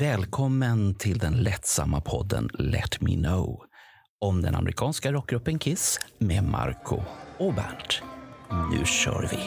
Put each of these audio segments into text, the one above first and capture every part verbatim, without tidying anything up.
Välkommen till den lättsamma podden Let Me Know om den amerikanska rockgruppen Kiss med Marco och Bernt. Nu kör vi!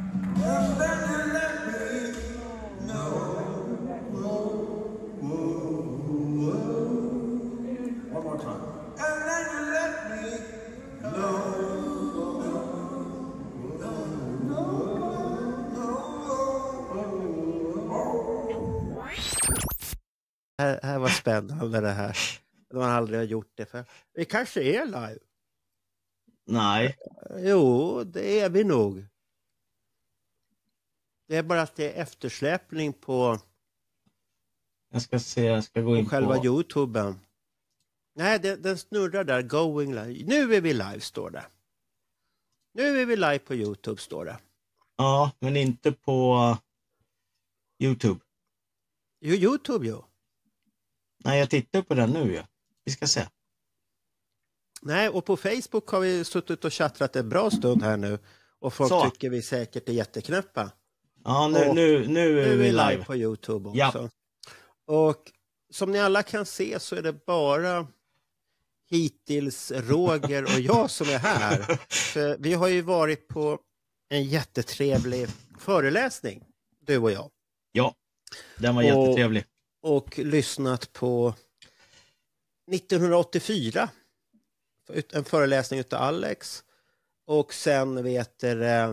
Här, här var spännande det här. De har aldrig gjort det för. Vi kanske är live. Nej. Jo, det är vi nog. Det är bara att det är eftersläpning på, Jag ska se, jag ska gå in på själva på... YouTube. Nej, det, den snurrar där, going live. Nu är vi live, står det. Nu är vi live på YouTube, står det. Ja, men inte på YouTube. Jo, YouTube, jo. Nej, jag tittar på den nu, ja. Vi ska se. Nej, och på Facebook har vi suttit och chattrat en bra stund här nu. Och folk Så. tycker vi säkert är jätteknäppa. Ja, nu, Och nu, nu är Nu är vi vi live live. på YouTube också. Ja. Och som ni alla kan se så är det bara hittills Roger och jag som är här. För vi har ju varit på en jättetrevlig föreläsning, du och jag. Ja, den var Och- jättetrevlig. Och lyssnat på nittonhundraåttiofyra. En föreläsning utav Alex. Och sen vet du,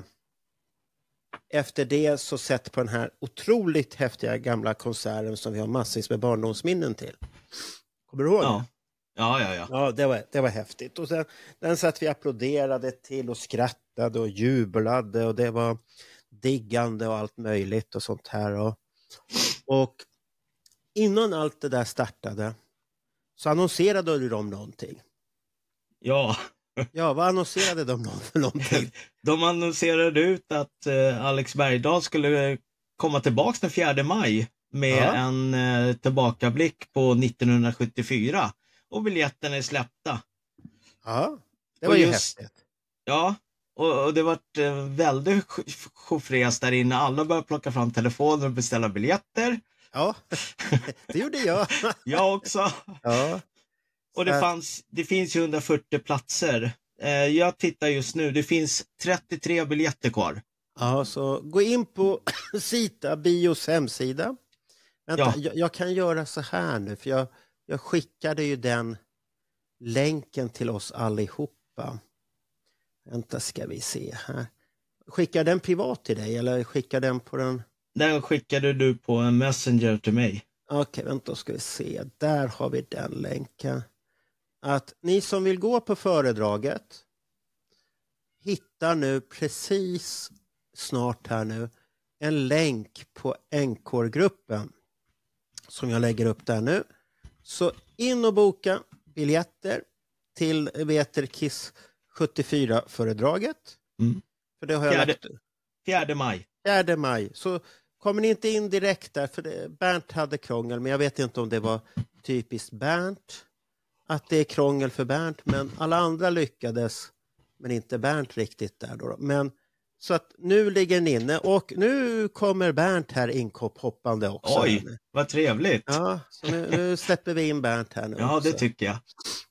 efter det så sett på den här otroligt häftiga gamla konserten som vi har massvis med barndomsminnen till. Kommer du ihåg? Ja. Ja, ja, ja. Ja, det var, det var häftigt. Och sen den satt vi applåderade till och skrattade och jublade och det var diggande och allt möjligt och sånt här. Och, och innan allt det där startade så annonserade de någonting. Ja, Ja, vad annonserade de för någonting? de annonserade ut att eh, Alex Bergdahl skulle komma tillbaks den fjärde maj med Ja. en eh, tillbakablick på nittonhundrasjuttiofyra. Och biljetterna är släppta. Ja, det Och var ju just- häftigt. Ja, och, och det var eh, väldigt chaufförs där inne. Alla började plocka fram telefoner och beställa biljetter. Ja, det gjorde jag. Jag också. Ja, Och det, Så- fanns, det finns ju hundrafyrtio platser. Eh, jag tittar just nu, det finns trettiotre biljetter kvar. ja, så gå in på Sita Bios hemsida. Vänta, Ja. jag, jag kan göra så här nu, för jag, jag skickade ju den länken till oss allihopa. Vänta, ska vi se här. Skickar den privat till dig eller skickar den på den? Den skickade du på en messenger till mig. Okej, vänta, då ska vi se. Där har vi den länken. Att ni som vill gå på föredraget hittar nu precis snart här nu en länk på N K R-gruppen som jag lägger upp där nu. Så in och boka biljetter till Veter Kiss sjuttiofyra-föredraget. Mm. För det har jag Fjärde- lagt fjärde maj. fjärde maj. Så kommer ni inte in direkt där, för det, Bernt hade krångel, men jag vet inte om det var typiskt Bernt att det är krångel för Bernt, men alla andra lyckades, men inte Bernt riktigt där då. Men så att nu ligger den inne och nu kommer Bernt här inhoppande också. Oj, vad trevligt. Ja, Ja, så nu, nu släpper vi in Bernt här nu det också. tycker jag.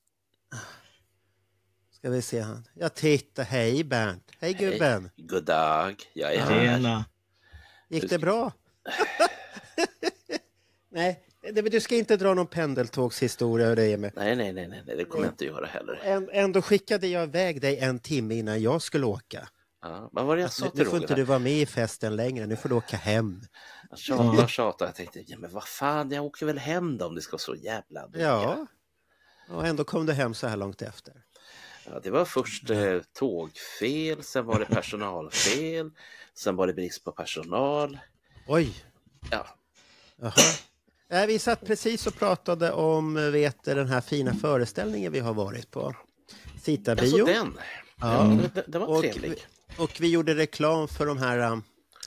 Ska vi se han. Jag tittar, hej Bernt. Hej gubben. God dag, jag är här. Tjena. Gick det bra? Nej, det, du ska inte dra någon pendeltågshistoria det med. Nej, nej, nej, nej, det kommer jag inte göra heller. Än- Ändå skickade jag iväg dig en timme innan jag skulle åka. Ja, vad var det jag sa Nu, till nu får Roger? inte du vara med i festen längre, nu får du åka hem. Jag tjatade och tjatade. Jag tänkte, ja, men vad fan, jag åker väl hem då om det ska vara så jävla dyrt. Ja, och ändå kom du hem så här långt efter. Ja, det var först eh, tågfel, sen var det personalfel, sen var det brist på personal. Oj, Ja, jaha. Nej, vi satt precis och pratade om vet, du, den här fina föreställningen vi har varit på. Sita alltså Bio. den. Ja. Ja, den, den var Och, trevlig. och vi gjorde reklam för de här um,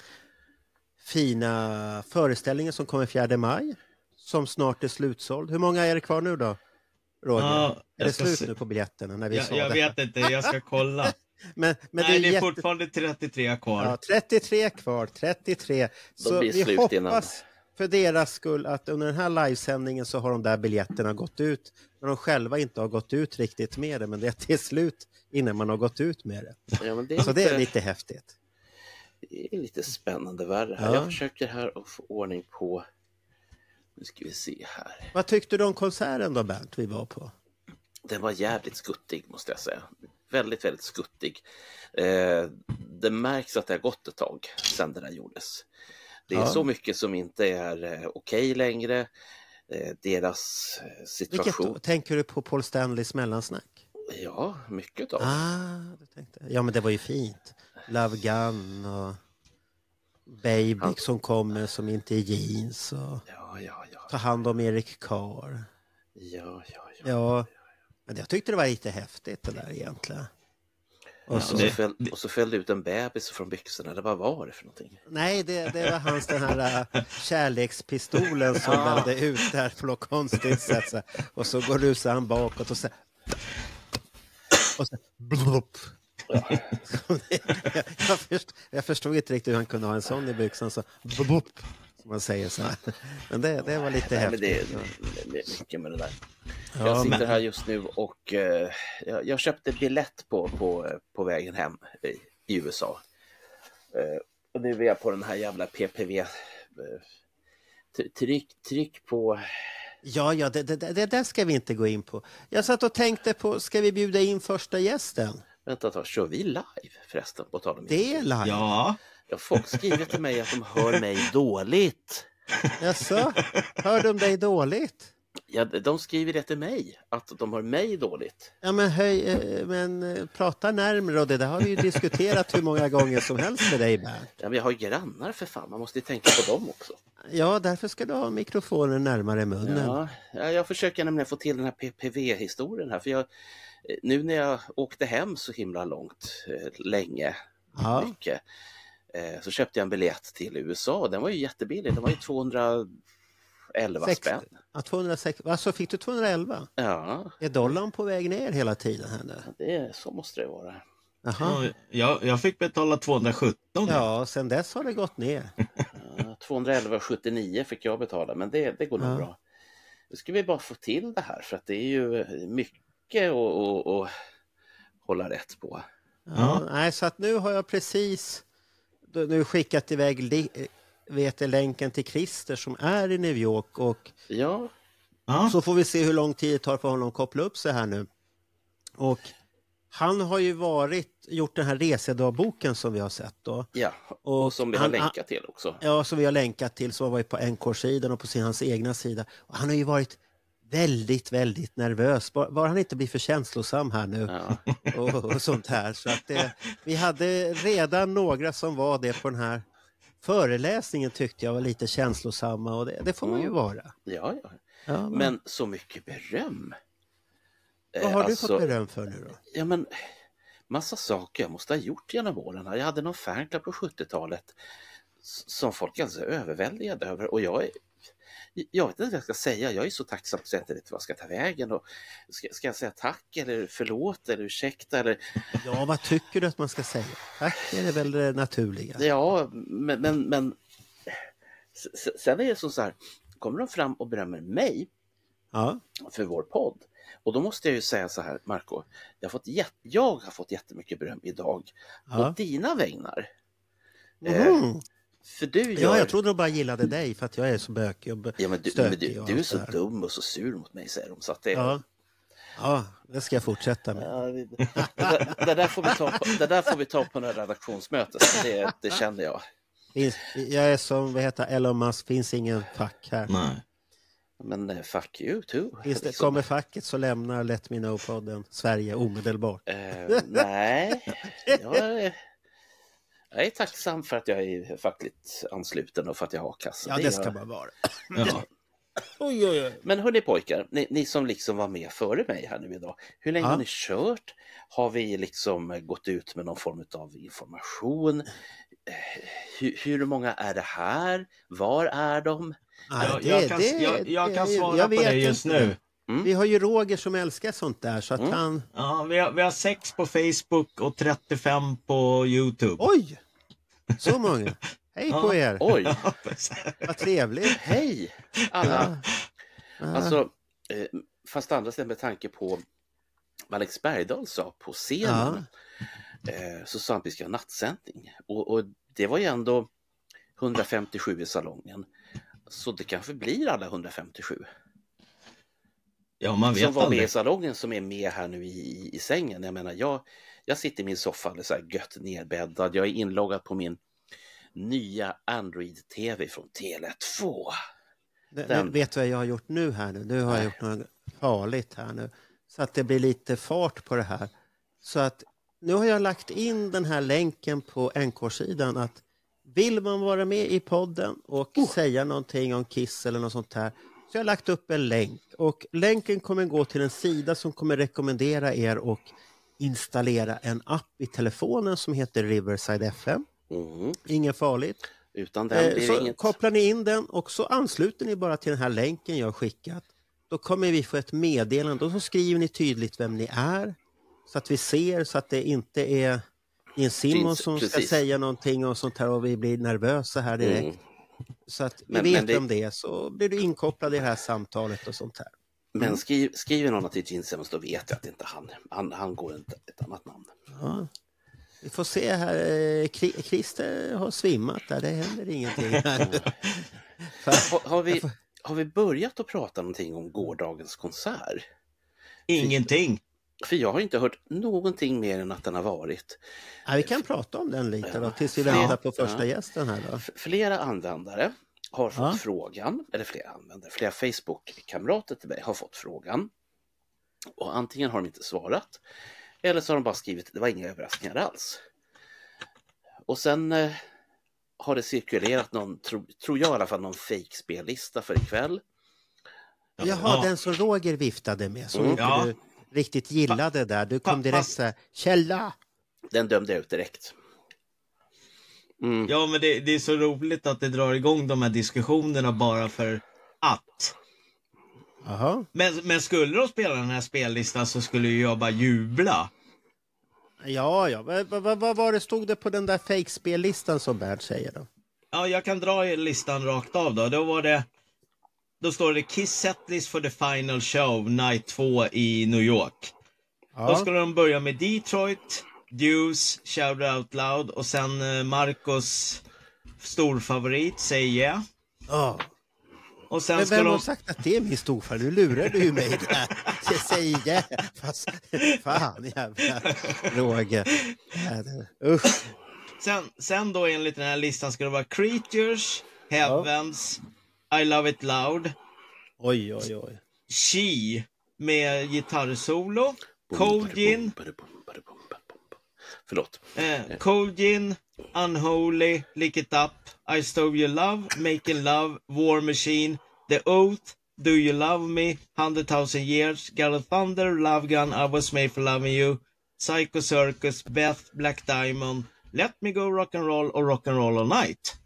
fina föreställningen som kommer fjärde maj. Som snart är slutsåld. Hur många är det kvar nu då, Roger? Ja, är jag det ska slut se. nu på biljetterna när vi Jag, sa jag det? vet inte, jag ska kolla. Men, men Nej, det är, jätte- fortfarande trettiotre kvar. Ja, trettiotre kvar, trettiotre. Då Så blir det vi slut hoppas, innan. för deras skull att under den här livesändningen så har de där biljetterna gått ut. Men de själva inte har gått ut riktigt med det. Men det är till slut innan man har gått ut med det. Ja, men det är så lite, det är lite häftigt. Det är lite spännande värre här. Ja. Jag försöker här att få ordning på... Nu ska vi se här. Vad tyckte du om konserten då, Bernt, vi var på? Den var jävligt skuttig, måste jag säga. Väldigt, väldigt skuttig. Eh, det märks att det har gått ett tag sedan det där gjordes. Det är Ja. så mycket som inte är eh, okej längre. Eh, deras eh, situation... Vilket, tänker du på Paul Stanleys mellansnack? Ja, mycket av det. Ah, det tänkte jag. Ja, men det var ju fint. Love Gun och Baby Han- som kommer som inte är jeans och Ja, ja, ja. ta hand om Eric Carr. Ja, ja, ja. Ja, men jag tyckte det var lite häftigt det där egentligen. Och Och så, så, föll, och så föll det ut en bebis från byxorna. Det var vad var det för någonting? nej, det, det var hans den här äh, kärlekspistolen som Ja. välde ut där på något konstigt sätt. Så, och så går rusar han bakåt och så och så blup. jag, först, jag förstod inte riktigt hur han kunde ha en sån i byxan så blup, som man säger så här. Men det, det var lite Nej, men det, häftigt. är- det är mycket med det där. Ja, Jag sitter men- här just nu och eh, jag, jag köpte biljett på, på, på vägen hem i, i U S A. Eh, och nu är jag på den här jävla P P V. Eh, t- tryck, tryck på... Ja, ja, det, det, det där ska vi inte gå in på. Jag satt och tänkte på, ska vi bjuda in första gästen? Vänta ett tag, kör vi live förresten? På tal om Det är live. Ja, Ja, folk skriver till mig att de hör mig dåligt. Jaså? Hör de dig dåligt? Ja, de skriver det till mig, att de hör mig dåligt. Ja, men höj, eh, men eh, prata närmare och det där har vi ju diskuterat hur många gånger som helst med dig, Bernt. Ja, men jag har ju grannar för fan, man måste ju tänka på dem också. Ja, därför ska du ha mikrofonen närmare munnen. Ja, ja, jag försöker nämligen få till den här P P V-historien här, för jag, nu när jag åkte hem så himla långt, eh, länge, Ja. mycket, eh, så köpte jag en biljett till U S A. Den var ju jättebillig, den var ju tvåhundraelva Sex- spänn. Ja, tvåhundrasex. Alltså fick du tvåhundraelva? Ja, Är dollarn på väg ner hela tiden här nu? det, är- så måste det vara. Jaha. och jag, jag fick betala tvåhundrasjutton. Ja, sen dess har det gått ner. Ja, tvåhundraelva sjuttionio fick jag betala, men det, det går nog Ja. bra. Nu ska vi bara få till det här, för att det är ju mycket att, att, att hålla rätt på. Ja, Ja. Nej, så att nu har jag precis då- nu skickat iväg li- vet jag, länken till Christer som är i New York och Ja, Ja. så får vi se hur lång tid det tar för honom att koppla upp sig här nu. Och han har ju varit, gjort den här resedagboken som vi har sett då. ja. Och och som vi har han- länkat till också. Ja, som vi har länkat till, som har varit på N K-sidan och på sin, hans egna sida. Och han har ju varit väldigt, väldigt nervös. Bara, bara han inte blir för känslosam här nu Ja. och, och sånt här. Så att det, vi hade redan några som var det på den här föreläsningen tyckte jag var lite känslosamma och det, det får man ju Mm. vara. Ja, ja. Ja, men, Men så mycket beröm. vad Eh, har du alltså, fått beröm för nu då? Ja, men massa saker jag måste ha gjort genom åren. Jag hade någon fanclub på sjuttiotalet s- som folk är alltså överväldigade över, och jag är, jag vet inte vad jag ska säga. Jag är så tacksam så jag inte vet vad jag ska ta vägen. Och ska, ska jag säga tack eller förlåt eller ursäkta eller Ja, vad tycker du att man ska säga? Tack, det är väl det naturliga. ja, men, men, men s- s- sen är det som så här, kommer de fram och berömmer mig Ja, för vår podd. Och då måste jag ju säga så här, Marco, jag har fått, jät- jag har fått jättemycket beröm idag på ja. dina vägnar. Mhm. För du gör... Ja, jag trodde de bara gillade dig för att jag är så bökig och ja, men du, stökig men du, och du är allt så det där. dum och så sur mot mig, säger de. Så att det, Ja. Ja, det ska jag fortsätta med. Ja, vi- det, där- det, där får vi ta på, det där får vi ta på några redaktionsmöte. Så det, det känner jag. Finns, jag är som, vad heter Elon Musk, finns ingen fack här. Nej. Men eh, fuck you too. Finns det, liksom. kommer facket så lämnar Let Me Know-podden Sverige omedelbart. Eh, nej, jag är, jag är tacksam för att jag är fackligt ansluten och för att jag har a-kassa. Ja, är det ska jag. man vara. Ja. Oj, oj, oj. Men hörni pojkar, ni, ni som liksom var med före mig här nu idag, hur länge Ja. har ni kört? Har vi liksom gått ut med någon form av information? Eh, Hur, hur många är det här? Var är de? Nej, Jag, det- jag, kan, det- jag, jag kan det- svara jag på vet det just inte. nu. Vi har ju Roger som älskar sånt där så att Mm. han... Ja, vi, har, vi har sex på Facebook och trettiofem på YouTube. Oj! Så många. Hej Ja. på er! Oj, Vad trevligt! hej alla! Ja. Alltså, eh, fast andra sidan med tanke på vad Alex Bergdahl sa på scenen, eh, så sa han att vi ska ha nattsändning. Och, och det var ju ändå hundrafemtiosju i salongen. Så det kanske blir alla hundrafemtiosju. Ja, man vet Som var med aldrig. i salongen som är med här nu i, i sängen. Jag menar, jag, jag sitter i min soffa alldeles så här gött nerbäddad. Jag är inloggad på min nya Android-T V från Tele två. Den- Vet du vad jag har gjort nu här nu? Nu har jag Nej. gjort något farligt här nu. Så att det blir lite fart på det här. Så att nu har jag lagt in den här länken på N K-sidan att vill man vara med i podden och Oh. säga någonting om Kiss eller något sånt här, så jag har lagt upp en länk. Och länken kommer gå till en sida som kommer rekommendera er att installera en app i telefonen som heter Riverside F M. Mm. Inget farligt. Utan den Eh, blir så det inget. kopplar ni in den och så ansluter ni bara till den här länken jag har skickat. Då kommer vi få ett meddelande och så skriver ni tydligt vem ni är. Så att vi ser, så att det inte är en Simon Finns- som ska precis. säga någonting och sånt här och vi blir nervösa här direkt. Mm. Så att vi Men- vet men det- vem det är, så blir du inkopplad i det här samtalet och sånt här. Men skriv, skriver någon till Gene Simmons, då vet jag att det inte är han. Han, han går inte ett annat namn. Ja. Vi får se här, eh, Kri- Christer har svimmat där, det händer ingenting här. För- Har, har, vi, har vi börjat att prata någonting om gårdagens konsert? Ingenting. För jag har inte hört någonting mer än att den har varit. Ja, vi kan prata om den lite då, tills vi Ja. väntar på första Ja. gästen här då. F- Flera användare har fått Ja. frågan, eller flera användare, flera Facebook-kamrater till mig har fått frågan. Och antingen har de inte svarat, eller så har de bara skrivit det var inga överraskningar alls. Och sen eh, har det cirkulerat någon, tro, tror jag i alla fall, någon fake-spellista för ikväll. Jaha, Ja. den som Roger viftade med, som Mm. inte Ja. du riktigt gillade där. Du kom Pa- direkt pass. så här, källa! Den dömde jag ut direkt. Mm. Ja, men det, det är så roligt att det drar igång de här diskussionerna bara för att. Jaha. Men, men skulle de spela den här spellistan så skulle ju jag bara jubla. Ja, ja. Vad, vad, vad var det, stod det på den där fake-spellistan som Bert säger då? Ja, jag kan dra i listan rakt av då. Då var det... Då står det Kiss Setlist for the Final Show, Night två i New York. Då Ja, skulle de börja med Detroit, Deuce, Shout Out Loud och sen eh, Marcos storfavorit, Say Yeah. ja. Och sen Men ska vem har de... sagt att det är min storfar? Nu lurar du ju mig där. Jag säger ja, fast fan jävla Roger. Ja, det- Usch. Sen, sen då enligt den här listan ska det vara Creatures, Heavens, I Love It Loud, Oj, oj, oj. She med gitarrsolo, Cold Gin, Förlåt. eh, Cold Gin, Unholy, Lick It Up, I Stole Your Love, Making Love, War Machine, The Oath, Do You Love Me, Hundred Thousand Years, God of Thunder, Love Gun, I Was Made For Loving You, Psycho Circus, Beth, Black Diamond, Let Me Go Rock'n'Roll och Rock'n'Roll All Night.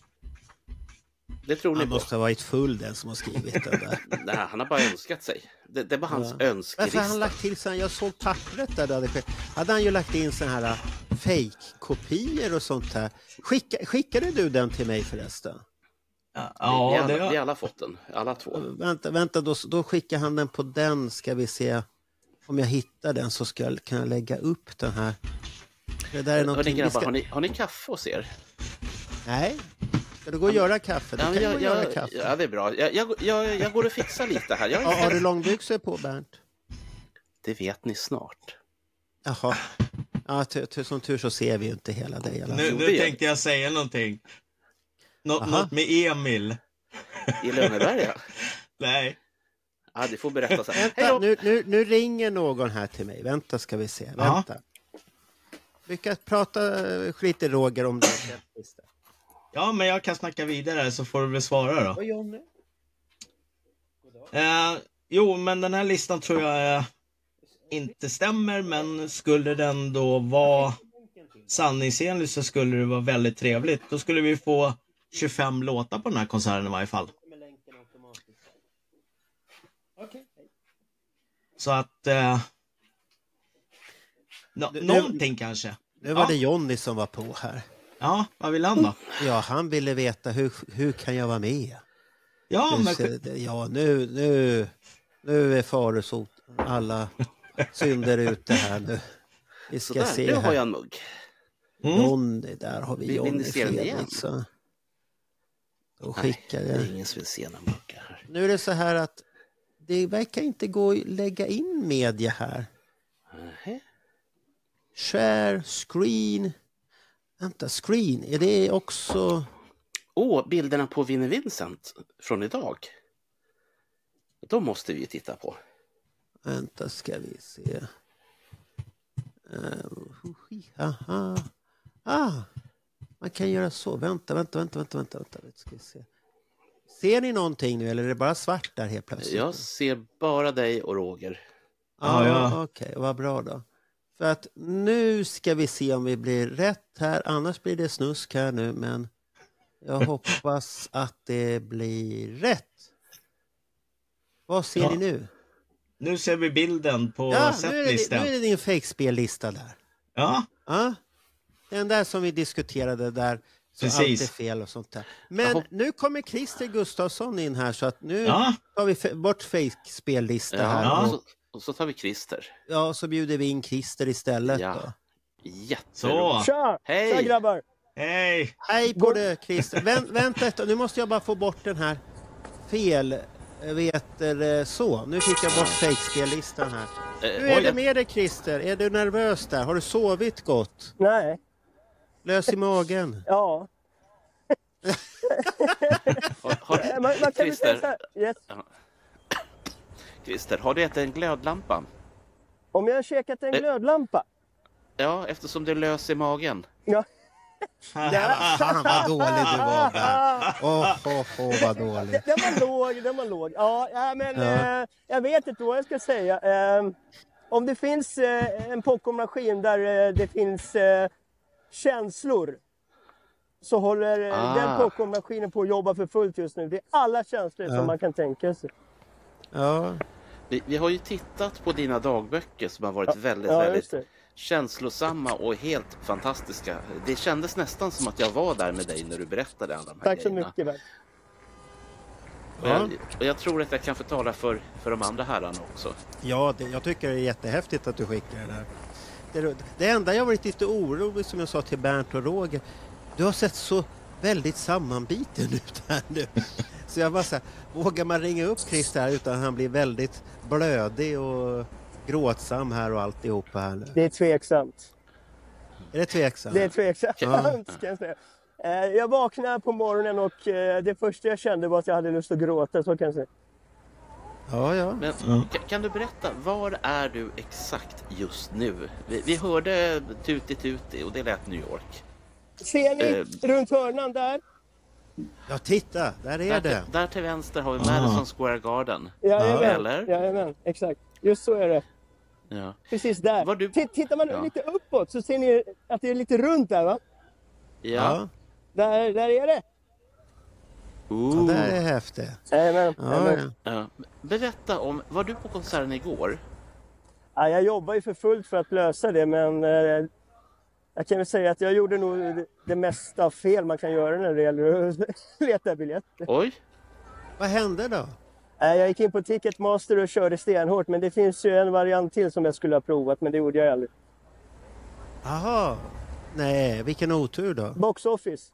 Det tror ni Han på. måste ha varit full den som har skrivit den där. Nej, han har bara önskat sig. Det, det var hans Ja. Varför har han önskelista. lagt till sen? Jag såg pappret där det hade skett. Hade han ju lagt in såna här fake-kopior och sånt här. Skicka, skickade du den till mig förresten? Ja, vi, vi, ja alla, det vi var... alla fått den, alla två. Vänta, vänta då, då skickar han den på den. Ska vi se om jag hittar den, så ska jag kunna lägga upp den här. Det där är Hörni någonting vi grabbar, ska... har ni, har ni kaffe hos er? Nej, ska du gå och göra kaffe? Du Ja, kan men gå och jag, göra jag, kaffe. ja, det är bra. Jag, jag, jag, jag går och fixar lite här. Jag, Ja, har du långbyxor på, Bernt? Det vet ni snart. Jaha. Ja, t- t- som tur så ser vi ju inte hela det. Hela. Nu, Jo, nu det gör tänkte jag säga någonting. Nå, Aha. något med Emil. I Lönneberga? Nej. Ja, det får berätta sen. Hej Vänta, då! nu, nu, nu ringer någon här till mig. Vänta ska vi se. Ja. Vänta. Vi kan prata eh, lite Roger om det. Ja, men jag kan snacka vidare så får du väl svara då. Vad gör ni? Eh, jo, men den här listan tror jag eh, inte stämmer, men skulle den då vara sanningsenlig så skulle det vara väldigt trevligt. Då skulle vi få tjugofem låtar på den här konserten i varje fall. Så att... Eh, no, Du- du- någonting kanske. Nu var Ja. det Jonny som var på här. Ja, vad vill han då? Ja, han ville veta hur, hur kan jag vara med? Ja, Nu men... ser- Ja, nu, nu, nu är faresot alla synder ute här nu. Vi ska Sådär, se nu har här. jag en mugg. Mm. Johnny, där har vi Vill- vill ni Johnny se den igen? Fredriksson. Då Nej, skickar det är jag. ingen som vill se några muggar här. Nu är det så här att det verkar inte gå att lägga in media här. Nähä. Share, screen. Vänta, screen, är det också... Åh, bilderna på Vinnie Vincent från idag. De måste vi ju titta på. Vänta, ska vi se. Uh, aha. Ah, man kan göra så. Vänta, vänta, vänta, vänta, vänta, vänta. Ska vi se. Ser ni någonting nu eller är det bara svart där helt plötsligt? Jag ser bara dig och Roger. Ah, Ja, ja, ja. okej, vad bra då. För att nu ska vi se om vi blir rätt här. Annars blir det snusk här nu, men jag hoppas att det blir rätt. Vad ser Ja. ni nu? Nu ser vi bilden på Ja, nu är, det, setlistan. nu är det din fejkspellista där. Ja, Ja, den där som vi diskuterade där. Så Precis. allt är fel och sånt där. Men Jaha. nu kommer Christer Gustafsson in här så att nu ja, tar vi fe- bort fejkspellista Ja, här. Ja. Och, Och, så, och så tar vi Christer. ja, så bjuder vi in Christer istället Ja. då. Jätteroligt. så. Tja! Hej! Tja grabbar! Hej! Hej på dig Christer. Vänt, vänta ett tag, nu måste jag bara få bort den här fel, eh, vet du, så. Nu fick jag bort fejkspellistan här. Eh, Hur är oj, det med dig Christer? Är du nervös där? Har du sovit gott? Nej, Lös i magen? ja. har, har, Eh, Man, man kan väl säga så Christer, här, yes. Christer, har du ätit en glödlampa? Om jag har käkat en Eh. glödlampa? Ja, eftersom du är lös i magen. Ja. Fan vad dålig du var där. Åh, åh, åh vad dålig. Den var låg, den var låg. Ja, ja men Ja. Eh, jag vet inte vad jag ska säga. Eh, om det finns eh, en popcornmaskin där eh, det finns eh, känslor så håller eh, Ah. den popcornmaskinen på att jobba för fullt just nu. Det är alla känslor Ja. som man kan tänka sig. Ja, Vi, vi har ju tittat på dina dagböcker som har varit väldigt, Ja, väldigt just det. känslosamma och helt fantastiska. Det kändes nästan som att jag var där med dig när du berättade alla de här Tack så grejerna. mycket. Väl. Och jag, och jag tror att jag kan få tala för, för de andra herrarna också. ja det, jag tycker det är jättehäftigt att du skickar det där. Det, det enda jag varit lite orolig som jag sa till Bernt och Roger. Du har sett så väldigt sammanbiten ut här nu. Så jag var så här, vågar man ringa upp Christer här utan han blir väldigt blödig och gråtsam här och alltihopa här nu. Det är tveksamt. Är det tveksamt? Det är tveksamt, Ja. ska jag säga. Eh, Jag vaknade på morgonen och eh, det första jag kände var att jag hade lust att gråta, så kan jag säga. Ja, ja. Men kan, kan du berätta, var är du exakt just nu? Vi, vi hörde Tuti Tuti och det lät New York. Ser ni Eh. runt hörnan där? Ja, titta, där är Där, det. till- där till vänster har vi Madison Square Garden. Jajamän, eller? jajamän, exakt. Just så är det. Ja. Precis där. Var du- T- Tittar man Ja. lite uppåt så ser ni att det är lite runt där, va? Ja. Ja, Där, där är det. ja Ooh. det är häftigt. Jajamän. Ja, jajamän. ja. Ja. Berätta om, var du på konserten igår? Ja, jag jobbar ju för fullt för att lösa det, men eh, jag kan väl säga att jag gjorde nog det, det mesta fel man kan göra när det gäller att leta biljetter. Oj, Mm. Vad hände då? Eh, Jag gick in på Ticketmaster och körde stenhårt, men det finns ju en variant till som jag skulle ha provat, men det gjorde jag aldrig. Aha. Nej, vilken otur då. Box Office.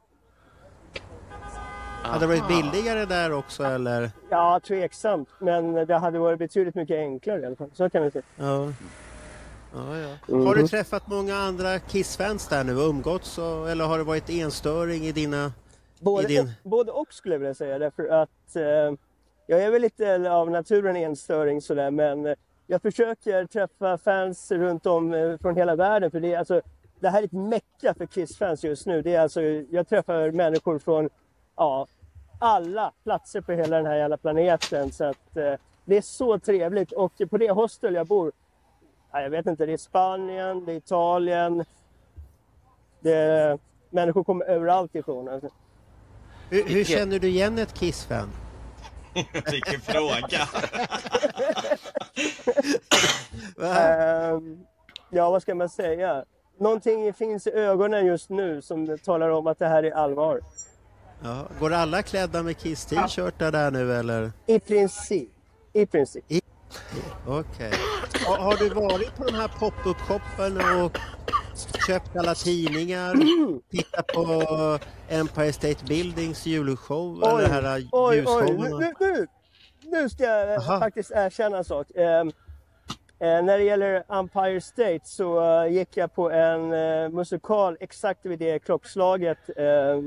Hade det varit billigare där också eller? Ja, tveksamt, men det hade varit betydligt mycket enklare i alla fall. Så kan vi säga. Ja. Ja, ja. Mm. Har du träffat många andra Kiss-fans där nu och umgåtts och, eller har det varit enstöring i dina... Både, I din- och, både och skulle jag vilja säga, därför att eh, jag är väl lite av naturen enstöring sådär, men eh, jag försöker träffa fans runt om eh, från hela världen, för det är alltså, det här är ett mecka för Kiss-fans just nu. Det är alltså, jag träffar människor från ja, alla platser på hela den här jävla planeten, så att eh, det är så trevligt. Och på det hostel jag bor, ja, jag vet inte, det är Spanien, det är Italien, det är, människor kommer överallt ifrån. Alltså. Hur, hur känner du igen ett Kiss-fan? Vilken fråga. Va? Ehm, ja, vad ska man säga? någonting finns i ögonen just nu som talar om att det här är allvar. Ja. Går alla klädda med Kiss t-shirtar där nu eller? I princip. I princip. I... Okej. Okay. Har, har du varit på de här pop-up-shoppen och köpt alla tidningar? Tittat på Empire State Buildings julshow? Oj, eller det här oj, oj. Nu, nu, nu ska jag Aha. faktiskt erkänna en sak. Eh, eh, när det gäller Empire State så uh, gick jag på en uh, musikal exakt vid det klockslaget. Eh,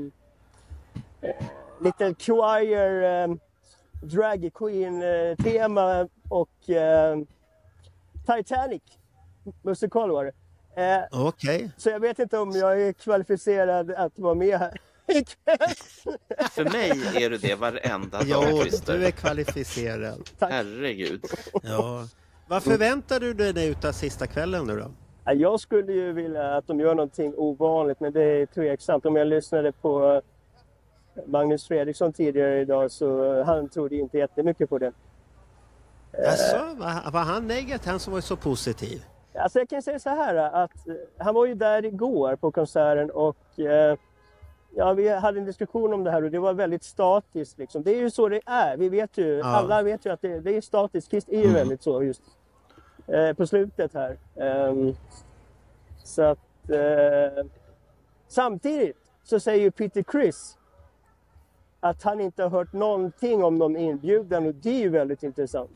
Little Choir, eh, Drag Queen eh, tema och eh, Titanic musikal var det. Eh, Okej. Okay. Så jag vet inte om jag är kvalificerad att vara med här ikväll. För mig är du det varenda dag, Jo, Christer. du är kvalificerad. Tack. Herregud. Ja. Vad förväntar du dig ut av sista kvällen nu då? Jag skulle ju vilja att de gör någonting ovanligt, men det är tveksamt. Om jag lyssnade på Magnus Fredriksson tidigare idag så han trodde inte jättemycket på det. Alltså, var, var han negativ? Han som var så positiv? Alltså jag kan säga så här att han var ju där igår på konserten och eh, ja, vi hade en diskussion om det här och det var väldigt statiskt liksom. Det är ju så det är. Vi vet ju, ja. Alla vet ju att det, det är statiskt. Kiss är ju mm. väldigt så just eh, på slutet här. Um, så att eh, samtidigt så säger ju Peter Criss att han inte har hört någonting om någon inbjudan och det är ju väldigt intressant.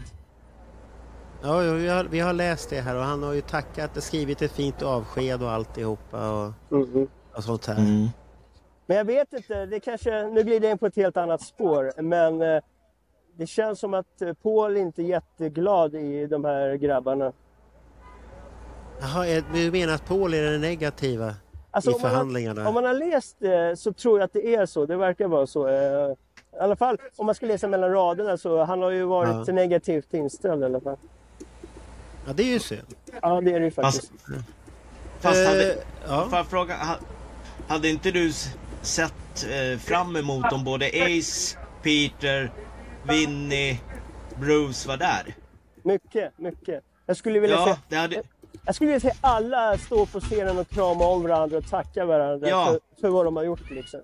Ja, vi har, vi har läst det här och han har ju tackat och skrivit ett fint avsked och alltihopa och, mm. och sånt här. Mm. Men jag vet inte, det kanske, nu blir det in på ett helt annat spår, men eh, det känns som att Paul inte är jätteglad i de här grabbarna. Jaha, är, du menar att Paul är den negativa alltså, i om förhandlingarna? Man har, om man har läst det så tror jag att det är så, det verkar vara så. Eh, I alla fall, om man ska läsa mellan raderna så han har ju varit ja. negativt inställd i alla fall. Ja, det är ju synd. Ja, det är det ju faktiskt. Fast, fast hade, uh, ja. får jag fråga, hade inte du sett eh, fram emot om både Ace, Peter, Vinnie, Bruce var där? Mycket, mycket. Jag skulle vilja ja, se... Det hade... Jag skulle vilja se alla stå på scenen och krama om varandra och tacka varandra ja. för, för vad de har gjort liksom.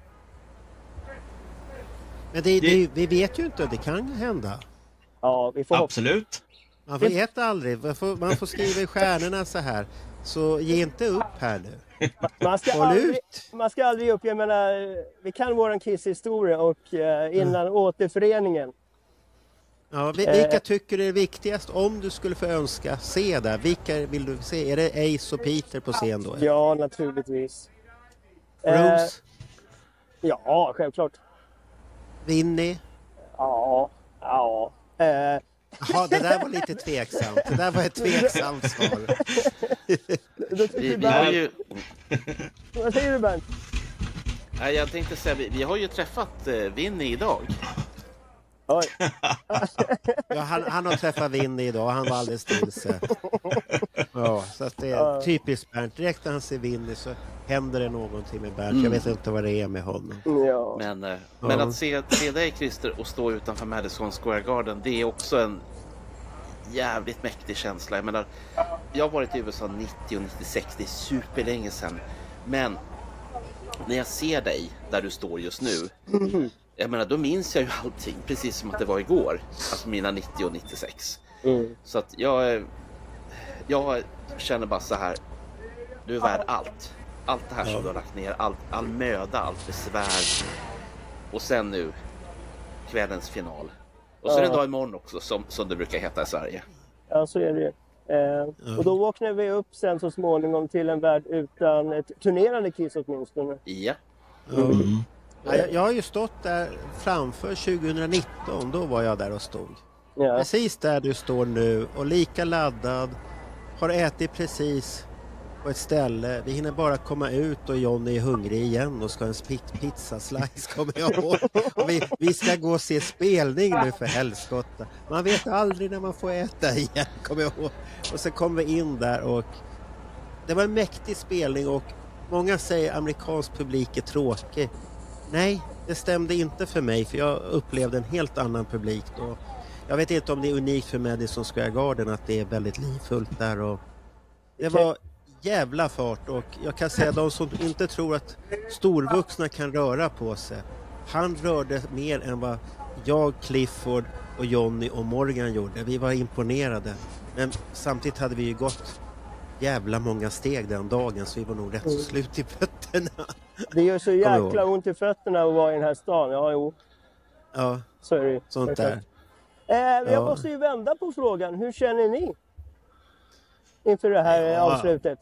Men det, det, vi vet ju inte, det kan hända. Ja, vi får Absolut. hoppas. Man vet aldrig, man får, man får skriva i stjärnorna så här. Så ge inte upp här nu. Man ska, aldrig, man ska aldrig upp, jag menar, vi kan våran Kiss-historia och eh, innan mm. återföreningen. Ja, vilka tycker du är viktigast om du skulle få önska se där? Vilka vill du se? Är det Ace och Peter på scen då? Ja, naturligtvis. Bruce? Eh, ja, självklart. Vinnie? Ja, ja. Eh. Ja, det där var lite tveksamt. Det där var ett tveksamt svar. vi, vi har ju... Vad säger du, Bernt? Nej, jag tänkte säga, vi, vi har ju träffat eh, Vinnie idag. Oj. Ja, han, han har träffat Vinnie idag. Han var alldeles stilse. Ja, så att det är typiskt Bernt. Direkt när han ser Vinnie så händer det någonting med Bernt. Mm. Jag vet inte vad det är med honom. Ja. Men, eh, ja. men att se, se dig, Christer, och stå utanför Madison Square Garden, det är också en jävligt mäktig känsla. Jag menar, jag har varit i U S A nittio och nittiosex, det är superlänge sedan. Men när jag ser dig där du står just nu, mm. jag menar, då minns jag ju allting precis som att det var igår. Alltså mina nittio och nittiosex. Mm. Så att jag, jag känner bara så här, du är värd allt. Allt det här som du har lagt ner, all, all möda, allt besvär. Och sen nu, kvällens final. Och så är det en dag imorgon också, som, som det brukar heta i Sverige. Ja, så är det ju. Eh, mm. Och då vaknar vi upp sen så småningom till en värld utan ett turnerande Kiss åtminstone. Ja. Mm. Mm. Ja, jag, jag har ju stått där framför tjugonitton, då var jag där och stod. Ja. Precis där du står nu och lika laddad. Har ätit precis på ett ställe. Vi hinner bara komma ut och Johnny är hungrig igen och ska ha en pizza slice, kommer jag ihåg. Och vi, vi ska gå och se spelning nu för helskotta. Man vet aldrig när man får äta igen, kommer jag ihåg. Och så kom vi in där och det var en mäktig spelning och många säger amerikansk publik är tråkig. Nej, det stämde inte för mig för jag upplevde en helt annan publik då. Jag vet inte om det är unikt för Madison Square Garden att det är väldigt livfullt där och det var jävla fart och jag kan säga de som inte tror att storvuxna kan röra på sig. Han rörde mer än vad jag, Clifford och Johnny och Morgan gjorde. Vi var imponerade. Men samtidigt hade vi ju gått jävla många steg den dagen så vi var nog rätt så slut i fötterna. Det gör så jäkla ont i fötterna att vara i den här stan. Ja, jo. Ja, så är det. sånt där. Eh, jag Ja. måste ju vända på frågan. Hur känner ni inför det här Ja. avslutet?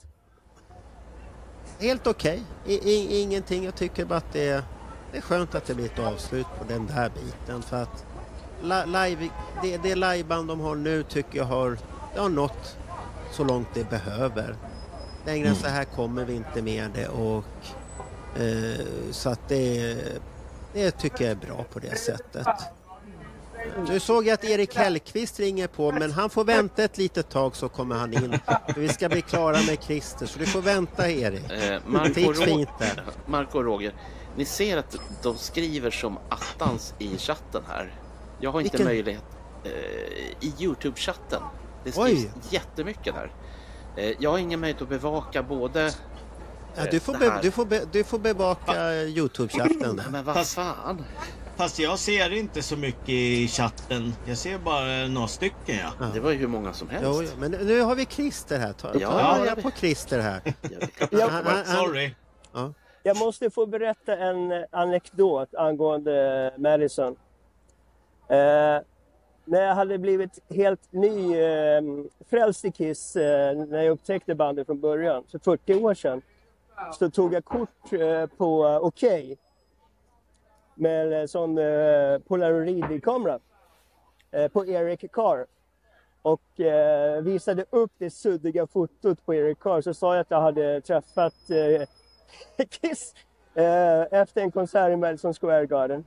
Helt okej. I, i, ingenting. Jag tycker bara att det är, det är skönt att det blir ett avslut på den där biten. För att li, live, det, det liveband de har nu tycker jag har, det har nått så långt det behöver. Längre än så här kommer vi inte med det. Och, eh, så att det, det tycker jag är bra på det sättet. Nu såg jag att Erik Hellqvist ringer på, men han får vänta ett litet tag så kommer han in. Vi ska bli klara med Christer, så du får vänta, Erik. Eh, Marco, Det gick Ro- fint där. Marco och Roger, ni ser att de skriver som attans i chatten här. Jag har inte Vilken- möjlighet eh, i YouTube-chatten. Det skrivs Oj. jättemycket där. Eh, jag har ingen möjlighet att bevaka både... Ja, du, får det be, här- du, får be, du får bevaka YouTube-chatten. Nej, men vad Fast- fan? Fast jag ser inte så mycket i chatten. Jag ser bara några stycken, ja. Ja. Det var ju hur många som helst. Jo, men nu har vi Christer här. Ta, ta Ja, ja, det- på Christer här. Jag- Ja. Han- han- han- Sorry. Ja. Jag måste få berätta en eh, anekdot angående Madison. Eh, när jag hade blivit helt ny eh, frälst i Kiss, eh, när jag upptäckte bandet från början, för fyrtio år sedan, så tog jag kort eh, på uh, Okej. Med en sån eh, polaroidkamera eh, på Eric Carr. Och eh, visade upp det suddiga fotot på Eric Carr, så sa jag att jag hade träffat eh, Kiss eh, efter en konsert i Madison Square Garden.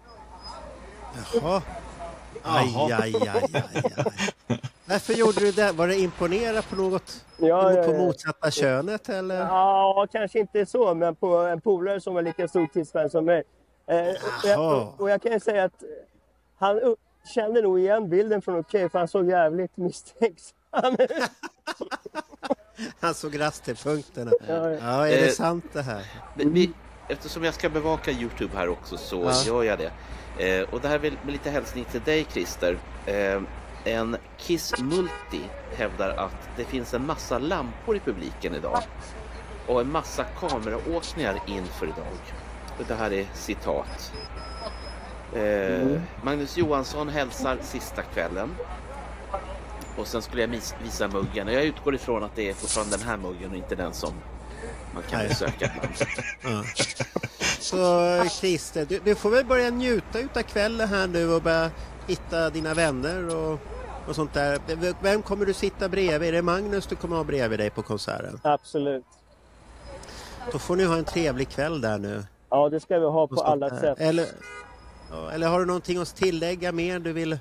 Jaha. Aj, aj, aj, aj, aj. Varför gjorde du det? Var det imponera på något? Ja, ja, på ja. motsatta könet eller? Ja, kanske inte så, men på en polare som var lika stor Kiss-fan som mig. Eh, och, jag, och, och jag kan ju säga att han uh, kände nog igen bilden från Okej, för han såg jävligt misstänksam ut. Han såg rasterpunkterna. Ja, ja. Ja, är det Eh, sant det här? Men vi, eftersom jag ska bevaka YouTube här också så Ja. gör jag det. Eh, och det här är med lite hälsning till dig, Christer. Eh, en Kiss Multi hävdar att det finns en massa lampor i publiken idag. Och en massa kameraåkningar inför idag. Och det här är citat. Eh, Magnus Johansson hälsar sista kvällen. Och sen skulle jag mis- visa muggen. Och jag utgår ifrån att det är fortfarande den här muggen och inte den som man kan Nej. besöka ibland. Ja. Så Christer, du, du får väl börja njuta utav kvällen här nu och börja hitta dina vänner och, och sånt där. Vem kommer du sitta bredvid? Är det Magnus du kommer ha bredvid dig på konserten? Absolut. Då får ni ha en trevlig kväll där nu. Ja, det ska vi ha Och på sånt alla där. sätt. Eller, ja, eller har du någonting att tillägga mer du vill? Eh,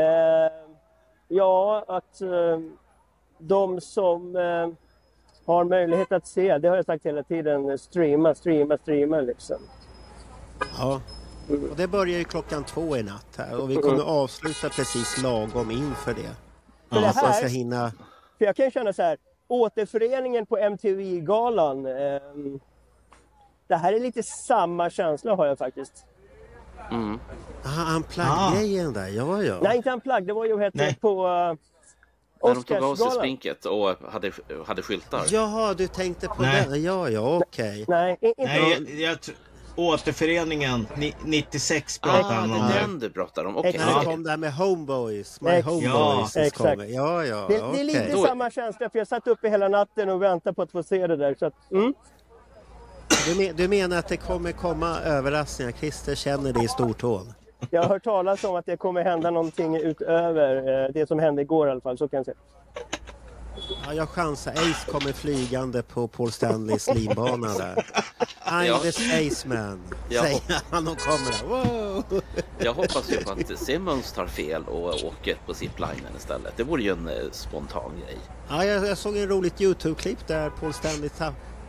ja, att eh, de som eh, har möjlighet att se, det har jag sagt hela tiden, streama, streama, streama liksom. Ja. Och det börjar ju klockan två i natt här och vi kommer avsluta precis lagom inför det. För det Så man ska här, hinna... för jag kan känna så här, återföreningen på M T V-galan, eh, det här är lite samma känsla har jag faktiskt. Mm. Ah, unplug-grejen där, ja ja. Nej, inte en plagg, det var ju heter Nej. på uh, När de tog av sig Oscarsgalan. sminket och hade, hade skyltar. Jaha, du tänkte på Nej. den. Ja, ja, okej. Nej, i- inte. Nej, jag, jag, tr- återföreningen ni, nittiosex pratade Ah, han det om är det. den du pratar om. Okej. Exakt. När det okej. kom där med Homeboys, My Ex- Homeboys. Ja, kommer. exakt. Ja, ja, Det, det är okej. lite Då- samma känsla, för jag satt uppe hela natten och väntade på att få se det där. Så att, mm. Du, men, du menar att det kommer komma överraskningar? Christer känner det i stortån. Jag har hört talas om att det kommer hända någonting utöver eh, det som hände igår i alla fall, så kan jag säga. Ja, jag chansar. Ace kommer flygande på Paul Stanleys linbana där. I'm Ja. the spaceman, Ja. säger han och kommer där. Wow! Jag hoppas ju på att Simmons tar fel och åker på ziplinen istället. Det vore ju en eh, spontan grej. Ja, jag, jag såg en roligt YouTube-klipp där Paul Stanley ta-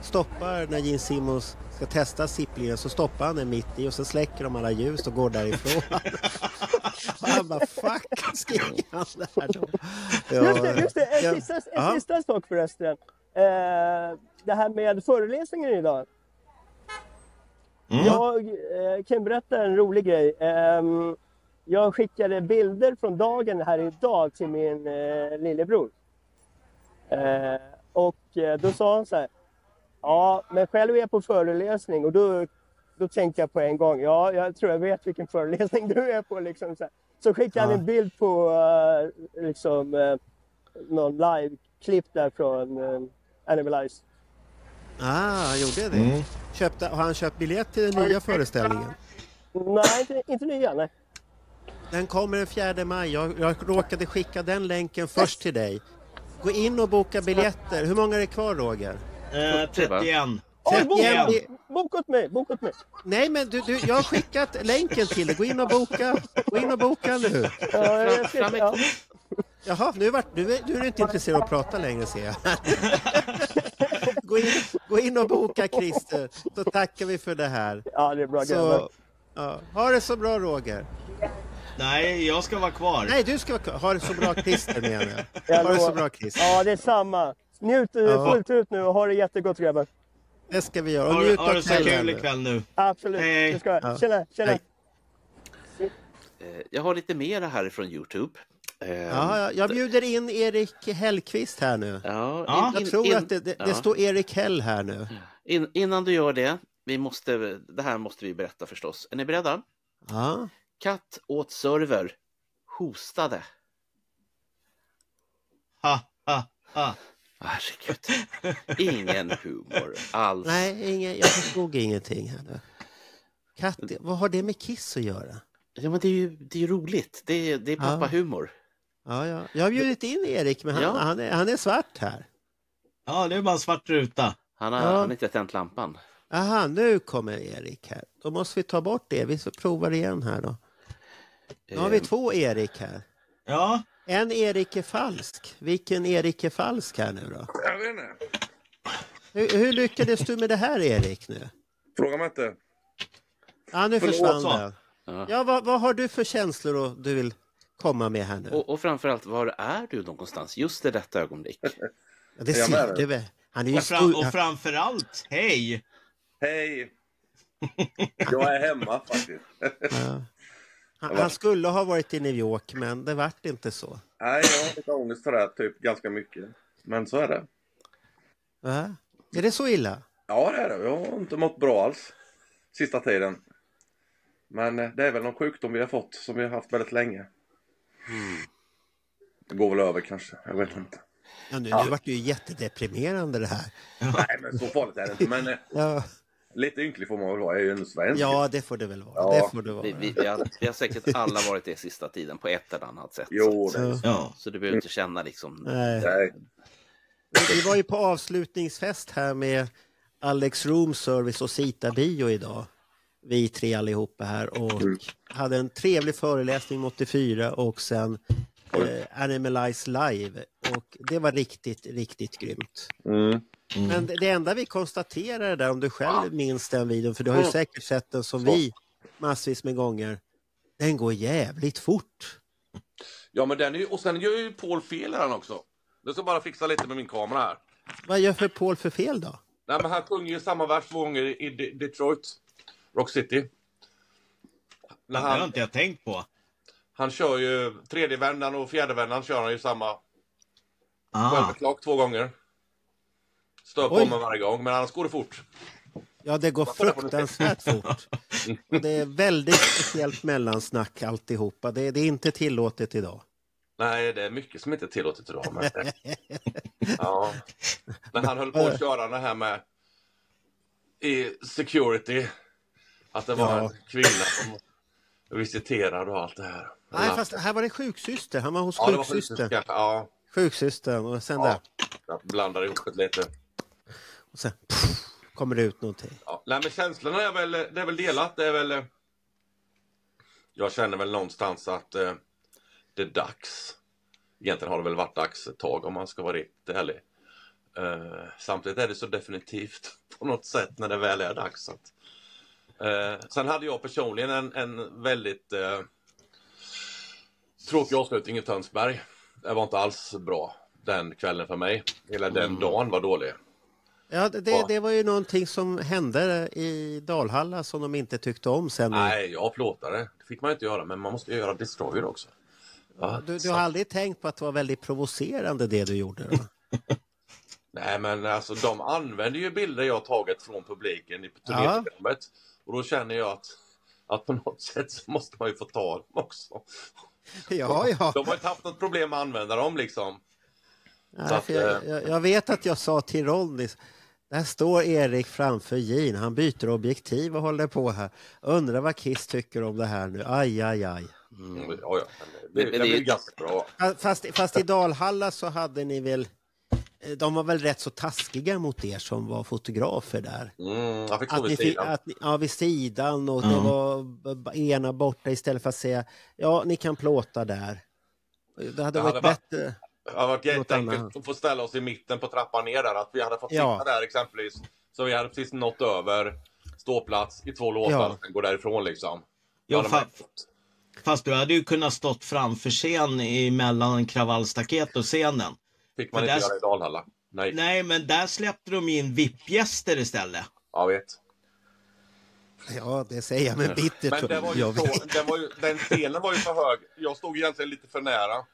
stoppar när Gene Simmons ska testa zipplingen, så stoppar han den mitt i och så släcker de alla ljus och går därifrån. Och han bara fuck, skriker han där då. Ja. Just det, just det. En, Ja. sista, en Ja. sista sak förresten. Eh, det här med föreläsningen idag. Mm. Jag eh, kan berätta en rolig grej. Eh, jag skickade bilder från dagen här idag till min eh, lillebror. Eh, och eh, då sa han så här. Ja, men själv är jag på föreläsning och då, då tänkte jag på en gång. Ja, jag tror jag vet vilken föreläsning du är på. Liksom, så, här. Så skickade han Ja. en bild på uh, liksom, uh, någon live-klipp där från uh, Animalize. Ah, han gjorde det. Mm. Köpte, har han köpt biljett till den nya föreställningen? Nej, inte, inte nya. Nej. Den kommer den fjärde maj. Jag, jag råkade skicka den länken först till dig. Gå in och boka biljetter. Hur många är det kvar, Roger? Eh, trettioen. Oj, boka, trettioen. boka åt mig, boka åt mig. Nej, men du, du, jag har skickat länken till dig. Gå in och boka. Gå in och boka nu. Ja, jag ska, fram med- ja. Jaha, nu, vart, nu, nu är du inte intresserad av att prata längre, ser jag. Gå in, gå in och boka, Christer. Så tackar vi för det här. ja, det är bra grabbar. Så, ja, ha det så bra, Roger. Nej, jag ska vara kvar. Nej, du ska vara kvar. Ha det så bra, Christer, menar jag. Jag Ha det så lovar. bra, Christer. Ja, det är samma. Njut eh, Ja. fullt ut nu och ha det jättegott grabbar. Det ska vi göra. Och Ha, njut ha av det så kvällen kul nu. ikväll nu. Absolut, Hej. det ska jag. Ja. Tjena, tjena. Hej. Eh, Jag har lite mer härifrån YouTube. Eh, Ja, jag, jag bjuder in Erik Hellqvist här nu. ja, Ja. in- Jag in- tror in- att det, det, det ja. står Erik Hell här nu. In, innan du gör det, vi måste, det här måste vi berätta förstås. Är ni beredda? Ja. Katt åt server, hostade. Ha, ha, ha. Herregud. Ingen humor alls. Nej, ingen, jag förstod ingenting här nu. Katt, vad har det med Kiss att göra? Ja, men det är ju, det är ju roligt. Det är, det är pappahumor. Ja, ja. Jag har bjudit in Erik, men han, Ja. han, är, han är svart här. Ja, det är bara en svart ruta. Han har, Ja. han har inte tänt lampan. Aha, nu kommer Erik här. Då måste vi ta bort det. Vi provar igen här då. Nu har vi Eh, två Erik här. Ja, En Erik är falsk. Vilken Erik är falsk här nu då? Jag vet inte. Hur, hur lyckades du med det här, Erik, nu? Fråga mig inte. Ja, nu Förlåt, försvann så. den. Ja. Ja, vad, vad har du för känslor då du vill komma med här nu? Och, och framförallt, var är du någonstans just i detta ögonblick? Ja, det är jag ser med du väl. Han är ju och, fram, stor... och framförallt, hej! Hej! Jag är hemma faktiskt. Ja. Han, han skulle ha varit i New York, men det vart inte så. Nej, jag har lite ångest för det här, typ ganska mycket. Men så är det. Va? Är det så illa? Ja, det är det. Jag har inte mått bra alls sista tiden. Men eh, det är väl någon sjukdom vi har fått som vi har haft väldigt länge. Det går väl över kanske, jag vet inte. Ja, nu, nu vart det ju jättedeprimerande det här. Nej, men så farligt är det inte. Men eh, Ja, lite ynklig får man väl vara. Jag är ju en svensk. ja det får det väl vara. Ja. Det får det vara. Vi, vi, vi, har, vi har säkert alla varit det sista tiden på ett eller annat sätt. Jo, det Så, är Ja, Så du behöver inte känna liksom... nej. Nej. Vi var ju på avslutningsfest här med Alex Room Service och Sita Bio idag. Vi tre allihopa här och hade en trevlig föreläsning om åttiofyra och sen eh, Animalize Live. Och det var riktigt, riktigt grymt. Mm. Men det, det enda vi konstaterade där, om du själv minns den videon, för du har ju säkert sett den som vi massvis med gånger, den går jävligt fort. Ja, men den är ju, och sen gör ju Paul fel här också. Jag ska bara fixa lite med min kamera här. Vad gör för Paul för fel då? Nej, men han sjunger ju samma vers två gånger i De- Detroit, Rock City. När det har han, inte jag tänkt på. han kör ju tredje vändan och fjärde vändan kör han ju samma Ah. självklock två gånger. Stör på Oj. mig varje gång, men annars går det fort. Ja, det går fruktansvärt fort. Och det är väldigt speciellt mellansnack alltihopa. Det, det är inte tillåtet idag. Nej, det är mycket som inte är tillåtet idag. Men... ja. När han höll på att köra det här med i security, att det var Ja. en kvinna som visiterade och allt det här. Nej, fast här var det sjuksyster. Han var hos Ja, det var sjuksystern. sjuksystern. Ja, Sjuksystern och sen där. ja. Jag blandar ihop det lite. Och sen pff, kommer det ut någonting. Ja. Nej, men känslorna är väl, det är väl delat. Det är väl, eh, jag känner väl någonstans att eh, det är dags. Egentligen har det väl varit dags ett tag om man ska vara riktigt ärlig. Uh, samtidigt är det så definitivt på något sätt när det väl är dags. Att, uh, sen hade jag personligen en, en väldigt uh, tråkig avslutning i Tönsberg. Det var inte alls bra den kvällen för mig. Hela den mm. dagen var dålig. Ja, det, det var ju någonting som hände i Dalhalla som de inte tyckte om sen. Nej, jag plåtade. Det fick man inte göra, men man måste ju göra Destroyer också. Ja, du, du har aldrig tänkt på att det var väldigt provocerande det du gjorde då? Nej, men alltså de använder ju bilder jag tagit från publiken i turnéprogrammet. Ja. Och då känner jag att, att på något sätt så måste man ju få ta dem också. Ja, ja. De har inte haft något problem med att använda dem liksom. Nej, att, jag, jag, jag vet att jag sa till Ronny, där står Erik framför Gin, han byter objektiv och håller på här. Undrar vad Kiss tycker om det här nu, aj aj aj. Mm. Ja, ja. Det, det, det blir ganska bra. Fast, fast i Dalhalla så hade ni väl, de var väl rätt så taskiga mot er som var fotografer där. Mm, jag fick att vid ni sidan. Att ni, ja, vid sidan och mm. det var ena borta istället för att säga, ja ni kan plåta där. Det hade det varit hade bättre. Varit... Det har varit jätteenkelt att få ställa oss i mitten på trappan ner där. Att vi hade fått sitta ja. där exempelvis. Så vi hade precis nått över ståplats i två låtar ja. och sen gå därifrån liksom. Jo, fa fast du hade ju kunnat stått framför scen i mellan kravallstaket och scenen. Fick man För inte där... göra i Dalhalla. Nej. Nej, men där släppte de in V I P-gäster istället. Jag vet. Ja, det säger jag med bittert. Men det var ju så, den, var ju, den scenen var ju för hög. Jag stod egentligen lite för nära.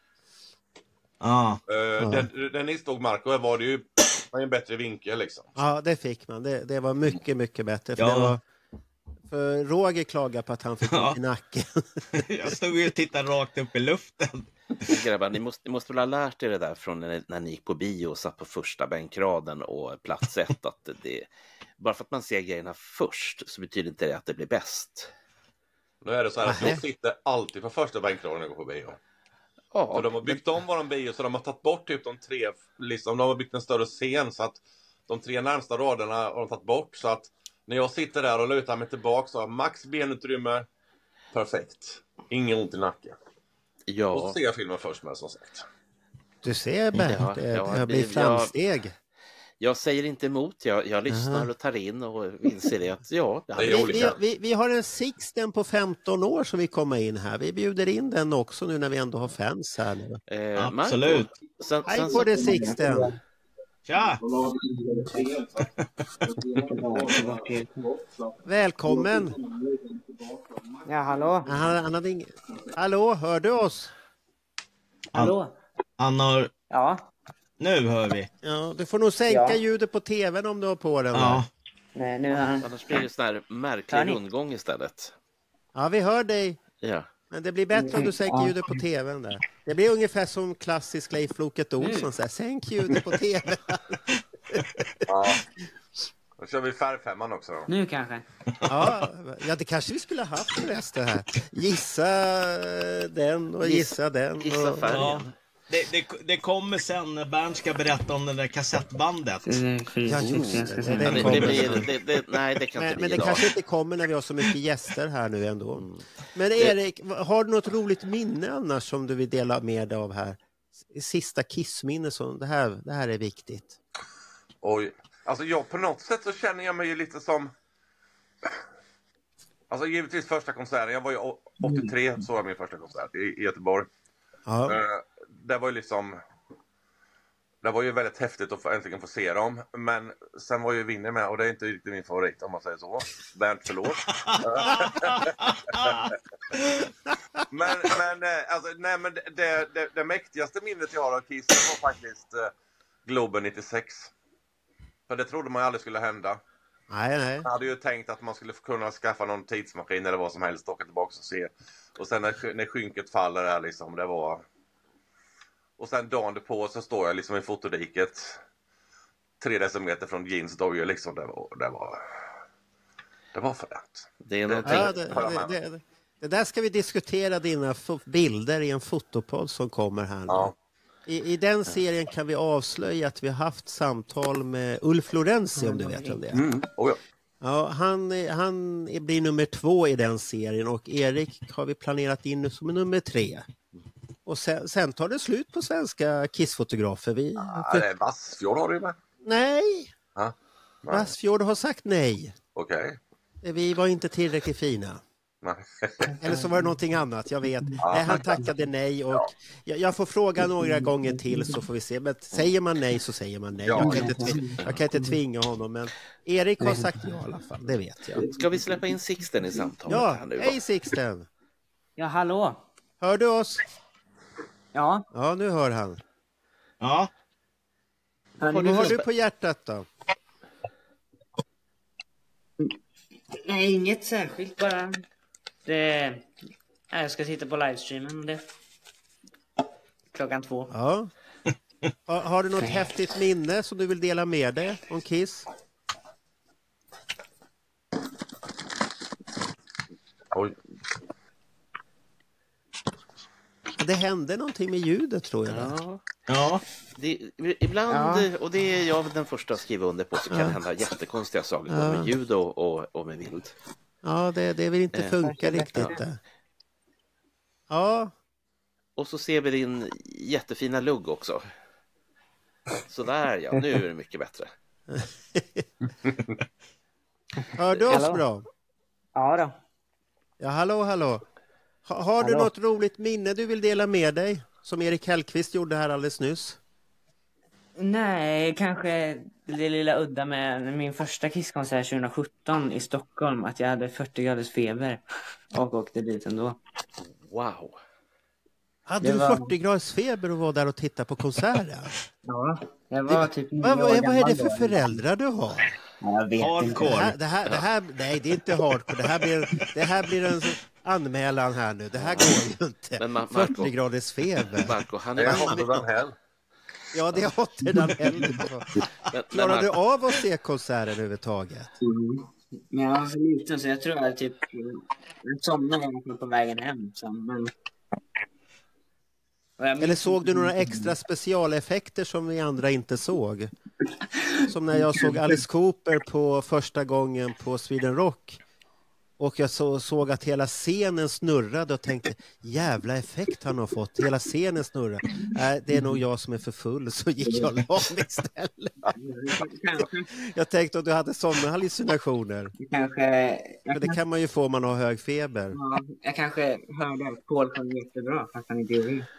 Ah. Uh, ja. Den, den ni stod Marco var det ju en bättre vinkel liksom. Ja, det fick man. Det, det var mycket, mycket bättre. För, ja. det var, för Roger klagade på att han fick ja. i nacken. Jag stod ju och tittade rakt upp i luften. Grabbar, ni måste, ni måste väl ha lärt er det där från när, när ni gick på bio och satt på första bänkraden och plats ett. Att det, bara för att man ser grejerna först så betyder inte det att det blir bäst. Nu är det så här att jag sitter alltid på första bänkraden när jag går på bio. Ja, för de har byggt om våran bio så de har tagit bort typ de tre, liksom, de har byggt en större scen så att de tre närmsta raderna har de tagit bort så att när jag sitter där och lutar mig tillbaka så har max benutrymme, perfekt, ingen ont i nacken. Ja. Och så ser jag filmen först med som sagt. Du ser Bert, ja, det, ja, det blir framsteg. Jag, jag säger inte emot, jag, jag lyssnar uh-huh. och tar in och inser det att ja. Det vi, vi, vi, vi har en Sixten på femton år som vi kommer in här. Vi bjuder in den också nu när vi ändå har fans här nu. Eh, Absolut. Sen, Hej sen, på det Sixten. Tja! Välkommen. Ja, hallå. Han, han hade ing... Hallå, hör du oss? Hallå. Han har... Ja. Nu hör vi. Ja, du får nog sänka ja. ljudet på tvn om du har på den. Ja. Nej, nu han... Annars blir det sån här märklig rundgång istället. Ja, vi hör dig. Ja. Men det blir bättre om du sänker ljudet på tvn där. Det blir ungefär som klassisk Leif Loket Olsson. Så här, sänk ljudet på tvn. Ja. Då kör vi färgfemman också då. Nu kanske. Ja, ja, det kanske vi skulle ha haft förresten här. Gissa den och gissa, gissa den. Och... Gissa färgen. Ja. Det, det, det kommer sen när Bernt ska berätta om det där kassettbandet. Ja, just det. Det, det, det blir, det, det, nej, det kan men, inte men det idag. Kanske inte kommer när vi har så mycket gäster här nu ändå. Men Erik, har du något roligt minne annars som du vill dela med dig av här? Sista kissminne som det här, det här är viktigt. Oj, alltså jag på något sätt så känner jag mig ju lite som... Alltså givetvis första konserten, jag var ju åttiotre så var min första konsert i, i Göteborg. Ja. Uh, det var ju liksom det var ju väldigt häftigt att få, äntligen få se dem, men sen var ju Vinner med och det är inte riktigt min favorit om man säger så. Bernt, förlåt. men men alltså nej men det, det, det mäktigaste minnet jag har av Kiss var faktiskt uh, Globen nittiosex. För det trodde man ju aldrig skulle hända. Nej, nej. Jag hade ju tänkt att man skulle kunna skaffa någon tidsmaskin eller vad som helst och åka tillbaka och se. Och sen när, när skynket faller där liksom, det var... Och sen dagen på så står jag liksom i fotodiket tre decimeter från Jeans Dojo liksom, det var... Det var, det var främt. Det är någonting... Ja, det, det, det, det där ska vi diskutera, dina bilder i en fotopodd som kommer här nu. Ja. I, I den serien kan vi avslöja att vi har haft samtal med Ulf Lorenzi, om du vet om det. Mm. Oh, ja. Ja, han, han blir nummer två i den serien och Erik har vi planerat in som nummer tre. Och sen, sen tar det slut på svenska Kiss-fotografer. Vi, ja, det är Vassfjord har du med. Nej. Ha? Nej. Vassfjord har sagt nej. Okej. Okay. Vi var inte tillräckligt fina. Nej. Eller så var det någonting annat, jag vet. Nej, han tackade nej och jag, jag får fråga några gånger till så får vi se. Men säger man nej så säger man nej. Jag kan inte, jag kan inte tvinga honom, men Erik har sagt ja i alla fall, det vet jag. Ska vi släppa in Sixten i samtalet? Ja, här nu, hej Sixten! Ja, hallå? Hör du oss? Ja. Ja, nu hör han. Ja. Vad har, har du på hjärtat då? Nej, inget särskilt, bara det... Nej, jag ska titta på livestreamen det... klockan två. Ja. Har, har du något häftigt minne som du vill dela med dig om Kiss? Oj. Det hände någonting med ljudet, tror jag. Ja. Ja. Det, ibland, Ja. och det är jag den första att skriva under på, så kan Ja. det hända jättekonstiga saker Ja. både med ljud och, och, och med bild. Ja, det, det vill inte Eh, funka riktigt. ja. det. Ja, Och så ser vi din jättefina lugg också. Så där ja, nu är det mycket bättre. hör du oss Hallå? bra? Ja då. Ja, hallå, hallå. Ha, har du Hallå? något roligt minne du vill dela med dig? Som Erik Hellqvist gjorde här alldeles nyss. Nej, kanske det lilla udda med min första Kisskonsert tjugohundrasjutton i Stockholm, att jag hade fyrtio graders feber och åkte dit ändå. Wow. Hade Det du var- fyrtio graders feber och var där och tittade på konserten? Ja, jag var typ nio Vad, år vad, vad är gammal det för då. föräldrar du har? Ja, jag vet Hardcore. Det inte. här, det här, det här, nej, det är inte hardcore. Det här blir, det här blir en anmälan här nu. Det här går ju inte. Men Ma- Marco- fyrtio graders feber. Marco, han Det är... är Hotter than hell. Ja, det är hotter än helvete. Men, men Klarar du Marco, av att se konserten överhuvudtaget? Mm. Men jag var så liten så jag tror jag typ jag somnade i alla fall på vägen hem sen, men... Och jag- Eller såg du några extra specialeffekter som vi andra inte såg? Som när jag såg Alice Cooper på första gången på Sweden Rock. Och jag så, såg att hela scenen snurrade och tänkte, jävla effekt han har fått. Hela scenen snurrar. Nej, det är nog jag som är för full, så gick jag och la mig istället. Kanske, Jag tänkte att du hade sådana hallucinationer. kanske, Men jag, det kan man ju få om man har hög feber. ja, jag kanske hörde att Paul sjöng jättebra fast han inte gjorde det.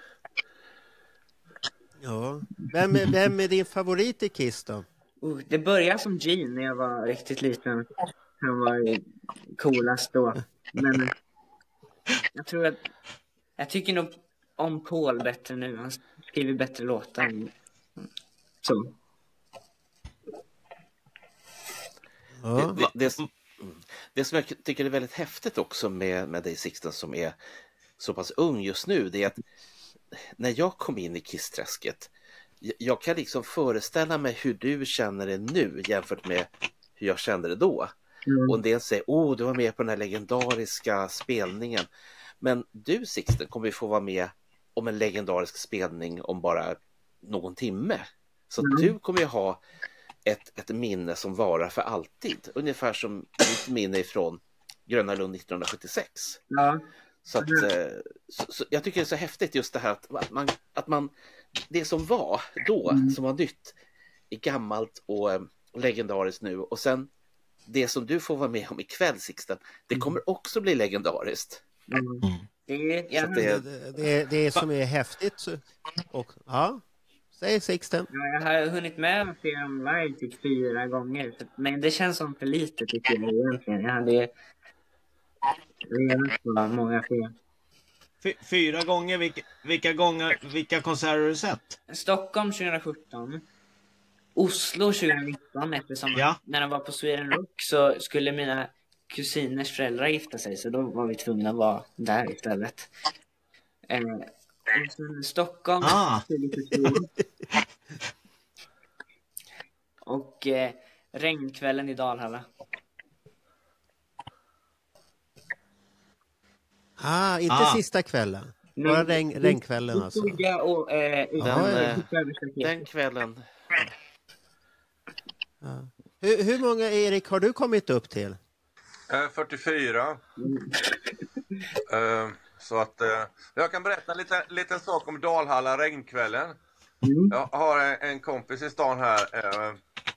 Ja. Vem är, vem är din favorit i Kiss då? Oh, det började som Gene när jag var riktigt liten. Han var ju coolast då. Men jag tror att jag tycker nog om Paul bättre nu. Han skriver bättre låtar. Så. Ja. det, det, det, som, det som jag tycker är väldigt häftigt också med, med dig Sixten som är så pass ung just nu, det är att när jag kom in i Kissträsket, jag, jag kan liksom föreställa mig hur du känner det nu jämfört med hur jag kände det då. Mm. Och en del säger, åh, du var med på den här legendariska spelningen. Men du Sixten kommer ju få vara med om en legendarisk spelning om bara någon timme. Så Mm. du kommer ju ha ett, ett minne som varar för alltid. Ungefär som mitt minne från Gröna Lund nittonhundrasjuttiosex. Ja. Så, att, eh, så, så jag tycker det är så häftigt just det här att, att, man, att man, det som var då, Mm. som var nytt, är gammalt och eh, legendariskt nu. Och sen det som du får vara med om ikväll Sixten, det kommer också bli legendariskt. Mm. Det är, Så jag, att Det, det, det, det är som är häftigt. så- Och, ja, säg Sixten. ja, jag har hunnit med att se dem live typ fyra gånger. Så- Men det känns som för lite tycker jag egentligen. Jag hade redan så många fler. Fy- Fyra gånger, vilka, vilka gånger, vilka konserter har du sett? Stockholm tjugohundrasjutton. Oslo tjugohundranitton, eftersom Ja. när de var på Sweden Rock så skulle mina kusiners föräldrar gifta sig, så då var vi tvungna att vara där istället. Eh, och sen Stockholm Ah. tjugohundratjugotvå. Och eh, regnkvällen i Dalhalla. Ah, inte Ah. sista kvällen. Bara regn, regnkvällen alltså. Ja, och, eh, den, utan, eh, utöver staketet. den kvällen, Ja. Hur, hur många, Erik, har du kommit upp till? Eh, fyrtiofyra. Eh, så att eh, jag kan berätta en liten, liten sak om Dalhalla regnkvällen. Mm. Jag har en, en kompis i stan här. Eh,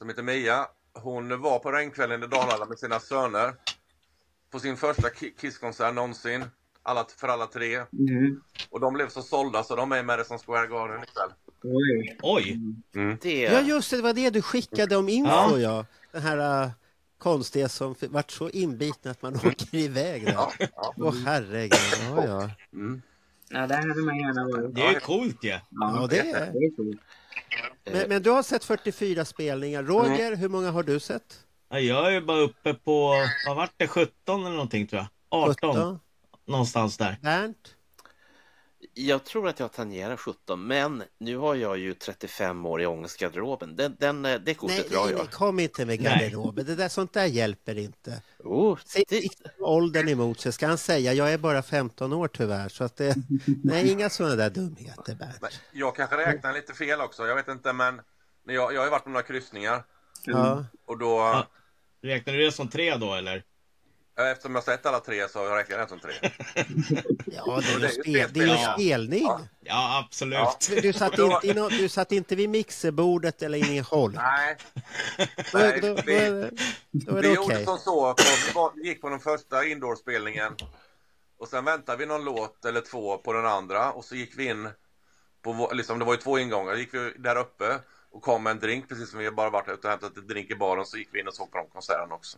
som heter Mia. Hon var på regnkvällen i Dalhalla med sina söner. På sin första Kiss-konsert någonsin. Alla, för alla tre. Mm. Och de blev så sålda så de är med det som Square Garden ikväll. Oj. Oj. Mm. Det... Ja just det, det var det du skickade om info Ja. ja. Den här uh, konstiga som vart så inbiten att man åker iväg där. Ja, ja. Åh herregud, ja ja. Mm. Ja, där hade man gärna varit. Det är coolt ja. Ja det är. Det är coolt. Men, men du har sett fyrtiofyra spelningar. Roger, hur många har du sett? Ja, jag är bara uppe på, vad vart det, sjutton eller någonting tror jag. arton, sjutton. någonstans där. Bernt? Jag tror att jag tangerar sjutton, men nu har jag ju trettiofem år i ångestgarderoben. Den, den, det kortet Nej, drar nej, jag. nej, kom inte med garderoben. Det där, sånt där hjälper inte. Oh, Se det... åldern emot sig ska han säga. Jag är bara femton år tyvärr. Så att det, nej, inga sådana där dumheter, Bernt. Men jag kanske räknar lite fel också. Jag vet inte, men jag, jag har ju varit på några kryssningar. Ja. Och då, Ja. Räknar du det som tre då eller? eftersom jag har sett alla tre så har jag räknat det som tre. Ja, det är ju, Det är ju spel, det är ju spel. spelning. Ja. Ja, absolut. Ja. Du, du, satt inte i no, du satt inte vid mixerbordet eller inne i håll. Nej, Då, nej, då, då, vi- är det- då är vi det gjorde okej. som så. Vi var- vi gick på den första indoorspelningen. Och sen väntade vi någon låt eller två på den andra. Och så gick vi in på, vår- liksom, det var ju två ingångar. Gick vi där uppe och kom med en drink. Precis som vi bara varit ute och hämtat en drink i baren. Så gick vi in och såg på de konserterna också.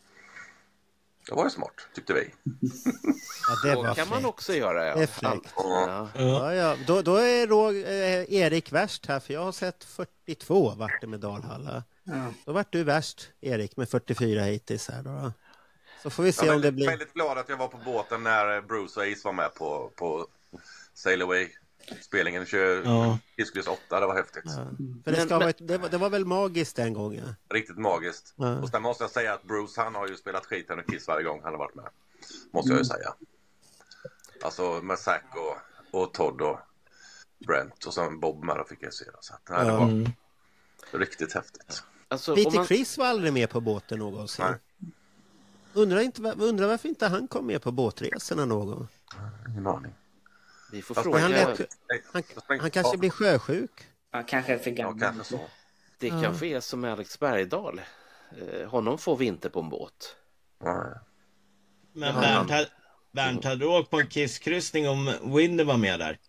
Det var ju smart, tyckte vi. Ja, det Så var kan man fräckt. också göra. Ja. Det är fräckt. Ja. Ja, ja. Då, då är Rog, eh, Erik värst här, för jag har sett fyrtiotvå vart det med Dalhalla. Ja. Då vart du värst, Erik, med fyrtiofyra hittills här då. Så får vi se Jag om är det väldigt, blir... väldigt glad att jag var på båten när Bruce och Ace var med på, på Sail Away-spelningen. Ja. Kiss åtta, det var häftigt. Ja. För det, ska ha varit, det, var, det var väl magiskt den gången? Riktigt magiskt. Ja. Och sen måste jag säga att Bruce, han har ju spelat skiten och Kiss varje gång han har varit med. Måste jag ju säga. Alltså med Zack och, och Todd och Brent och sen Bob med, fick jag se. Så att, nej, det Ja. var Mm. riktigt häftigt. Alltså, om Peter man... Criss var aldrig med på båten någonsin. Nej. Undrar, inte, undrar varför inte han kom med på båtresorna någon. Ingen aning. Vi får Fast Men han, fråga. lät, Nej, han, jag tänkte- han kanske ja, blir sjösjuk. Ja, kanske för Ja, gammal. kanske så. Det kanske är som Alex Bergdahl. Eh, honom får vi inte på en båt. Ja. Men Ja. Bernt, hade- Bernt, hade du åkt på en kisskryssning om Windy var med där?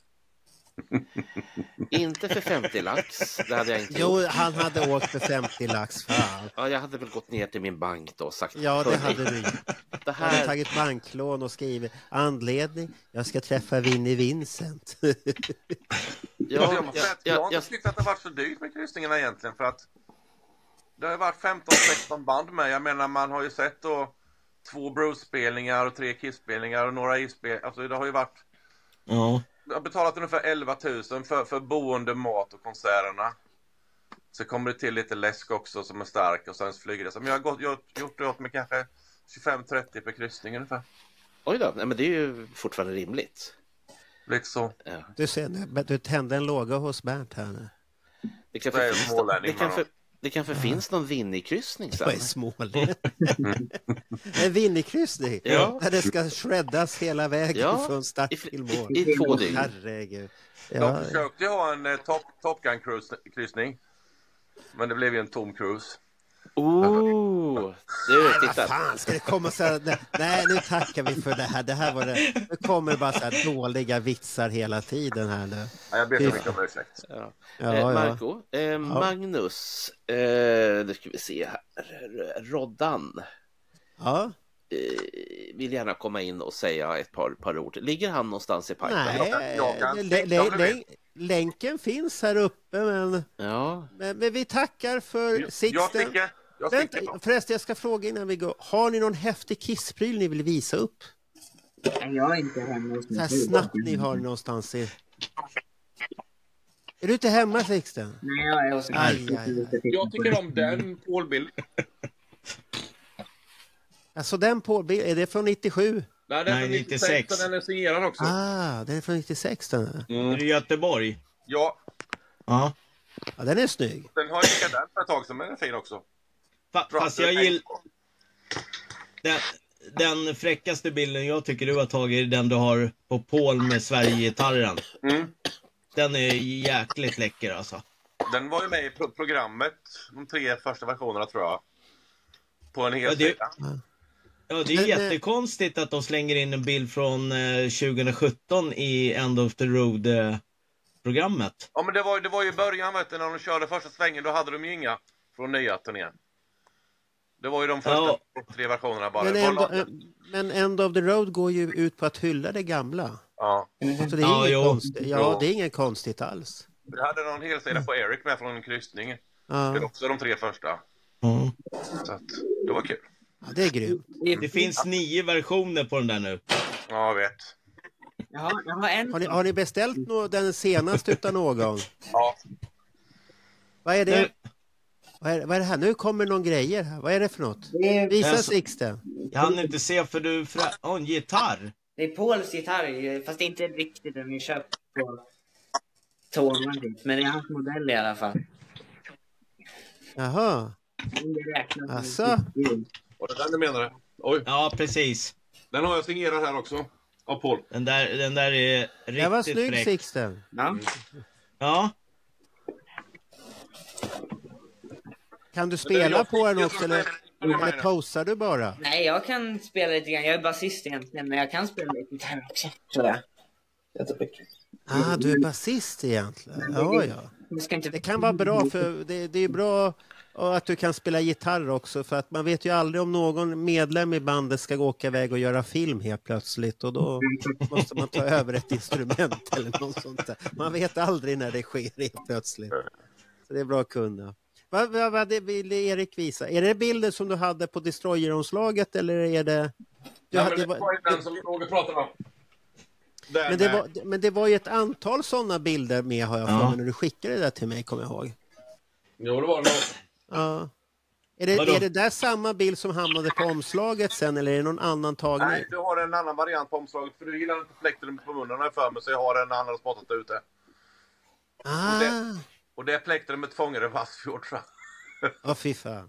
Inte för femtio lax, det hade jag inte Jo, gjort. han hade åkt för femtio lax. Fan. Ja, jag hade väl gått ner till min bank då och sagt Ja, det "Hörni, hade du. det Han hade här, tagit banklån och skrivit anledning. Jag ska träffa Vinnie Vincent. ja, Alltså, jag måste säga jag, att jag har jag, inte jag, tyckt att det har varit så dyrt med kryssningarna egentligen, för att det har varit femton sexton band med. Jag menar, man har ju sett då två Bruce-spelningar och tre Kiss-spelningar och några Ace-spelningar. Alltså det har ju varit, Ja. jag har betalat ungefär elva tusen för, för boende, mat och konserterna. Så kommer det till lite läsk också som är stark och sen flyger det. Så, men jag har gått, jag har gjort det åt med kanske tjugofem trettio per kryssning ungefär. oj då, nej, men det är ju fortfarande rimligt. Lite så. Ja. Du ser nu, du tände en låga hos Bernt här nu. Det kanske Det är finns, smålänning, det kanske, man. det kanske finns någon Vinnie-kryssning sen. Vad är smålig? En Vinnie-kryssning? Ja. Där det ska shreddas hela vägen Ja, från start I, till mål. i, I två dygn. Herregud. Jag Ja, försökte ju ha en eh, top, Top Gun-kryssning. Men det blev ju en tom cruise. Oh, du, vad titta. fan ska det komma så här? Nej, nej, nu tackar vi för det här. Det här var det. Nu kommer bara så här dåliga vitsar hela tiden här nu. Ja, jag ber så mycket om ursäkt. Ja. Ja, eh, ja. Marco, eh, Magnus, eh, nu ska vi se här. Roddan Ja. eh, vill gärna komma in och säga ett par, par ord. Ligger han någonstans i pipen? Nej, Jag- jag kan- lä- jag lä- kan- lä- länken finns här uppe, men, Ja, men, men vi tackar för Jag Sixten. sticker. Jag Vänta, sticker. förresten, jag ska fråga innan vi går. Har ni någon häftig kisspryl ni vill visa upp? Nej, jag är inte hemma hos Så här mig. snabbt ni har någonstans i... Är du inte hemma, Sixten? Nej, jag är hos mig. Aj, aj, aj. Jag tycker om den Paul-bild. Alltså den på, är det från nittiosju? Nej, den är från nittiosex. Den är signerad också. Ah, den är från nittiosex den här. Är det Göteborg? Ja, Ja. Ja, den är snygg. den har jag likadan för ett tag som den är fin också. Fa fast jag gillar... Den, den fräckaste bilden jag tycker du har tagit är den du har på Paul med Sverige-gitarren. Mm. Den är jäkligt läcker alltså. Den var ju med i pro- programmet, de tre första versionerna tror jag. På en hel Ja, det- sida. Ja, det är Men, eh, jättekonstigt att de slänger in en bild från eh, tjugohundrasjutton i End of the Road-programmet. Ja, men det var, det var ju i början, vet du, när de körde första svängen, då hade de ju inga från nya turnén. Det var ju de första Ja. tre versionerna bara. Men Det var end, lag- men End of the Road går ju ut på att hylla det gamla. Ja. Så det är, Ja, inget, jo. konstigt. Ja, Jo. det är inget konstigt alls. Vi hade någon hel sida på Eric med från en kryssning. Det Ja, är också de tre första. Mm. Så att, det var kul. ja det är grymt. Det finns nio versioner på den där nu. Ja, jag vet. Jag har, jag har en... Har ni, har ni beställt nå- den senaste utan någon? Ja. Vad är det? Nu- Vad är, vad är det här? Nu kommer någon grejer här. Vad är det för något? Det är, Visa Alltså- Sixten. Jag hann inte se för du... Fra... Oh, en gitarr. det är Pauls gitarr, fast inte riktigt den vi köpt på Torman typ. Men det är hans modell i alla fall. Jaha. Om det räknas. Asså? Och det är den du menar? Oj, Ja, precis. den har jag signerat här också. Av Paul. Den där, den där är riktigt Det var snygg fräck. Sixten. Ja. Ja. Kan du spela på den också eller, eller eller posar du bara? Nej, jag kan spela lite grann. Jag är basist egentligen, men jag kan spela lite gitarr också, tror jag. Ah, du är basist egentligen. Ja, ja. Jag ska inte... Det kan vara bra för det, det är bra att du kan spela gitarr också för att man vet ju aldrig om någon medlem i bandet ska gå åka iväg och göra film helt plötsligt och då måste man ta över ett instrument eller något sånt där. Man vet aldrig när det sker helt plötsligt. Så det är bra att kunna. Vad, vad, vad det ville Erik visa? Är det bilder som du hade på Destroyer-omslaget eller är det... Du Ja, hade, men det det var- var ju den som Roger pratade om. Den men, det med- var, men det var ju ett antal sådana bilder med har jag för Ja. mig när du skickade det där till mig, kommer jag ihåg. Jo, det var det. Ja. Är det, Vadå? är det där samma bild som hamnade på omslaget sen eller är det någon annan tagning? Nej, du har en annan variant på omslaget. För du gillar inte plektrum på munnen har jag för mig. Så jag har en annan spottat ute. Ah, det- Och det plektrumet fångade Vassfjord, tror jag. ja fy fan.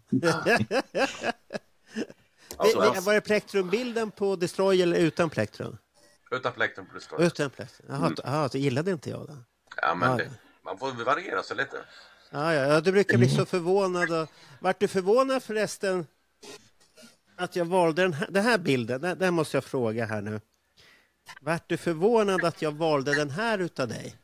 Alltså, Det- Var det plektrumbilden på Destroy eller utan plektrum? Utan plektrum på det står. Utan plektrum. Jaha, mm. Aha, så gillade inte jag det. Ja, men Ja. det, man får variera sig lite. Ja, ja, ja, du brukar bli så förvånad. Och... Vart du förvånad förresten att jag valde den här, den här bilden? Den, den måste jag fråga här nu. Vart du förvånad att jag valde den här utav dig?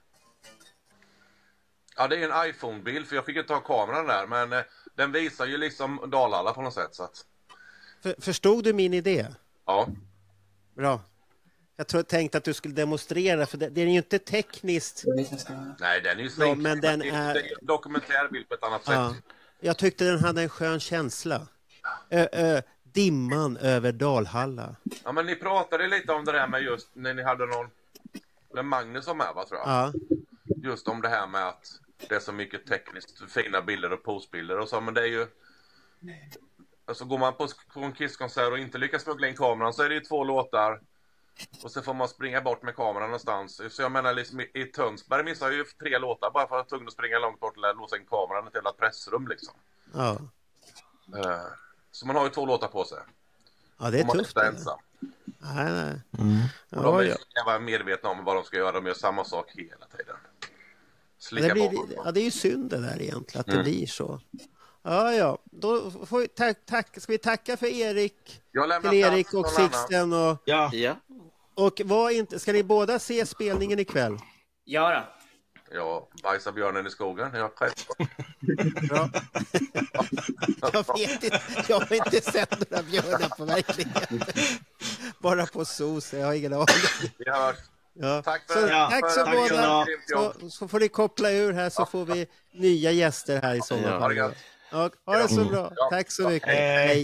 Ja, det är en iPhone-bild. För jag fick inte ha kameran där. Men eh, den visar ju liksom Dalhalla på något sätt. Så att, För, förstod du min idé? ja. Bra. Jag tror, tänkte att du skulle demonstrera, för det, det är ju inte tekniskt. Nej, den är ju Ja, snygg. men den det, är- det är en dokumentärbild på ett annat Ja. sätt. Jag tyckte den hade en skön känsla. Ö, ö, dimman över Dalhalla. Ja, men ni pratade lite om det där med just när ni hade någon... När Magnus var med, va, tror jag. Ja. Just om det här med att det är så mycket tekniskt fina bilder och postbilder och så. Men det är ju... Alltså går man på, på en Kiss-konsert och inte lyckas smuggla in kameran så är det ju två låtar. Och så får man springa bort med kameran någonstans. Så jag menar liksom i, i Tönsberg missade ju tre låtar bara för att tvungen att springa långt bort och låsa in kameran i ett jävla pressrum liksom. Ja. Uh, så man har ju två låtar på sig. Ja, det är Och man tufft. är Det. ensam. Nej, nej. Och de Ja, är ja. jag var medvetna om vad de ska göra. De gör samma sak hela tiden. Slicka Det, blir, bort. ja, det är ju synd det där egentligen, att det Mm. blir så. Ja, ja. Då får vi tack, tack. Ska vi tacka för Erik, Jag lämnar till plats Erik till och någon annan. Sixten och, Ja. Ja. och var inte, ska ni båda se spelningen ikväll? Ja då. Ja, bajsa björnen i skogen. Jag själv. Bra. Jag vet inte, jag har inte sett några björnar på verkligheten. Bara på sos, jag har ingen aning. Vi hörs. Ja. Tack för, Så, Ja, tack så för tack ska ni båda. ha. grymt jobb. Så, så får ni koppla ur här så får vi nya gäster här i Ha det sommar. gött. Ja, ha det så bra. Ja. Tack så mycket. Hej. Hej.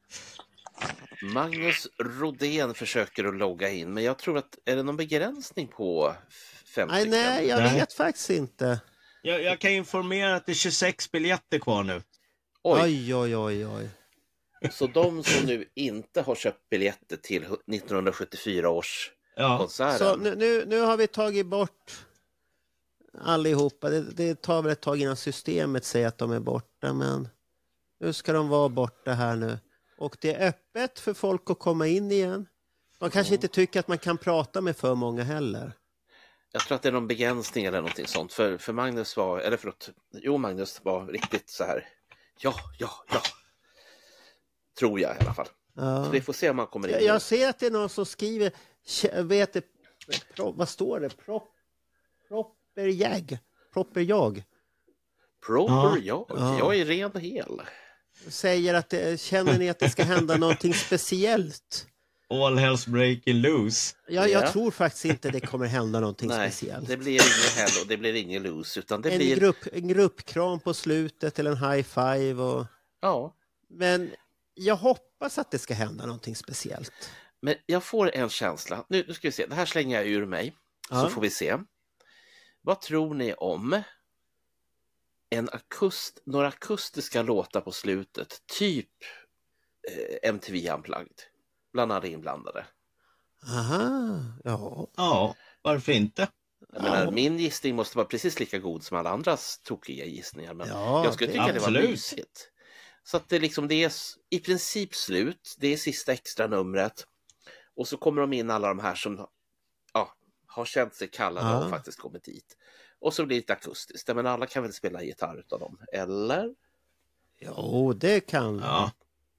Magnus Rodén försöker att logga in, men jag tror att är det någon begränsning på fem Nej, stycken? nej, jag Nej. vet faktiskt inte. Jag, jag kan informera att det är tjugosex biljetter kvar nu. Oj, Oj, oj, oj, oj. så de som nu inte har köpt biljetter till nittonhundrasjuttiofyra års Ja. konserten. Så nu, nu, nu har vi tagit bort allihopa. Det, det tar väl ett tag innan systemet säger att de är borta, men nu ska de vara borta här nu. Och det är öppet för folk att komma in igen. De kanske inte tycker att man kan prata med för många heller. Jag tror att det är någon begränsning eller någonting sånt. För, för Magnus var, eller förlåt, jo Magnus var riktigt så här, ja, ja, ja. Tror jag i alla fall. Ja. Så vi får se om man kommer in. Jag, jag ser att det är någon som skriver, vet det, pro, vad står det? Pro, proper jag. Proper jag. Proper ja. jag. Ja. Jag är ren och hel. Säger att det, känner ni att det ska hända någonting speciellt? All hells breaking loose. Ja, jag yeah. tror faktiskt inte det kommer hända någonting Nej, speciellt. Det blir ingen hell och det blir ingen loose. Utan det en, blir... grupp, en gruppkram på slutet eller en high five. Och... Ja. Men jag hoppas att det ska hända någonting speciellt. Men jag får en känsla. Nu, nu ska vi se. Det här slänger jag ur mig. Ja. Så får vi se. Vad tror ni om en akust, några akustiska låtar på slutet? Typ eh, M T V Unplugged. Bland alla inblandade. Aha, ja. Ja, varför inte? Jag menar, ja. Min gissning måste vara precis lika god som alla andras tokiga gissningar. Men ja, jag skulle tycka absolut. Det var mysigt. Så att det, liksom, det är i princip slut. Det är sista extra numret. Och så kommer de in alla de här som ja, har känt sig kallade ja. Och faktiskt kommit dit. Och så blir det lite akustiskt. Men alla kan väl spela gitarr utav dem, eller? Jo, det kan. Ja.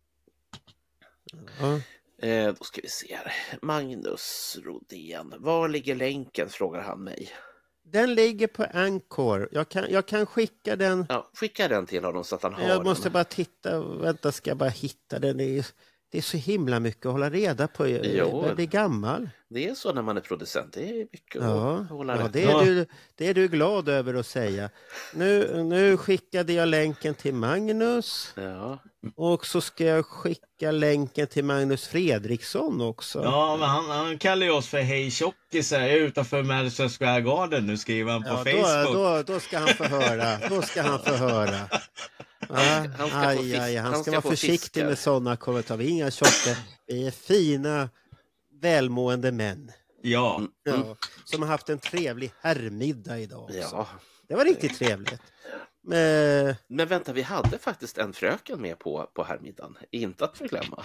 Ja. Eh, då ska vi se här. Magnus Rodén. Var ligger länken, frågar han mig. Den ligger på Anchor. Jag kan, jag kan skicka den. Ja, skicka den till honom så att han har jag den. måste bara titta. Vänta, ska jag bara hitta den. Det är, det är så himla mycket att hålla reda på. Jo, det är gammal. Det är så när man är producent. Det är mycket ja, att hålla ja, rätt. det är, du, det är du glad över att säga. Nu, nu skickade jag länken till Magnus. Ja. Och så ska jag skicka länken till Magnus Fredriksson också. Ja, men han, han kallar ju oss för hej tjockisar utanför Madison Square Garden. Nu skriver han på ja, Facebook. Då, då, då ska han få höra. Då ska han få höra. Ja, han ska, aj, få fisk, aj, han ska, han ska vara försiktig fiskar. Med sådana kommentarer. Vi är inga tjocka. Vi är fina, välmående män. Ja. Mm. ja. Som har haft en trevlig herrmiddag idag också. Ja. Det var riktigt trevligt. Men... Men vänta, vi hade faktiskt en fröken med på, på herrmiddagen. Inte att förglömma.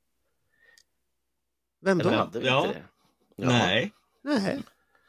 Vem då? Eller hade vi ja. inte det? Ja. Nej. Nej.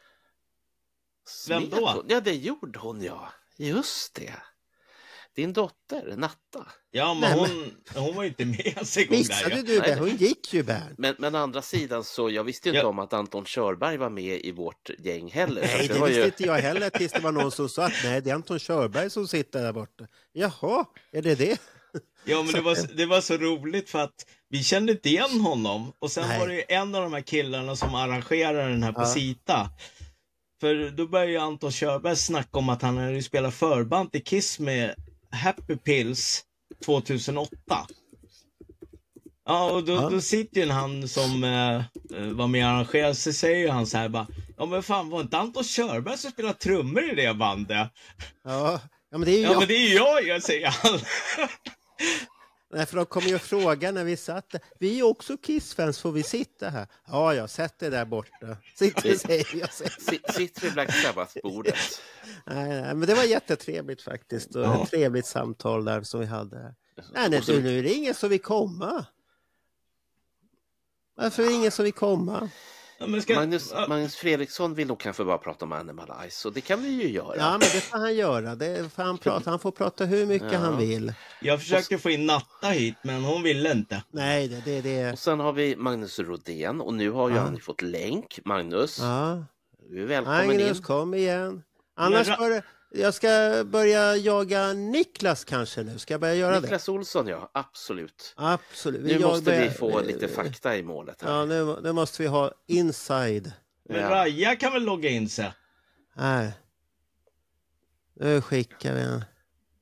Vem då? Ja, det gjorde hon, ja. Just det. Din dotter, Natta. Ja, men, Nej, hon, men... hon var ju inte med sig. Missade du det? Hon gick ju, Bernt. Men, men andra sidan så, jag visste inte ja. om att Anton Körberg var med i vårt gäng heller. Nej, det, det visste ju... inte jag heller tills det var någon som sa att nej, det är Anton Körberg som sitter där borta. Jaha, är det det? Ja, men det var, det var så roligt för att vi kände inte igen honom. Och sen nej. var det ju en av de här killarna som arrangerade den här på ja. Sita. För då började Anton Körberg snacka om att han hade spelat förband till Kiss med Happy Pills tjugohundraåtta. Ja, och då, ja. då sitter ju han som eh, var med och arrangerade, så säger han så här bara, ja men fan, var inte Anton Körberg som spelar trummor i det bandet? Ja, ja men det är ju ja, jag. men det är ju jag, jag säger han. Nej, för de kommer ju fråga när vi satt där. Vi är också Kiss-fans, får vi sitta här? Ja, jag sätter där borta. Sitter, säger jag. Sitter vid Black Sabbath-bordet. Nej, nej, men det var jättetrevligt faktiskt. Och ja. Ett trevligt samtal där som vi hade här. Nej, nej, så... nu är det ingen som vill komma. Varför är det ingen som vill komma? Ja, ska... Magnus, Magnus Fredriksson vill nog kanske bara prata om Animal Eyes, och det kan vi ju göra. Ja, men det får han göra. Det får han, prata. Han får prata hur mycket ja. han vill. Jag försökte få in Natta hit, men hon ville inte. Nej, det det. det. Och sen har vi Magnus Rodén, och nu har ju ja. han fått länk. Magnus, ja. du är välkommen Magnus, in. kom igen. Annars men... börja... jag ska börja jaga Niklas kanske nu. Ska jag börja göra Niklas det? Niklas Olsson, ja. Absolut. Absolut. Nu jag måste börjar... vi få lite fakta i målet här. Ja, nu, nu måste vi ha inside. Men ja. Raja kan väl logga in sig? Nej. Nu skickar vi en.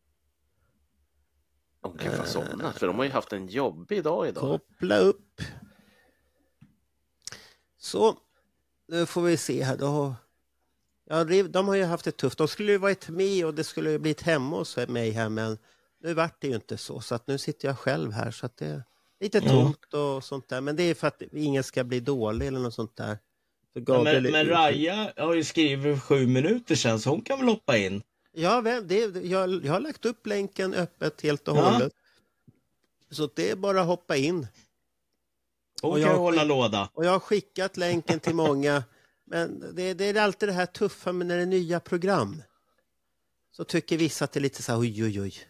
De kan få somna, för de har ju haft en jobbig dag idag. Koppla upp. Så, nu får vi se här. Då. Ja, de har ju haft det tufft. De skulle ju varit med och det skulle ju blivit hemma hos mig här, men nu vart det ju inte så. Så att nu sitter jag själv här, så att det är lite tomt och sånt där. Men det är för att ingen ska bli dålig eller något sånt där. Ja, men, men Raja har ju skrivit sju minuter sedan, så hon kan väl hoppa in. Ja, det, jag, jag har lagt upp länken öppet helt och ja. hållet. Så det är bara att hoppa in. Hon och kan jag hålla låda. Och jag har skickat länken till många Men det, det är alltid det här tuffa med när det är nya program. Så tycker vissa att det är lite så här, oj, oj, oj.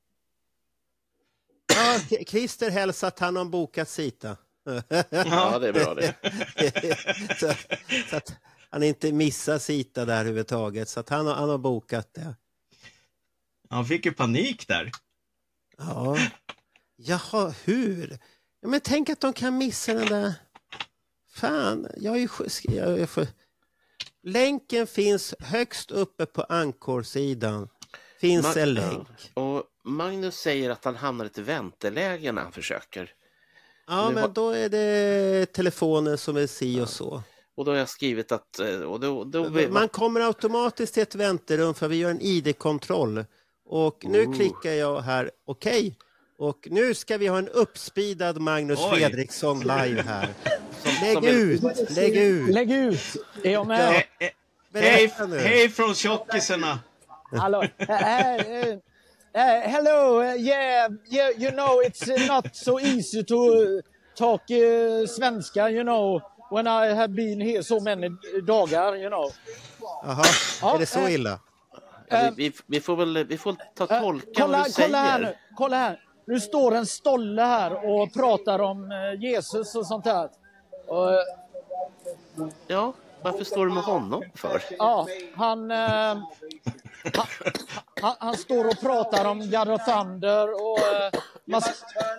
Ja, Christer hälsar att han har bokat Sita. Ja, det är bra det. så, så att han inte missar Sita där överhuvudtaget. Så att han, har, han har bokat det. Han fick ju panik där. Ja. Jaha, hur? Ja, men tänk att de kan missa den där... Fan, jag är ju... Jag är för... Länken finns högst uppe på Anchor-sidan. Finns Ma- en länk. Och Magnus säger att han hamnar i ett vänteläge när han försöker. Ja, nu men har... då är det telefonen som är si och så. Och då har jag skrivit att... Och då, då... Man kommer automatiskt till ett vänterum för vi gör en I D-kontroll. Och nu oh. klickar jag här, okej. Okay. Och nu ska vi ha en uppspeedad Magnus Oj. Fredriksson live här. Som, lägg som ut, en... lägg ut. Lägg ut, är jag med? Ja. Hej, hej från tjockisarna. Hallå. Uh, uh, uh, hello, uh, yeah, yeah, you know, it's not so easy to talk uh, svenska, you know, when I have been here so many dagar, you know. Jaha, ja, är det så illa? Ja, vi, vi, vi får väl vi får ta tolka uh, kolla, kolla vad du säger. Här nu, kolla här. Nu står en stolle här och pratar om uh, Jesus och sånt här. Och, uh, ja, varför står du med honom för? Ja, han, uh, han, han, han står och pratar om God of Thunder och... Uh, mas-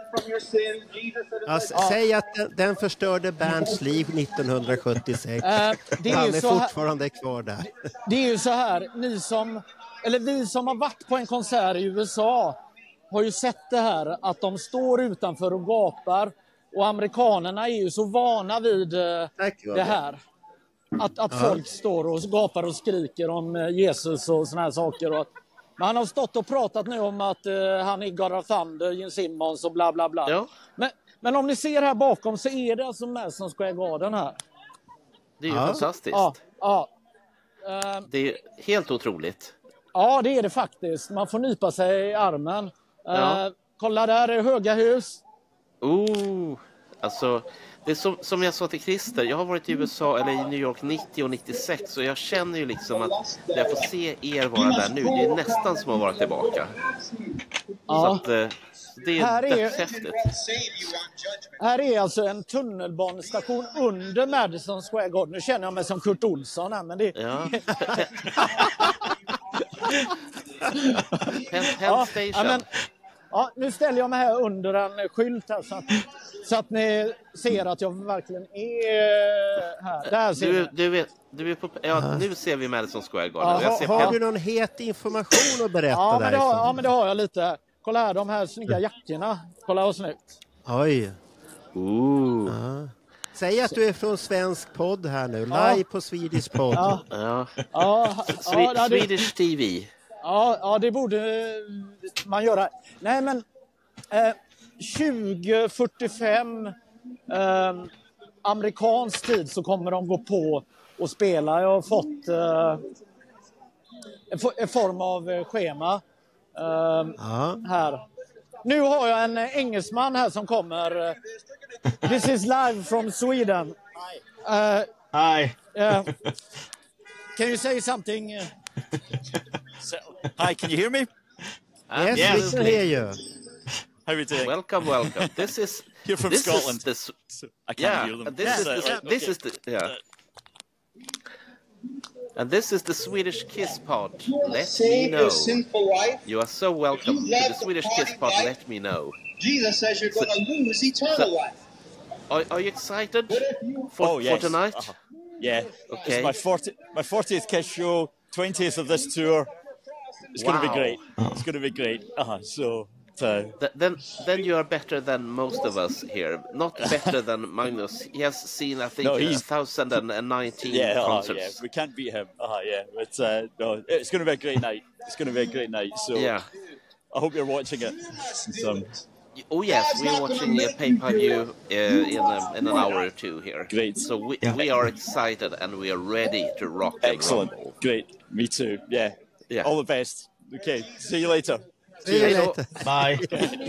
alltså, ja. Säg att den, den förstörde Bernts liv nittonhundrasjuttiosex. Uh, det är han är fortfarande här, kvar där. Det är ju så här, ni som... Eller vi som har varit på en konsert i U S A har ju sett det här att de står utanför och gapar. Och amerikanerna är ju så vana vid uh, det här. Att, att ja. folk står och gapar och skriker om Jesus och såna här saker. Och, men han har stått och pratat nu om att uh, han är God of Thunder, Gene Simmons och bla bla bla. Ja. Men, men om ni ser här bakom så är det alltså Madison Square Garden här. Det är ju ja. fantastiskt. Ja, ja. Uh, det är helt otroligt. Ja, det är det faktiskt. Man får nypa sig i armen. Uh, ja. Kolla där, är höga hus. Oh, alltså... Det är som, som jag sa till Christer, jag har varit i U S A eller i New York nittio och nittiosex och jag känner ju liksom att jag får se er vara där nu, det är nästan som att vara tillbaka. Ja. Så att det är här är, häftigt. Här är alltså en tunnelbanestation under Madison Square Garden. Nu känner jag mig som Kurt Olsson här, men det... Ja. Penn, Penn ja, Station. Ja, men, ja, nu ställer jag mig här under en skylt här så att, så att ni ser att jag verkligen är här. Där ser du, du, är, du är på, ja, nu ser vi Madison Square Garden. Ja, jag ser har Penn... du någon het information att berätta ja, men det har, därifrån? ja, men det har jag lite. Kolla här, de här snygga jackorna. Kolla vad snyggt. Oj. Ooh. Ja. Säg att du är från svensk podd här nu. Live ja. på Swedish podd. Ja. Ja. Ja. Swe- ja, det... Swedish T V. Ja, ja, det borde man göra. Nej, men eh, tjugo fyrtiofem eh, amerikansk tid så kommer de gå på och spela. Jag har fått eh, en form av schema eh, här. Nu har jag en engelsman här som kommer. This is live from Sweden. Uh, Hi. Uh, can you say something? So, hi, can you hear me? Yes, yes, we can hear you. How are you doing? Welcome, welcome. This is you're from this Scotland. Is the, so I can't yeah, hear them. This yeah, is so, the, right, this okay. is the yeah. And this is the Swedish Kiss Pod. Let me know. You are so welcome to the Swedish Kiss Pod. Let me know. Jesus says you're so, going to lose eternal so, life. Are, are you excited for, oh, yes. for tonight? Uh-huh. Yeah. Okay. It's my fortieth my fortieth Kiss show, twentieth of this tour. It's wow. going to be great. It's going to be great. Uh-huh. So, so. Th- then, then you are better than most of us here. Not better than Magnus. He has seen, I think, no, one thousand nineteen yeah, concerts. Uh, yeah, we can't beat him. Uh, yeah, but uh, no, it's going to be a great night. It's going to be a great night. So, yeah. I hope you're watching it. So. Oh yes, we're watching a pay-per-view uh, in, a, in an hour or two here. Great. So we yeah. we are excited and we are ready to rock and Excellent. Rumble. Great. Me too. Yeah. Yeah. All the best. Okay. See you later. Bye.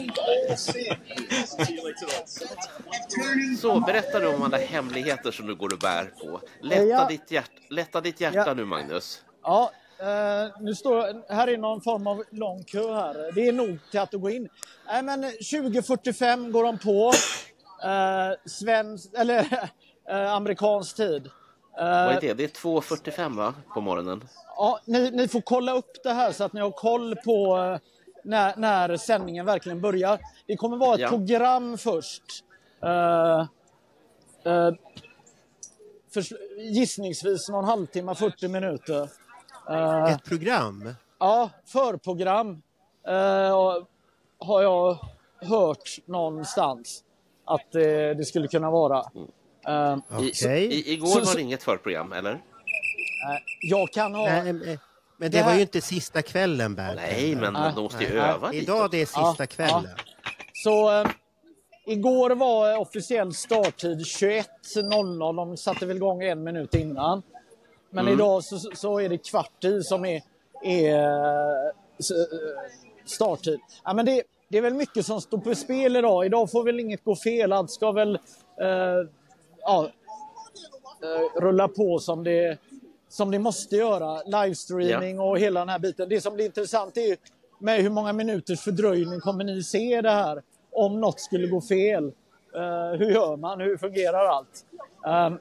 Så berätta du om alla hemligheter som du går och bär på. Lätta, ja. ditt, hjärt, lätta ditt hjärta ja. nu, Magnus. Ja, eh, nu står här är någon form av lång kö här. Det är nog till att gå in. Nej, men tjugo fyrtiofem går de på. Eh, svensk, eller eh, amerikansk tid. Vad är det? Det är två fyrtiofem va? På morgonen. Ja, ni, ni får kolla upp det här så att ni har koll på eh, när, när sändningen verkligen börjar. Det kommer vara ett ja. program först. Eh, eh, för, gissningsvis någon halvtimme, fyrtio minuter. Uh, Ett program? Ja, förprogram uh, har jag hört någonstans att uh, det skulle kunna vara. Uh, okay. I, i, igår så, var det inget förprogram, eller? Uh, jag kan ha... Nej, men det, det var här... ju inte sista kvällen, Bert. Nej, men uh, de måste ju uh, öva uh, Idag det är sista uh, kvällen. Uh. Så... Uh, Igår var officiell starttid tjugoett noll noll. De satte väl igång en minut innan. Men mm. idag så, så är det kvart i som är, är starttid. Ja, men det, det är väl mycket som står på spel idag. Idag får väl inget gå fel. Allt ska väl eh, ja, eh, rulla på som det, som det måste göra. Livestreaming ja. och hela den här biten. Det som blir intressant är ju med hur många minuters fördröjning kommer ni se det här. Om något skulle gå fel. Uh, hur gör man? Hur fungerar allt? Um,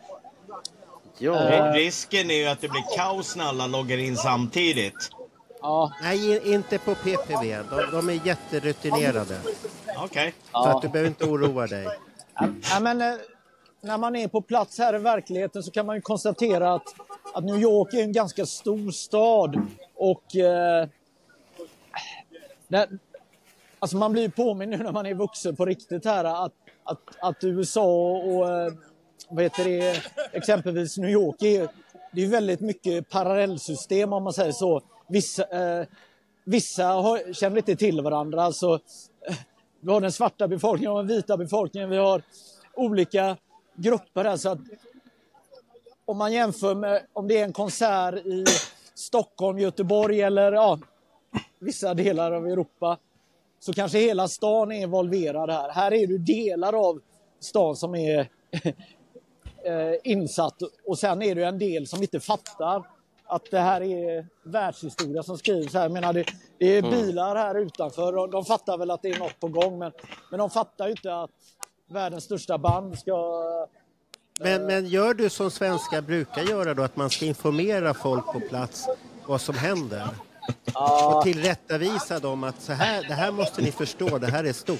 ja. uh, Risken är ju att det blir kaos när alla loggar in samtidigt. Ja. Nej, inte på P P V. De, de är jätterutinerade. Okej. Okay. Så att du behöver inte oroa dig. Ja, men, uh, när man är på plats här i verkligheten så kan man ju konstatera att, att New York är en ganska stor stad. Och... Uh, där, Alltså man blir påminn nu när man är vuxen på riktigt här att, att, att U S A och vad heter det, exempelvis New York är, det är väldigt mycket parallellsystem om man säger så. Vissa, eh, vissa har, känner inte till varandra. Alltså, eh, vi har den svarta befolkningen och den vita befolkningen. Vi har olika grupper här. Så att om man jämför med om det är en konsert i Stockholm, Göteborg eller ja, vissa delar av Europa, så kanske hela stan är involverad här. Här är det delar av stan som är eh, insatt. Och sen är det en del som inte fattar att det här är världshistoria som skrivs här. Jag menar, det, det är bilar här utanför. Och de fattar väl att det är något på gång. Men, men de fattar ju inte att världens största band ska... Eh... Men, men gör du som svenskar brukar göra då? Att man ska informera folk på plats vad som händer? Och tillrättavisa dem att så här, det här måste ni förstå, det här är stort.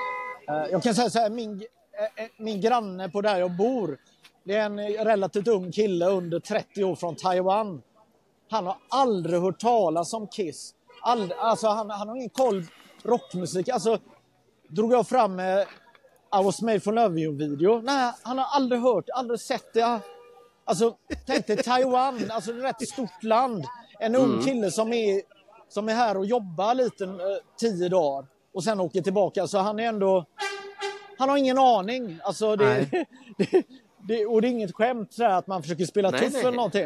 Jag kan säga så här, min, min granne på där jag bor, det är en relativt ung kille under trettio år från Taiwan. Han har aldrig hört talas om Kiss. Aldrig, alltså han, han har ingen koll rockmusik. Alltså drog jag fram med I was made for love you-video. Nej, han har aldrig hört, aldrig sett det. Alltså tänk dig Taiwan, alltså det är ett rätt stort land. En ung mm. kille som är, som är här och jobbar lite eh, tio dagar och sen åker tillbaka. Så han är ändå... Han har ingen aning. Alltså det, det, det, och det är inget skämt så här, att man försöker spela nej, tuff nej. eller någonting.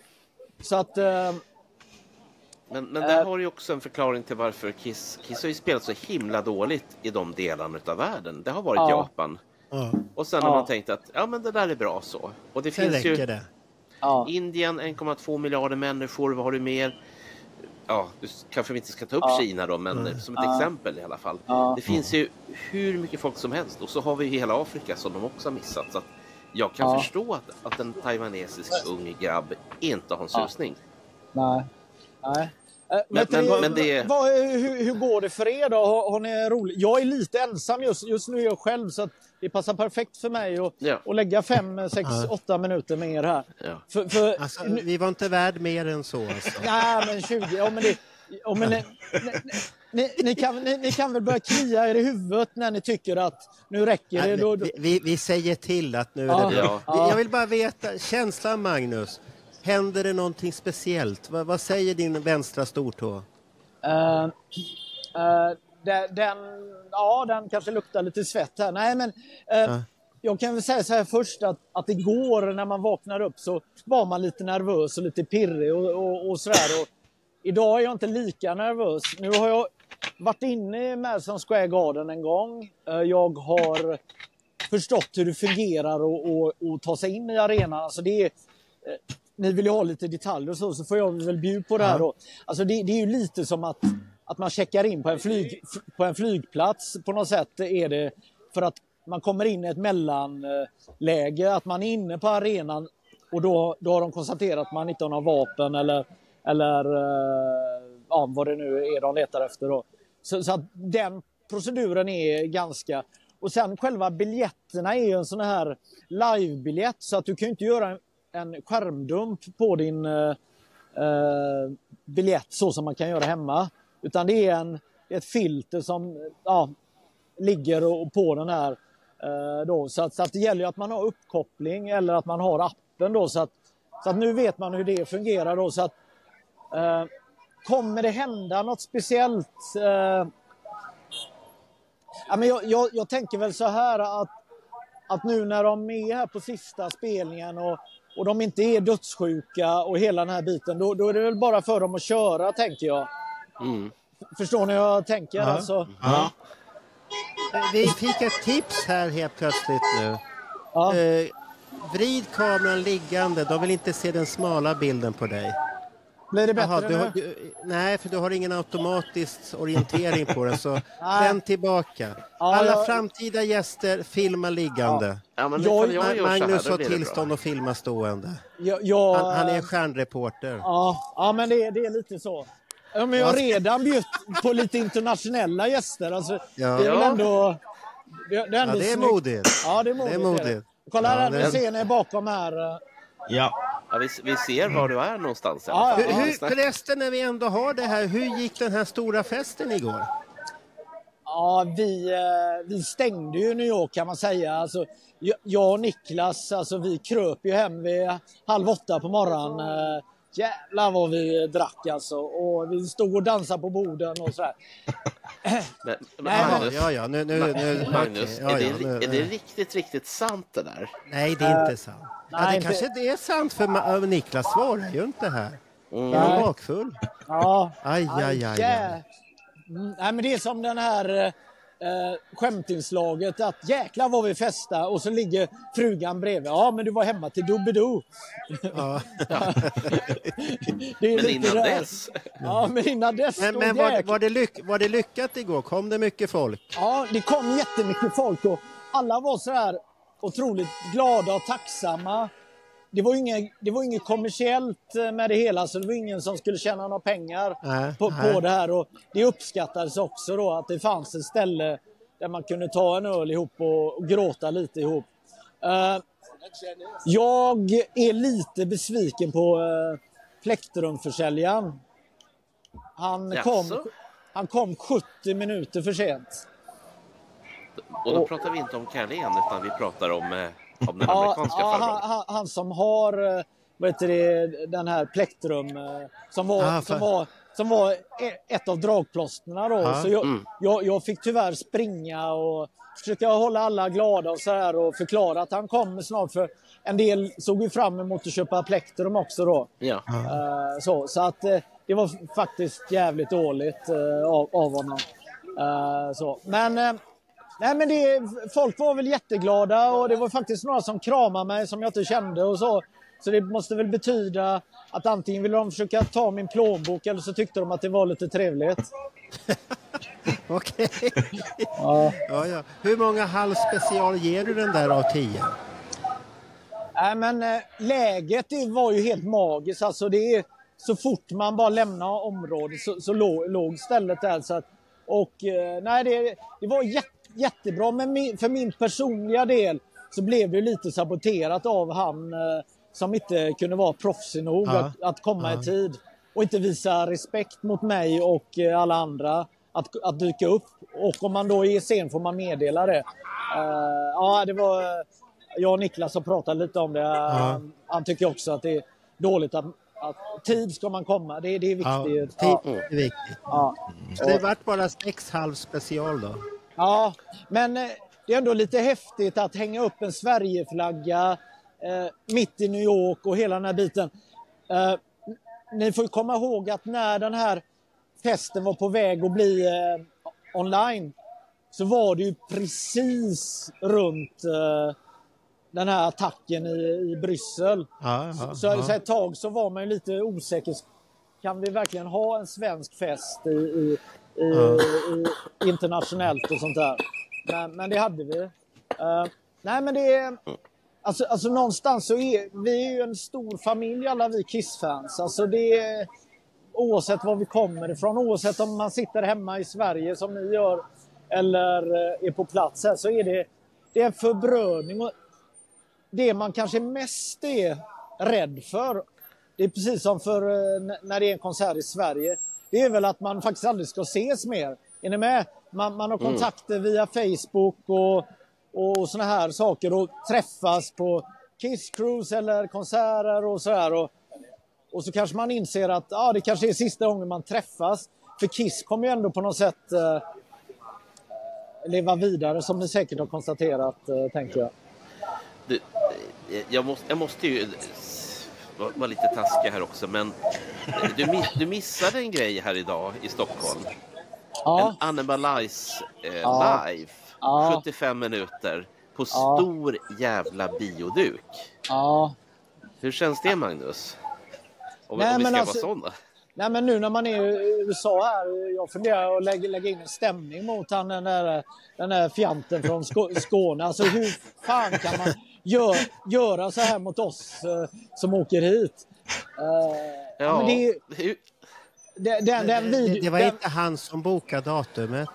Så att... Eh, men men det äh, har ju också en förklaring till varför Kiss, Kiss har ju spelat så himla dåligt i de delarna av världen. Det har varit ja. Japan. Ja. Och sen har ja. man tänkt att ja, men det där är bra så. Och det sen finns ju... Det. Ja. Indien, en komma två miljarder människor, vad har du mer? Ja, du kanske inte ska ta upp ja. Kina då, men mm. som ett ja. exempel i alla fall. Ja. Det finns ju hur mycket folk som helst. Och så har vi hela Afrika som de också har missat. Så att jag kan ja. förstå att, att en taiwanesisk ung grabb inte har en susning. Ja. Nej, nej. Men, men, men, men det... vad, hur, hur går det för er då? Har, har ni roligt? Jag är lite ensam just, just nu är jag själv så att det passar perfekt för mig att, ja. att lägga fem, sex, ja. åtta minuter med er här. Ja. För, för, alltså, vi var inte värd mer än så. Alltså. Nej, men tjugo. Ja, men det, ja, men ni, ni, ni, kan, ni, ni kan väl börja klia er i huvudet när ni tycker att nu räcker det. Då, då. Vi, vi, vi säger till att nu ja. är det bra. Ja. Jag vill bara veta, känslan Magnus. Händer det någonting speciellt? Vad, vad säger din vänstra stortå? Uh, uh, den, den, ja, den kanske luktar lite svett här. Nej, men uh, uh. jag kan väl säga så här först att, att igår när man vaknar upp så var man lite nervös och lite pirrig och, och, och sådär. Och idag är jag inte lika nervös. Nu har jag varit inne i Madison Square Garden en gång. Jag har förstått hur det fungerar och, och, och ta sig in i arenan. Alltså det är, ni vill ju ha lite detaljer och så, så får jag väl bjuda på det här då. Alltså det, det är ju lite som att, att man checkar in på en, flyg, på en flygplats på något sätt är det för att man kommer in i ett mellanläge, att man är inne på arenan och då, då har de konstaterat att man inte har några vapen eller, eller ja, vad det nu är de letar efter då. Så, så att den proceduren är ganska... Och sen själva biljetterna är ju en sån här live-biljett så att du kan ju inte göra en, en skärmdump på din eh, biljett så som man kan göra hemma. Utan det är en, ett filter som ja, ligger och, på den här eh, då. Så att, så att det gäller ju att man har uppkoppling eller att man har appen då. Så att, så att nu vet man hur det fungerar då. Så att eh, kommer det hända något speciellt? Eh, ja, men jag, jag, jag tänker väl så här att, att nu när de är här på sista spelningen och, och de inte är dödssjuka och hela den här biten, då, då är det väl bara för dem att köra, tänker jag. Mm. Förstår ni vad jag tänker? Ja. Alltså? Ja. Vi fick ett tips här helt plötsligt nu. Ja. Eh, vrid kameran liggande, de vill inte se den smala bilden på dig. Blir det bättre? Aha, du har, du, nej, för du har ingen automatisk orientering på den, så vänd tillbaka. Ja, Alla jag... framtida gäster filma liggande. Ja. Ja, men jag, jag Magnus har tillstånd att filma stående. Jag, jag... Han, han är en stjärnreporter. Ja, ja men det, det är lite så. Ja, men jag har redan bjudit på lite internationella gäster. Alltså, ja. Det är väl ändå... Det, det är, ändå ja, det är modigt. Ja, det är modigt. Det är modigt. Kolla här, ja, nu det... ser ni bakom här. Ja. Ja, vi, vi ser var du är någonstans. Ja, hur, hur, förresten, när vi ändå har det här, hur gick den här stora festen igår? Ja, vi, vi stängde ju New York kan man säga. Alltså, jag och Niklas, alltså, vi kröp ju hem vid halv åtta på morgonen. Jävlar vad vi drack alltså. Och vi stod och dansade på borden och sådär. Men, Nej, Magnus, ja, ja, nu, nu, nu, Magnus ja, är, det, ja, nu, är det riktigt, riktigt sant det där? Nej, det är inte sant. Nej, ja, det inte... kanske det är sant, för Niklas svarar ju inte här. Mm. Är han bakfull? Ja. Aj, aj, aj, aj. aj. Mm, nej, men det är som den här eh, skämtinslaget att jäklar vad vi festa och så ligger frugan bredvid. Ja, men du var hemma till Doobidoo. Ja. det är men innan där. dess. Ja, men innan dess. Men, men var, var, det lyck, var det lyckat igår? Kom det mycket folk? Ja, det kom jättemycket folk och alla var så här otroligt glada och tacksamma. Det var inget, det var inget kommersiellt med det hela, så det var ingen som skulle tjäna några pengar äh, på, äh. på det här. Och det uppskattades också då att det fanns ett ställe där man kunde ta en öl ihop och, och gråta lite ihop. Uh, jag är lite besviken på uh, plektrumförsäljaren. Han kom, han kom sjuttio minuter för sent. Och då pratar vi inte om Carlén utan vi pratar om, eh, om den ja, amerikanska ja, farbrorn. Han, han som har vad heter det, den här plektrum som var, ah, som var, som var ett av dragplåsterna då. Ah, så jag, mm. jag, jag fick tyvärr springa och försöka hålla alla glada och så här och förklara att han kommer snart, för en del såg ju fram emot att köpa plektrum också då. Ja. Uh, så, så att uh, det var faktiskt jävligt dåligt uh, av, av honom. Uh, så. Men uh, Nej, men det, folk var väl jätteglada och det var faktiskt några som kramade mig som jag inte kände och så. Så det måste väl betyda att antingen ville de försöka ta min plånbok eller så tyckte de att det var lite trevligt. Okej. Ja. Ja, ja. Hur många halvspecial ger du den där av tio? Nej, men äh, läget det var ju helt magiskt. Alltså det är så fort man bara lämnar området så, så låg, låg stället där. Så att, och äh, nej, det, det var jätte jättebra, men min, för min personliga del så blev det lite saboterat av han eh, som inte kunde vara proffsig nog ja. att, att komma ja. i tid och inte visa respekt mot mig och eh, alla andra att, att dyka upp, och om man då är sen får man meddela det. Uh, ja, det var jag och Niklas som pratade lite om det. Ja. Han, han tycker också att det är dåligt att, att tid ska man komma, det, det är viktigt. Ja, tid är viktigt. Ja. Så det vart bara sex halv special då? Ja, men det är ändå lite häftigt att hänga upp en Sverigeflagga eh, mitt i New York och hela den här biten. Eh, ni får komma ihåg att när den här festen var på väg att bli eh, online, så var det ju precis runt eh, den här attacken i, i Bryssel. Ja, ja, så, ja. så ett tag så var man ju lite osäker. Kan vi verkligen ha en svensk fest i, i, i, Ja. i, i internationellt och sånt där? Men, men det hade vi. Uh, nej, men det är... Alltså, alltså någonstans så är vi är ju en stor familj, alla vi Kiss-fans. Alltså det är... Oavsett var vi kommer ifrån, oavsett om man sitter hemma i Sverige som ni gör eller uh, är på plats här, så är det, det är en förbrödning. Och det man kanske mest är rädd för, det är precis som för uh, när det är en konsert i Sverige, det är väl att man faktiskt aldrig ska ses mer. Är ni med? Man, man har kontakter mm. via Facebook och, och såna här saker och träffas på Kiss Cruise eller konserter och sådär. Och, och så kanske man inser att ah, det kanske är sista gången man träffas. För Kiss kommer ju ändå på något sätt uh, leva vidare, som ni säkert har konstaterat, uh, tänker jag. Du, jag, måste, jag måste ju vara var lite taskig här också, men du, du missade en grej här idag i Stockholm. Ja. En Animalize eh, Ja. live, Ja. sjuttiofem minuter på Ja. stor jävla bioduk. Ja. Hur känns det, Magnus? Om, Nej, om vi men ska alltså- vara sådana. Nej, men nu när man är i U S A här, jag funderar att lägga, lägga in en stämning mot han, den där, den där fjanten från Skå- Skåne. Alltså hur fan kan man gör, göra så här mot oss eh, som åker hit? Eh, Ja, men det, hur- det, den, den det, video, det var den, inte han som bokade datumet.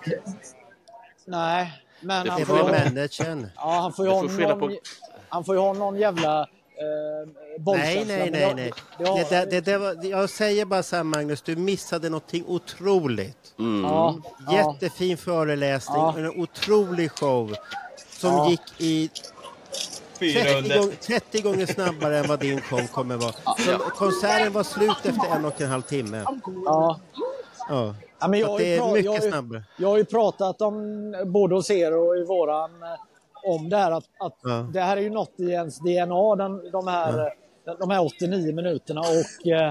Nej, men Det han Det får, ju var ha, managern. ja, han får ju Du ha får skylla någon, på- han får ju ha någon jävla eh, Nej, bollkänsla. nej, Men nej, jag- nej. jag- Det, det, det, det var, jag säger bara så här, Magnus, du missade någonting otroligt. Mm. Ja, ja, Jättefin föreläsning, Ja. en otrolig show som Ja. gick i trettio, fyrahundra. gång, trettio gånger snabbare än vad din show kommer vara. Så konserten var slut efter en och en halv timme. ja. Ja. Ja, men jag, Så har att ju det är pra- mycket jag, har ju- snabbare. jag har ju pratat om, både hos er och i våran, eh, om det här att, att Ja. det här är ju något i ens D N A, den, de, här, eh, de här åttionio minuterna, och eh,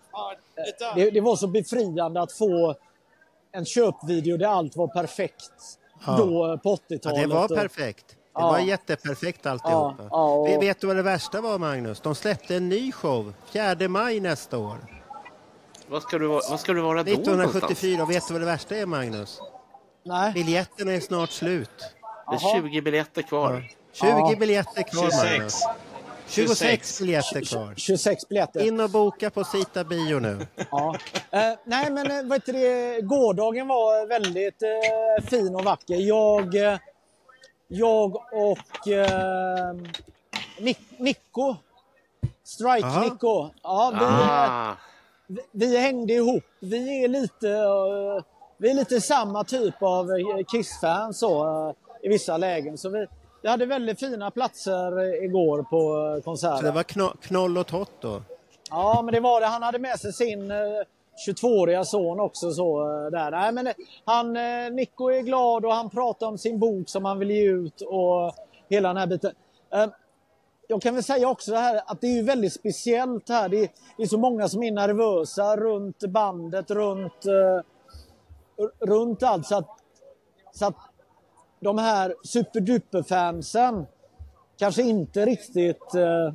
det, det var så befriande att få en köpvideo där allt var perfekt Ja. då eh, på Ja, åttiotalet. det var och- perfekt. Det Ja. var jätteperfekt alltihopa. Ja, ja, och- Vet- Vet du vad det värsta var, Magnus? De släppte en ny show fjärde maj nästa år. Vad ska du, vara- vad ska du vara då någonstans? nittonhundrasjuttiofyra. Vet du vad det värsta är, Magnus? Nej. Biljetterna är snart slut. Det är Jaha. tjugo biljetter kvar. tjugo Ja. biljetter kvar, tjugosex. Magnus. tjugosex biljetter kvar. tjugosex biljetter. In och boka på Sita Bio nu. Ja. Eh, nej, men eh, vet du det, gårdagen var väldigt eh, fin och vacker. Jag, eh, jag och eh, Nick, Nico, Strike Aha. Nico, ja, vi, Ah, vi, vi hängde ihop. Vi är lite, eh, vi är lite samma typ av eh, Kiss-fans så, eh, i vissa lägen. Så vi, vi hade väldigt fina platser eh, igår på eh, konserten. Så det var kno- knoll och tott då. Ja, men det var det. Han hade med sig sin eh, tjugotvååriga son också. Så, eh, där. Nej, men, eh, han, eh, Nico är glad och han pratar om sin bok som han vill ge ut och hela den här biten. Eh, jag kan väl säga också det här att det är ju väldigt speciellt här. Det är, det är så många som är nervösa runt bandet, runt, eh, r- runt allt. Så att, så att de här superduper-fansen kanske inte riktigt eh,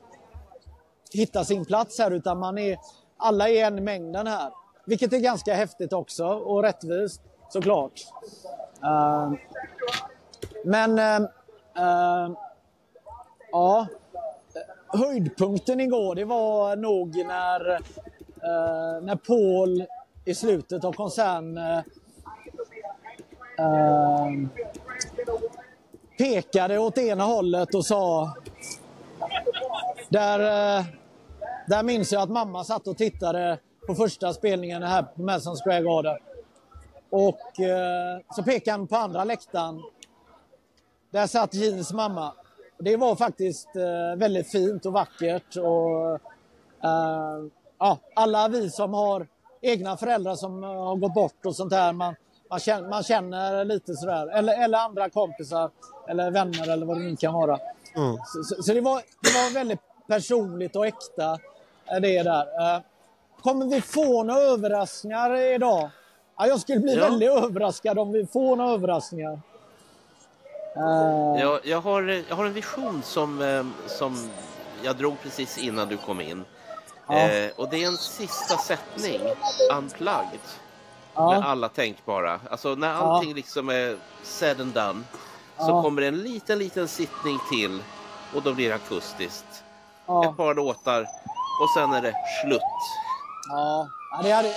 hitta sin plats här, utan man är, alla är en mängden här. Vilket är ganska häftigt också och rättvist såklart. Uh, men uh, uh, ja, höjdpunkten igår, det var nog när, uh, när Paul i slutet av konserten uh, uh, pekade åt ena hållet och sa Där, eh, där minns jag att mamma satt och tittade på första spelningen här på Madison Square Garden. Och eh, så pekade han på andra läktaren. Där satt Jeans mamma. Det var faktiskt eh, väldigt fint och vackert. Och, eh, ja, alla vi som har egna föräldrar som eh, har gått bort och sånt där. Man, man, känner, man känner lite sådär. Eller, eller andra kompisar eller vänner eller vad det nu kan vara. Mm. Så, så, så det, var, det var väldigt personligt och äkta, det där. kommer vi få några överraskningar idag? Ja, jag skulle bli ja. väldigt överraskad om vi får några överraskningar. Uh... Jag, jag, har, jag har en vision som, som jag drog precis innan du kom in. Ja. Eh, och det är en sista sättning, unplugged, ja. med alla tänkbara. Alltså när allting ja. liksom är said and done, ja. så kommer det en liten, liten sittning till och då blir det akustiskt. Ja. Ett par låtar och sen är det slut. Ja, ja det hade...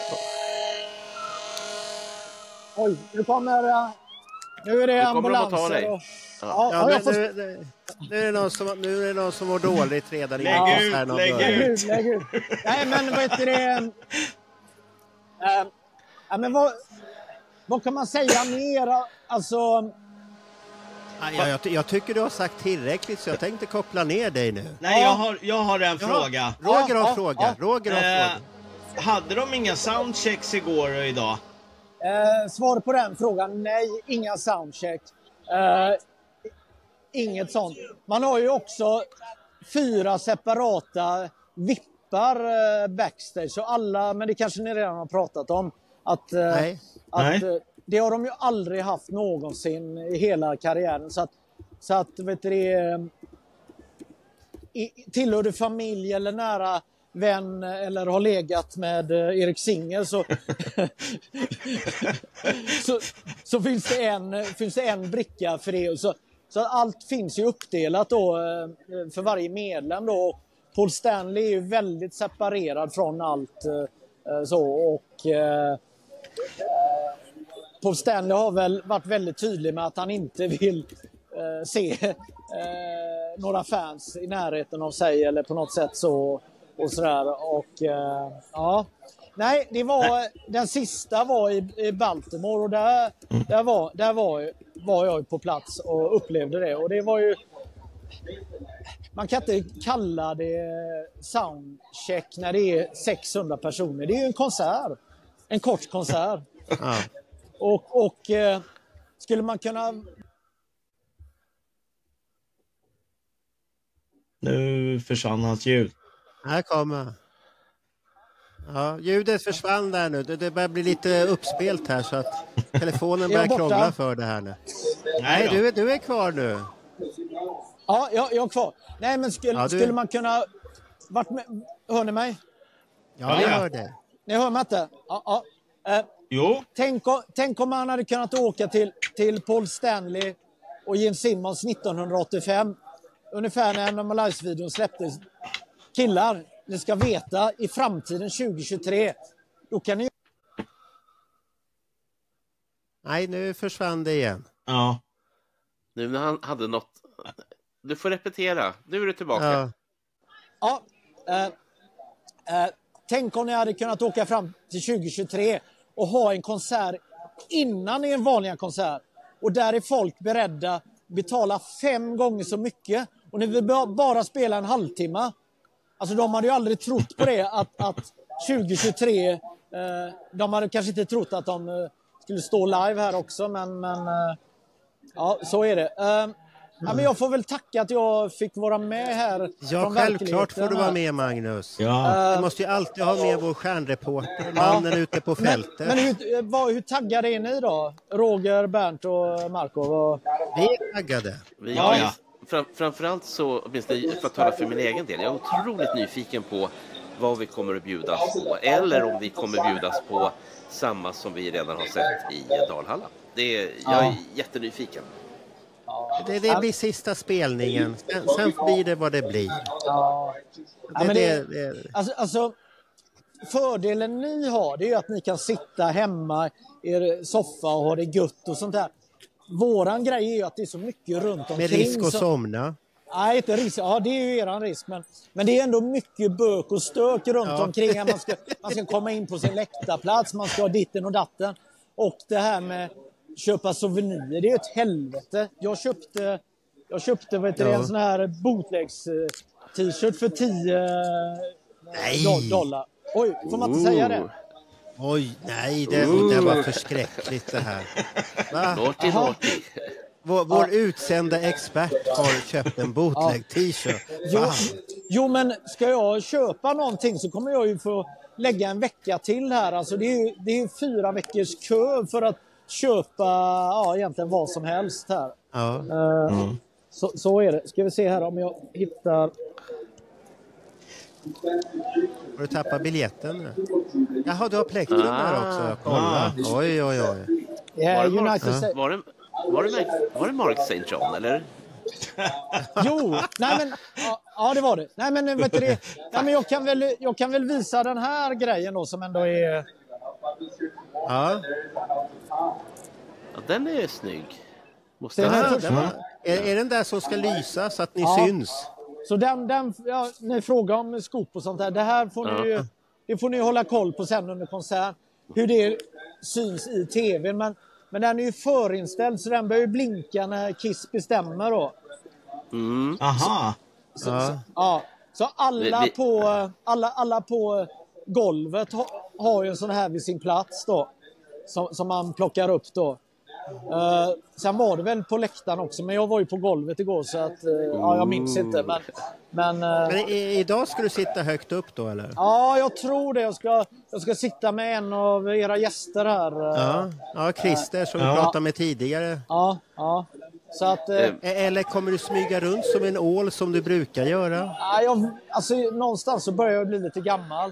Oj, nu kommer... Nu är det ambulanser och... Ja, ja, ja, får... nu, nu, nu, är det någon som, nu är det någon som mår dåligt redan. Lägg ja, ut, här lägg ut. lägg ut. Nej, men vad heter det? Äh, ja, men vad, vad kan man säga mer? Alltså... Ja, jag, jag tycker du har sagt tillräckligt så jag tänkte koppla ner dig nu. Nej, jag har, jag har en ja. fråga. Roger har ja, fråga. Ja. Roger har eh, fråga. Hade de inga soundchecks igår och idag? Eh, svar på den frågan, nej, inga soundcheck. Eh, inget sånt. Man har ju också fyra separata vippar eh, backstage. Så alla, men det kanske ni redan har pratat om. Att, eh, nej. att nej. Eh, det har de ju aldrig haft någonsin i hela karriären. Så att, så att vet du det, tillhör du familj eller nära vän eller har legat med Erik Singer så, så, så finns, det en, finns det en bricka för det. Så, så allt finns ju uppdelat då för varje medlem då. Paul Stanley är ju väldigt separerad från allt så och Paul Stanley har väl varit väldigt tydlig med att han inte vill eh, se eh, några fans i närheten av sig eller på något sätt så och sådär och eh, ja nej det var den sista var i, i Baltimore och där där var där var var jag på plats och upplevde det och det var ju man kan inte kalla det soundcheck när det är sexhundra personer. Det är ju en konsert. En kort konsert. Ja. Och, och eh, skulle man kunna... Nu försvann hans ljud. Här kommer. Ja, ljudet försvann där nu. Det, det börjar bli lite uppspelt här så att telefonen börjar krångla för det här nu. Nej, Nej du, du är kvar nu. Ja, jag, jag är kvar. Nej, men skulle, ja, du... skulle man kunna... Vart med... Hör ni mig? Ja, vi hör det. Ni hör mig inte? Ja, ja. Eh, Jo. Tänk, tänk om man hade kunnat åka till, till Paul Stanley och Gene Simmons nittonhundraåttiofem. Ungefär när Normalize-videon släpptes. Killar, ni ska veta, i framtiden tjugohundratjugotre, då kan ni... Nej, nu försvann det igen. Ja. Nu när han hade något... Du får repetera. Nu är du tillbaka. Ja. Ja. Eh, eh, tänk om ni hade kunnat åka fram till tjugohundratjugotre och ha en konsert innan en vanliga konsert. Och där är folk beredda betala fem gånger så mycket. Och ni vill bara spela en halvtimme. Alltså de hade ju aldrig trott på det att, att tjugohundratjugotre, eh, de hade kanske inte trott att de eh, skulle stå live här också. Men, men eh, ja, så är det. Eh, ja, men jag får väl tacka att jag fick vara med här. Ja, självklart får du vara med, Magnus. Ja. Du måste ju alltid ha med vår stjärnreporter, mannen ja. ute på fältet. Men, men hur, vad, hur taggade är ni då? Roger, Bernt och Marco? Vad... Vi är taggade. Vi, ja, ja. Fram, framförallt så, för att tala för min egen del, jag är otroligt nyfiken på vad vi kommer att bjudas på. Eller om vi kommer bjudas på samma som vi redan har sett i Dalhalla. Det är, jag är ja. jättenyfiken. Det, det blir sista spelningen. Sen, sen blir det vad det blir. Ja. Det, ja, det, det, det. Alltså, alltså, fördelen ni har, det är att ni kan sitta hemma i er soffa och ha det gött och sånt där. Våran grej är ju att det är så mycket runt omkring. Med risk att så... somna. Nej, inte risk. Ja, det är ju eran risk. Men, men det är ändå mycket bök och stök runt ja. omkring. Man ska, man ska komma in på sin läktarplats. Man ska ha ditten och datten. Och det här med köpa souvenirer, det är ett helvete. Jag köpte, jag köpte vet du, ja. en sån här bootlegs t-shirt för tio nej. dollar. Oj, får man inte uh. säga det? Oj, nej, det, uh. det var förskräckligt det här. Naughty, naughty. Vår, vår ja. utsända expert har köpt en bootleg ja. t-shirt. Jo, jo, men ska jag köpa någonting så kommer jag ju få lägga en vecka till här. Alltså det är ju det är fyra veckors kö för att köpa ja, egentligen vad som helst här. Ja. Uh, mm. så, så är det. Ska vi se här om jag hittar... Har du tappat biljetten nu? Jaha, du har plektrum där också. Kolla. Ah. Oj, oj, oj. Yeah, var, det Mark, ja. var, det, var, det, var det Mark Saint John, eller? Jo, nej men ja, ja det var det. Nej men vet du det? Nej, men jag kan väl jag kan väl visa den här grejen då som ändå är Ja. Ja, den är snygg. Måste den här, den var... är, är den där som ska lysa så att ni ja. syns? Så den den ja, ni frågar om skop och sånt där. Det här får ni ju, det får ni hålla koll på sen under konsert hur det syns i tvn, men men den är ju förinställd så den börjar ju blinka när Kiss bestämmer då. Mm. Aha. Så, så, så, ja. Så alla vi, på alla alla på golvet ha, har ju en sån här vid sin plats då som, som man plockar upp då. Uh, sen var det väl på läktaren också, men jag var ju på golvet igår så att uh, ja, jag minns inte men men, uh, men i, idag ska du sitta högt upp då eller? Ja, jag tror det. Jag ska jag ska sitta med en av era gäster här. Uh, ja, ja, Christer som uh, vi pratade med tidigare. Ja, ja. Så att uh, eller kommer du smyga runt som en ål som du brukar göra? Ja, jag alltså någonstans så börjar jag bli lite gammal.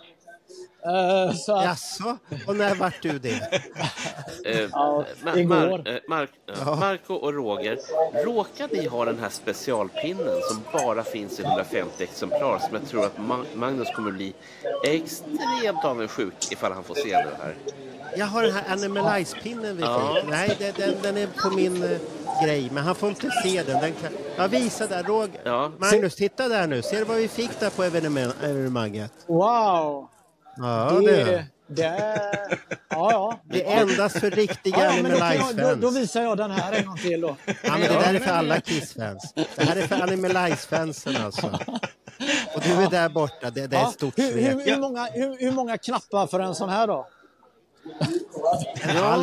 Uh, så att... Jaså? Och när vart du det? uh, ja, Mar- Mar- uh, Mar- uh, Marco och Roger, råkar ni ha den här specialpinnen som bara finns i hundrafemtio exemplar som jag tror att Ma- Magnus kommer bli extremt avundsjuk ifall han får se det här? Jag har den här Animalize-pinnen vi ja. fick. Nej, den, den, den är på min uh, grej, men han får inte se den. den kan... Jag visar där, Roger. Ja. Magnus, titta där nu. Ser du vad vi fick där på evenemanget? Wow! Ja, det, det. det ja, ja. Det är endast för riktiga ja, Animalize-fans. Då, då visar jag den här en gång till då. Ja, men det där är för alla Kiss-fans. Det här är för Animalize-fansen alltså. Och du är där borta, det, det är ja, ett stort hur, svek. Hur, hur, många, hur, hur många knappar för en sån här då? En halv.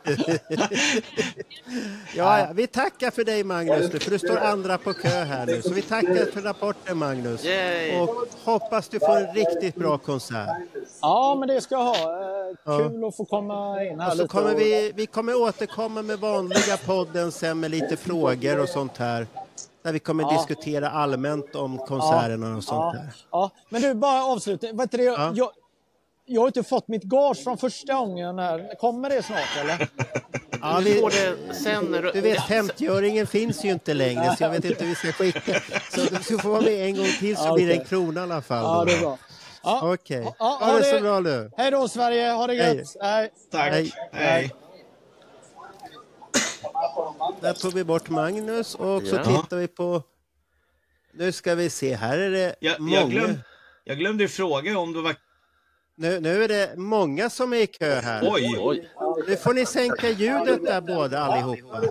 ja, ja, vi tackar för dig Magnus nu, för du står andra på kö här nu. Så vi tackar för rapporten Magnus. Yay. Och hoppas du får en riktigt bra konsert. Ja, men det ska jag ha. Eh, kul ja. att få komma in här och så lite. Kommer och... vi, vi kommer återkomma med vanliga podden sen med lite frågor och sånt här. Där vi kommer ja. diskutera allmänt om konserterna ja. och sånt ja. där. Ja, men du, bara avsluta. Vet du det, ja. jag... Jag har inte fått mitt gage från första gången här. Kommer det snart eller? Ja, vi, det sen när du... du vet, femtioöringen finns ju inte längre så jag vet inte hur vi ska skicka. Så du ska få vara med en gång till så ja, blir det en krona i alla fall. Ja, det är bra. Ja, okej. Okay. Ja, ha, ha det så bra nu. Hej då Sverige, ha det gött. Hej. Hej. Tack. Hej. Hej. Där tog vi bort Magnus och så ja. tittar vi på... Nu ska vi se, här är det jag, många... Jag, glöm... jag glömde fråga om du var... Nu, nu är det många som är i kö här. Oj, oj. Nu får ni sänka ljudet där båda allihopa.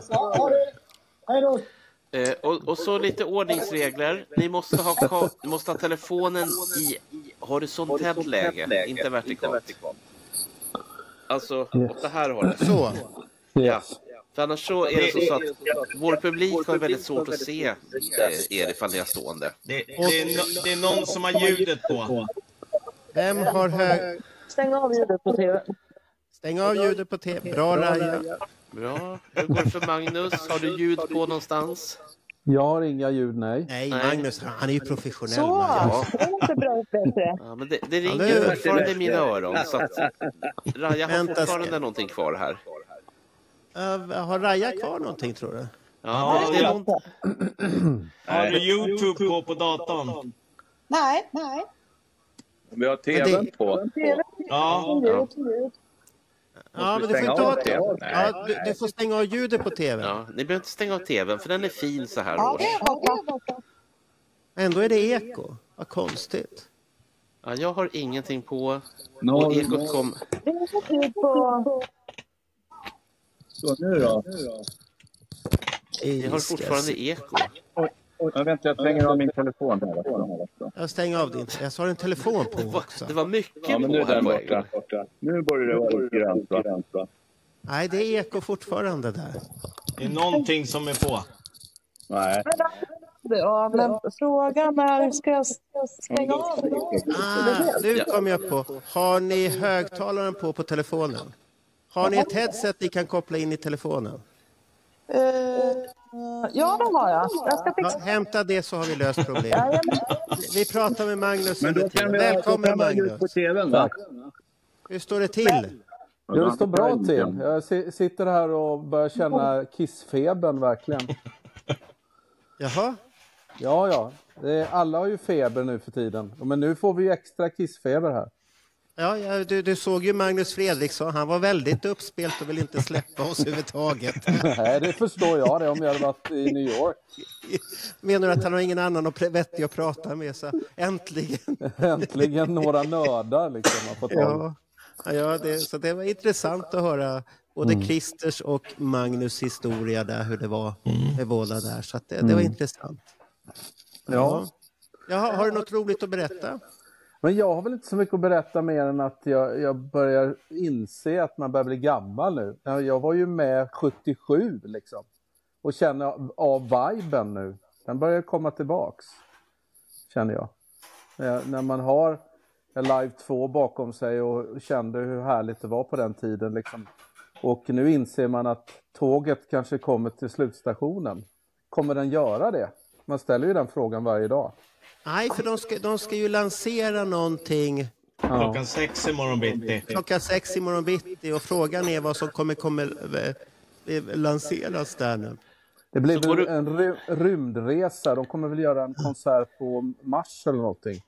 Eh, och, och så lite ordningsregler. Ni måste ha, ka- ni måste ha telefonen i horisontellt läge, inte vertikalt. Alltså, åt det här hållet. Så. Ja. För annars så är det så, så att vår publik har väldigt svårt att se eh, er ifall ni är stående. Det, det, är no, det är någon som har ljudet på. Vem har hög... Stäng av ljudet på tv. Stäng av ljudet på tv. Bra, Raja. Bra. Hur går det för Magnus? Har du ljud på någonstans? Jag har inga ljud, nej. Nej, Magnus, han är ju professionell. Så, ja. Det är inte bra bättre. Ja, men det, det ringer ju fortfarande i mina öron. Så att Raja har Vänta, fortfarande ska... någonting kvar här. Uh, har Raja kvar någonting, tror du? Ja, det, det är någon... Har du YouTube på på datorn? Nej, nej. Vi har tvn det... på. Ja. Ja. Ja, men du får inte ha tvn. Ja, du, du får stänga av ljudet på tvn. Ja, ni behöver inte stänga av tvn för den är fin så här ja, års. Ändå är det eko. Vad konstigt. Ja, jag har ingenting på. No, och ekot kom. Det är på... Så nu då? Jag har fortfarande eko. Jag väntar, jag stänger av min telefon här. Jag stänger av din. Jag har en telefon på det var, också. Det var mycket ja, men på nu här borta. borta. Nu börjar det vara lite grann. Nej, det är eko fortfarande där. Det är någonting som är på. Nej. Ja, men frågan är, ska jag stänga av? Ah, nu kom jag på. Har ni högtalaren på på telefonen? Har ni ett headset ni kan koppla in i telefonen? Uh, ja, det har jag. jag ska ja, hämta det så har vi löst problemet. Vi pratar med Magnus. Men då kan vi Välkommen Magnus. På T V:n, va? Hur står det till? Jo, det står bra till. Jag sitter här och börjar känna kissfebern verkligen. Jaha? Ja, ja. Det är, alla har ju feber nu för tiden. Men nu får vi ju extra kissfeber här. Ja, ja du, du såg ju Magnus Fredriksson. Han var väldigt uppspelt och vill inte släppa oss överhuvudtaget. Nej, det förstår jag det om jag hade varit i New York. Menar du att han har ingen annan och vettig att prata med? Så äntligen. Äntligen några nördar liksom. Har fått ja, ja det, så det var intressant att höra både mm. Christers och Magnus historia där, hur det var med båda där. Så att det, det var mm. intressant. Ja. Ja. Jaha, har du något roligt att berätta? Men jag har väl inte så mycket att berätta mer än att jag, jag börjar inse att man börjar bli gammal nu. Jag var ju med sjuttiosju liksom. Och känner av, av viben nu. Den börjar komma tillbaks. Känner jag. När, när man har Live två bakom sig och kände hur härligt det var på den tiden liksom. Och nu inser man att tåget kanske kommer till slutstationen. Kommer den göra det? Man ställer ju den frågan varje dag. Nej, för de ska, de ska ju lansera någonting. Ja. Klockan sex i morgon bitti. Klockan sex i morgon bitti. Och frågan är vad som kommer, kommer äh, lanseras där nu. Det blir väl du... en ry- rymdresa. De kommer väl göra en konsert på Mars eller någonting.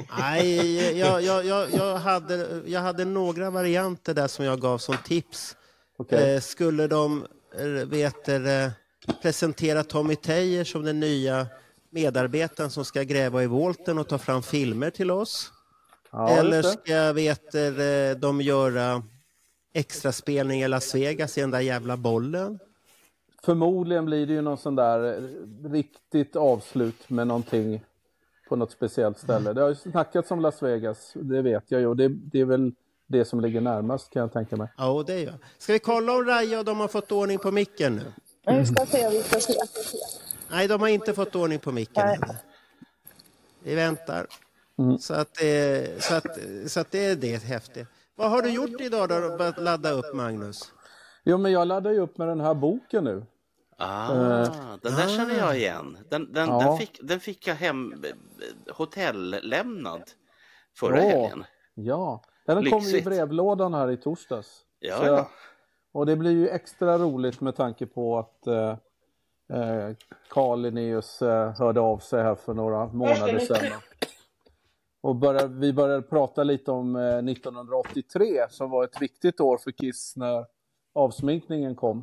Nej, jag, jag, jag, jag, hade, jag hade några varianter där som jag gav som tips. Okay. Eh, skulle de vet, eh, presentera Tommy Tejer som den nya medarbetaren som ska gräva i volten och ta fram filmer till oss? Ja, eller ska vet, eh, de göra extra spelning i Las Vegas i den där jävla bollen? Förmodligen blir det ju någon sån där riktigt avslut med någonting på något speciellt ställe. Det har ju snackats om Las Vegas, det vet jag ju. Det, det är väl det som ligger närmast, kan jag tänka mig. Ja, det är jag. Ska vi kolla om Raja och de har fått ordning på micken nu? Mm. Vi ska se, vi ska se. Nej, de har inte fått ordning på micken ännu. Vi väntar. Mm. Så, att det, så, att, så att det är det häftigt. Vad har du gjort idag då att ladda upp, Magnus? Jo, men jag laddar ju upp med den här boken nu. Ah, uh, den där ah. känner jag igen. Den, den, ja. den, fick, den fick jag hem hotellämnad förra oh, helgen. Ja, den kom i brevlådan här i torsdags. Ja, jag, ja. Och det blir ju extra roligt med tanke på att eh, Carl Linnaeus eh, hörde av sig här för några månader sedan. Och började, vi började prata lite om eh, nittonhundraåttiotre som var ett viktigt år för Kiss när avsminkningen kom.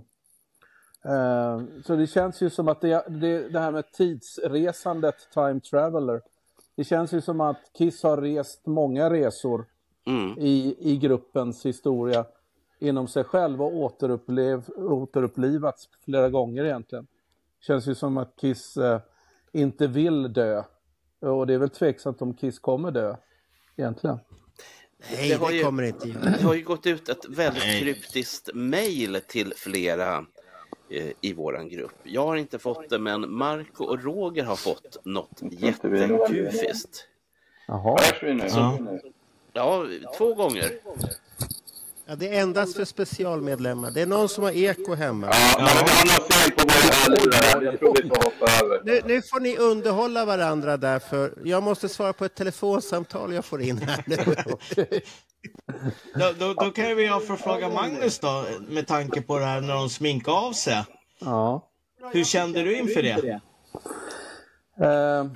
Uh, så det känns ju som att det, det, det här med tidsresandet, time traveler, det känns ju som att Kiss har rest många resor mm. i, i gruppens historia inom sig själv och återupplev, återupplivats flera gånger egentligen. Det känns ju som att Kiss uh, inte vill dö, och det är väl tveksamt om Kiss kommer dö egentligen. Nej, det, har det ju, kommer inte göra. Det har ju gått ut ett väldigt Nej. kryptiskt mejl till flera i våran grupp. Jag har inte fått det, men Marco och Roger har fått något jättekufiskt. Jaha. Så, ja, två gånger. Ja, det är endast för specialmedlemmar. Det är någon som har eko hemma. Ja, men han har fel på våra. Jag tror vi får hoppa över. Nu, nu får ni underhålla varandra där, för jag måste svara på ett telefonsamtal jag får in här nu. Då, då, då kan vi ju förfråga Magnus då, med tanke på det här när de sminkar av sig. Ja. Hur kände du inför det? Uh,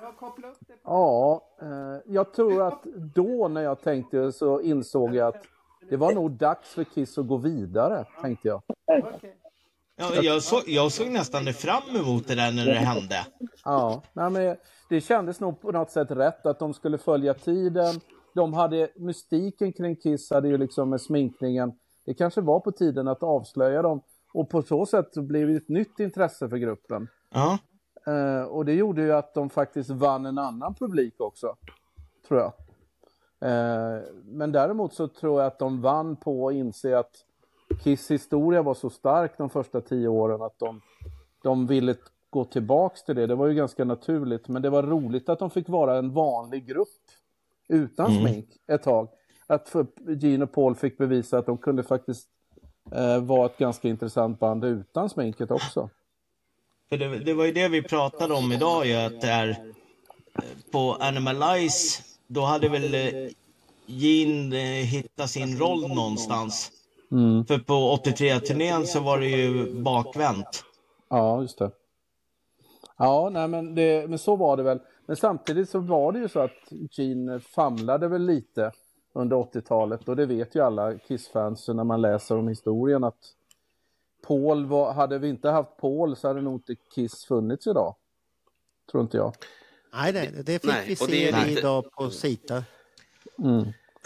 ja, uh, jag tror att då när jag tänkte så insåg jag att det var nog dags för Kiss att gå vidare, tänkte jag. Ja, jag, så, jag såg nästan fram emot det där när det hände. Ja, nej, men det kändes nog på något sätt rätt att de skulle följa tiden. De hade, mystiken kring Kiss hade ju liksom med sminkningen. Det kanske var på tiden att avslöja dem. Och på så sätt blev det ett nytt intresse för gruppen. Ja. Uh, och det gjorde ju att de faktiskt vann en annan publik också, tror jag. Uh, men däremot så tror jag att de vann på att inse att Kiss historia var så stark de första tio åren att de, de ville gå tillbaks till det. Det var ju ganska naturligt. Men det var roligt att de fick vara en vanlig grupp utan mm. smink ett tag. Att Gene och Paul fick bevisa att de kunde faktiskt eh, vara ett ganska intressant band utan sminket också. För det, det var ju det vi pratade om idag ju, att det är på Animalize, då hade väl eh, Gene eh, hittat sin roll någonstans. Mm. För på åttiotre-turnén så var det ju bakvänt. Ja, just det. Ja, nej, men, det, men så var det väl. Men samtidigt så var det ju så att Gene famlade väl lite under åttiotalet. Och det vet ju alla Kiss-fans när man läser om historien att Paul var, hade vi inte haft Paul så hade nog inte Kiss funnits idag. Tror inte jag. Nej, nej det fick nej, vi se det idag på Sita. Mm.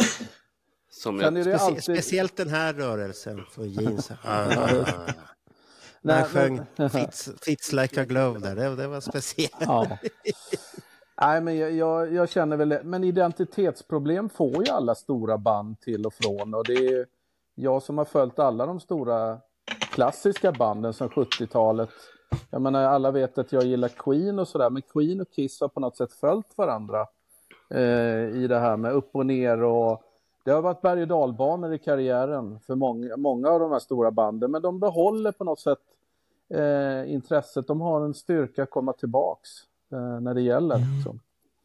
Som jag... Specie- alltid... Speciellt den här rörelsen för jeans. När han sjöng fits, fits like a glove där, det, det var speciellt. Ja. Nej, men jag, jag, jag känner väl, men identitetsproblem får ju alla stora band till och från. Och det är jag som har följt alla de stora klassiska banden som sjuttiotalet. Jag menar, alla vet att jag gillar Queen och sådär, men Queen och Kiss har på något sätt följt varandra eh, i det här med upp och ner. Och det har varit berg- och dalbanor i karriären för många, många av de här stora banden, men de behåller på något sätt eh, intresset. De har en styrka att komma tillbaks eh, när det gäller. Mm.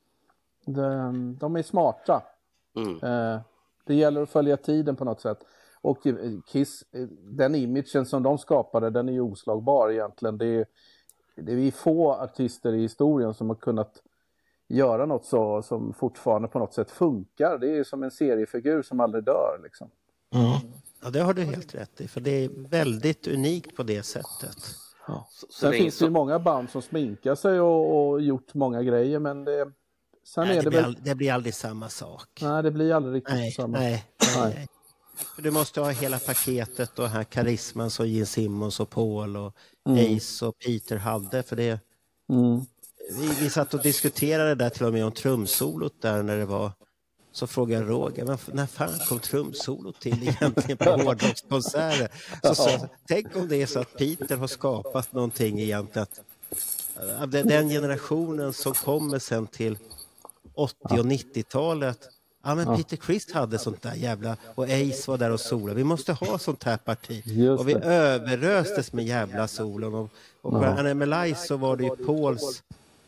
De, de är smarta. Mm. Eh, det gäller att följa tiden på något sätt. Och Kiss, den imagen som de skapade, den är ju oslagbar egentligen. Det är, det är få artister i historien som har kunnat göra något så som fortfarande på något sätt funkar. Det är som en seriefigur som aldrig dör liksom. Mm. Ja, det har du helt rätt i, för det är väldigt unikt på det sättet. Ja. Sen det finns det så... ju många band som sminkar sig och, och gjort många grejer, men det, sen nej, är det, det, blir väl... aldrig, det blir aldrig samma sak. Nej, det blir aldrig riktigt nej, samma. Nej, nej, nej. Du måste ha hela paketet och här karisman som Gene Simmons och Paul och mm. Ace och Peter hade, för det mm. vi, vi satt och diskuterade där till och med om trumsolot där när det var, så frågade Roger, men när fan kom trumsolot till egentligen på hårdrockskonserter? Så, så tänk om det är så att Peter har skapat någonting egentligen, att, av den generationen som kommer sen till åttio- och nittiotalet. Ja, men Peter Criss hade sånt där jävla, och Ace var där och sola. Vi måste ha sånt här parti. Just och vi det. överröstes med jävla solen. Och, och på Animalize så var det ju Pauls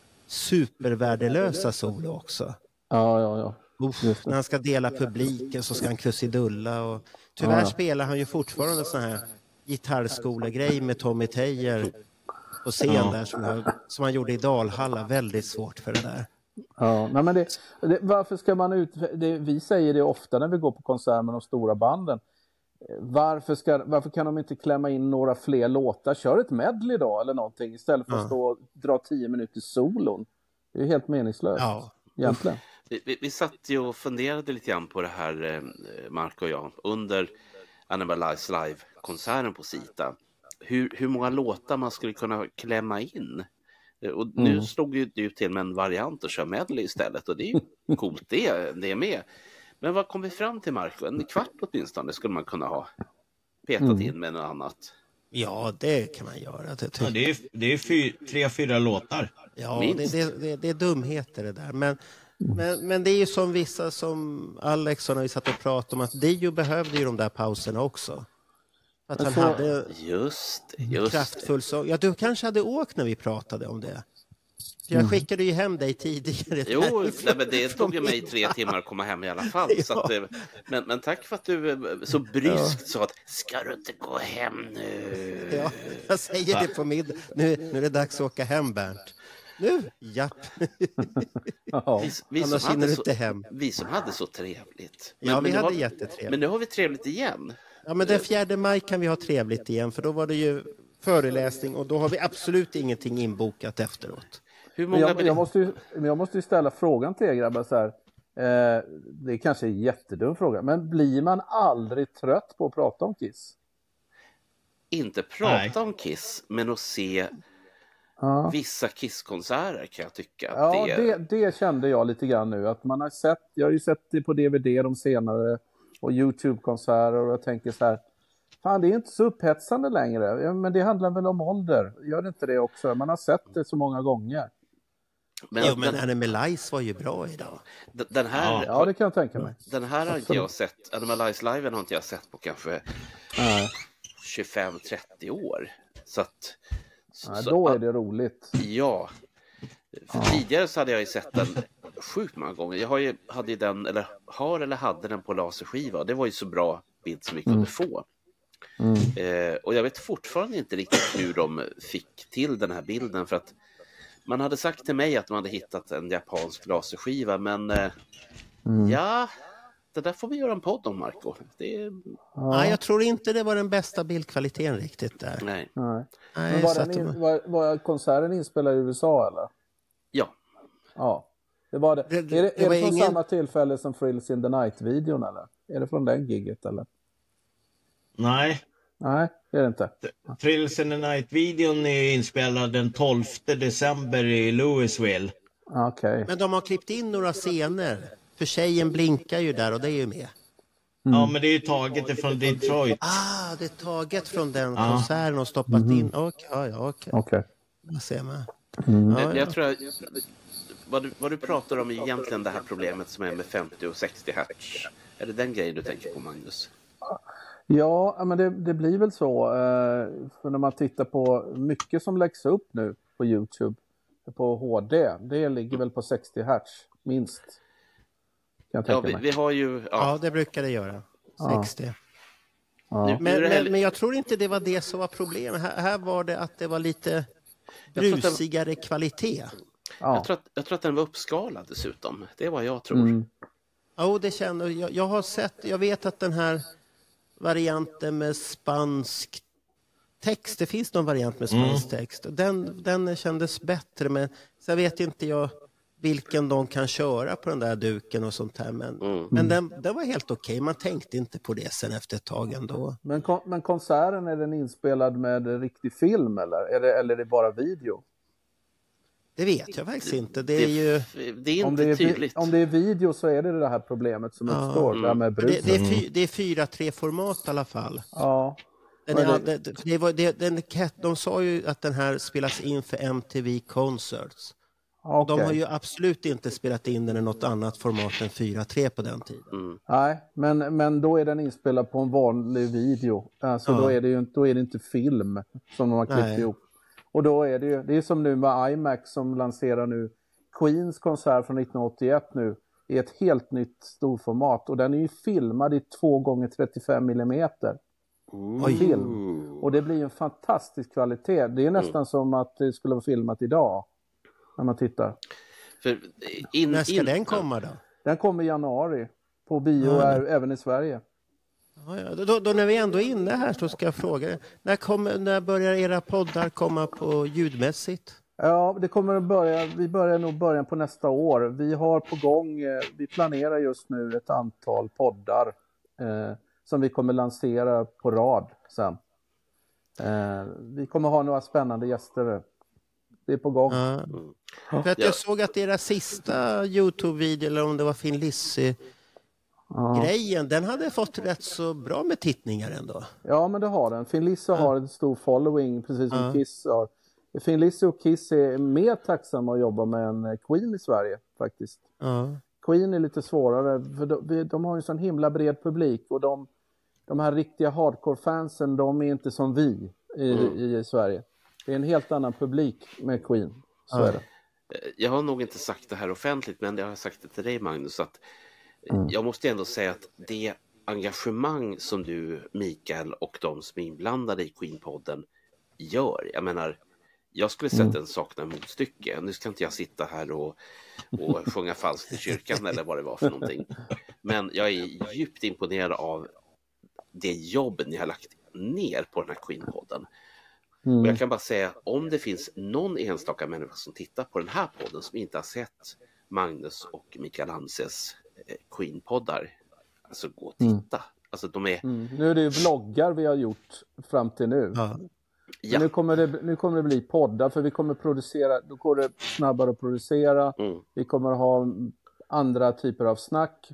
supervärdelösa solo också. Ja, ja, ja. Uff, när han ska dela publiken så ska han krusidulla. Och tyvärr ja, ja. spelar han ju fortfarande sån här gitarrskolegrej med Tommy Tejer på scen ja. där som, jag, som han gjorde i Dalhalla. Väldigt svårt för det där. Ja, nej men det, det, varför ska man ut, det, vi säger det ofta när vi går på konserter med de stora banden. Varför, ska, varför kan de inte klämma in några fler låtar? Kör ett medley då eller någonting istället för ja. att stå och dra tio minuter solon. Det är ju helt meningslöst. Ja. Egentligen. Vi, vi, vi satt ju och funderade lite grann på det här, Mark och jag, under Animalize Live-konserten på Sita. Hur, hur många låtar man skulle kunna klämma in. Och nu mm. slog ju du till med en variant och kör medley istället. Och det är ju coolt, det, det är med. Men vad kom vi fram till, Marco? En kvart åtminstone skulle man kunna ha petat mm. in med något annat. Ja, det kan man göra. Det, ja, det är, det är fyr, tre, fyra låtar. Ja, det, det, det, det är dumheter det där. Men, men, men det är ju som vissa, som Alex och när vi satt och pratade om, att Dio behövde ju de där pauserna också. Att han så, hade just, just kraftfull sång. Ja, du kanske hade åkt när vi pratade om det. Jag skickade ju hem dig tidigare. Jo, nej, men det tog ju mig tre timmar att komma hem i alla fall. Ja. Så att, men, men tack för att du så bryskt sa att ska du inte gå hem nu? Ja, jag säger Va? det på middag. Nu, nu är det dags att åka hem, Bernt. Nu, japp. Ja. Vi, vi, Annars som hinner du så, inte hem. Vi som hade så trevligt. Men, ja, vi men hade har, jättetrevligt. Men nu har vi trevligt igen. Ja, men den fjärde maj kan vi ha trevligt igen, för då var det ju föreläsning och då har vi absolut ingenting inbokat efteråt. Hur många jag, jag, måste ju, jag måste ju ställa frågan till er grabbar så här. Eh, det är kanske är en jättedum fråga, men blir man aldrig trött på att prata om Kiss? Inte prata Nej. om Kiss, men att se ja. vissa Kiss-konserter kan jag tycka. Ja, det... Det, det kände jag lite grann nu. Att man har sett, jag har ju sett det på D V D de senare och YouTube-konserter och jag tänker så här. Fan, det är inte så upphetsande längre. Ja, men det handlar väl om ålder. Gör det inte det också? Man har sett det så många gånger. Men, jo, men Animalize var ju bra idag. Den här, ja, det kan jag tänka mig. Den här har inte jag sett. Animalize-liven har inte jag sett på kanske Nej. tjugofem trettio år. Så att... Nej, så, då är det roligt. Ja. För ja. tidigare så hade jag ju sett den sjukt många gånger. Jag har ju, hade ju den, eller har eller hade den på laserskiva. Det var ju så bra bild som vi kunde mm. få. Mm. Eh, och jag vet fortfarande inte riktigt hur de fick till den här bilden. För att man hade sagt till mig att man hade hittat en japansk laserskiva. Men eh, mm. ja, det där får vi göra en podd om, Marco. Det är... ja. Nej, jag tror inte det var den bästa bildkvaliteten riktigt där. Nej. Nej. Nej, men var, den in, var, var konserten inspelad i U S A eller? Ja. Ja. Det var det. det, det är det, det är det från ingen... samma tillfälle som Thrills in the Night-videon eller? Är det från den gigget eller? Nej. Nej, det är det inte. Thrills in the Night-videon är inspelad den tolfte december i Louisville. Okej. Okay. Men de har klippt in några scener. För tjejen blinkar ju där och det är ju med. Mm. Ja, men det är ju taget från Detroit. Ah, det är taget från den ah. konserten och stoppat mm. in. Okej, okay, ja, okej. Okay. Okay. Jag ser med. Mm. Ja, jag, jag tror att vad du, vad du pratar om är egentligen det här problemet som är med femtio och sextio hertz. Är det den grejen du tänker på, Magnus? Ja, men det, det blir väl så. För när man tittar på mycket som läggs upp nu på YouTube på H D, det ligger väl på sextio hertz minst. Kan jag ja, vi, vi har ju... Ja. ja, det brukar det göra. sextio. Ja. Men, men, men jag tror inte det var det som var problemet. Här, här var det att det var lite brusigare den... kvalitet. Ja. Jag, tror att, jag tror att den var uppskalad dessutom. Det är vad jag tror. Mm. Ja, det känner jag. Jag har sett, jag vet att den här varianten med spansk text, det finns någon variant med spansk mm. text. Den, den kändes bättre, men så vet inte jag vilken de kan köra på den där duken och sånt här. Men, mm. men den, den var helt okej. Okay. Man tänkte inte på det sen efter ett tag ändå. Men, men konserten, är den inspelad med riktig film eller är det, eller är det bara video? Det vet jag faktiskt inte. Det är ju... Det är inte om det är, tydligt. Om det är video så är det det här problemet som ja. uppstår. Mm. Där med det, det, är fy, det är fyra tre format i alla fall. Ja. Den är, det... Det, det var, det, den, de sa ju att den här spelas in för M T V Concerts. Okay. De har ju absolut inte spelat in den i något annat format än fyra tre på den tiden. Mm. Nej, men, men då är den inspelad på en vanlig video. Alltså ja. då, är det ju, då är det inte film som de har klippt ihop. Och då är det ju, det är som nu med IMAX som lanserar nu Queens konsert från nittonhundraåttioett nu i ett helt nytt storformat. Och den är ju filmad i två gånger trettiofem millimeter. Mm. Film. Och det blir en fantastisk kvalitet. Det är nästan mm. som att det skulle vara filmat idag. När man tittar. För in, när ska in, den komma då? Den kommer i januari. På bio ja, är, även i Sverige. Ja, ja. Då, då när vi ändå är inne här så ska jag fråga. När, kommer, när börjar era poddar komma på ljudmässigt? Ja, det kommer att börja. Vi börjar nog början på nästa år. Vi har på gång. Vi planerar just nu ett antal poddar. Eh, som vi kommer lansera på rad sen. Eh, vi kommer ha några spännande gäster. Det är på gång. Ja. Mm. För att jag såg att era sista YouTube-video, eller om det var Finn Lissi ja. grejen, den hade fått rätt så bra med tittningar ändå. Ja, men det har den. Finn Lissi ja. har en stor following, precis som ja. Kiss har. Finn Lissi och Kiss är mer tacksamma att jobba med en Queen i Sverige faktiskt. Ja. Queen är lite svårare, för de, de har ju en sån himla bred publik och de, de här riktiga hardcore-fansen, de är inte som vi i, mm. i, i Sverige. Det är en helt annan publik med Queen, så ja. är det. Jag har nog inte sagt det här offentligt, men jag har sagt det till dig, Magnus, att mm. jag måste ändå säga att det engagemang som du, Mikael, och de som är inblandade i Queen-podden gör, jag menar, jag skulle sätta en sakna motstycke. Nu ska inte jag sitta här och, och sjunga falskt i kyrkan eller vad det var för någonting. Men jag är djupt imponerad av det jobb ni har lagt ner på den här Queen-podden. Mm. Och jag kan bara säga, om det finns någon enstaka människa som tittar på den här podden som inte har sett Magnus och Mikael Hanses eh, Queen-poddar, alltså gå och titta. Mm. Alltså de är... Mm. Nu är det ju vloggar vi har gjort fram till nu. Ja. Ja. Nu, kommer det, nu kommer det bli poddar, för vi kommer producera, då går det snabbare att producera. Mm. Vi kommer ha andra typer av snack.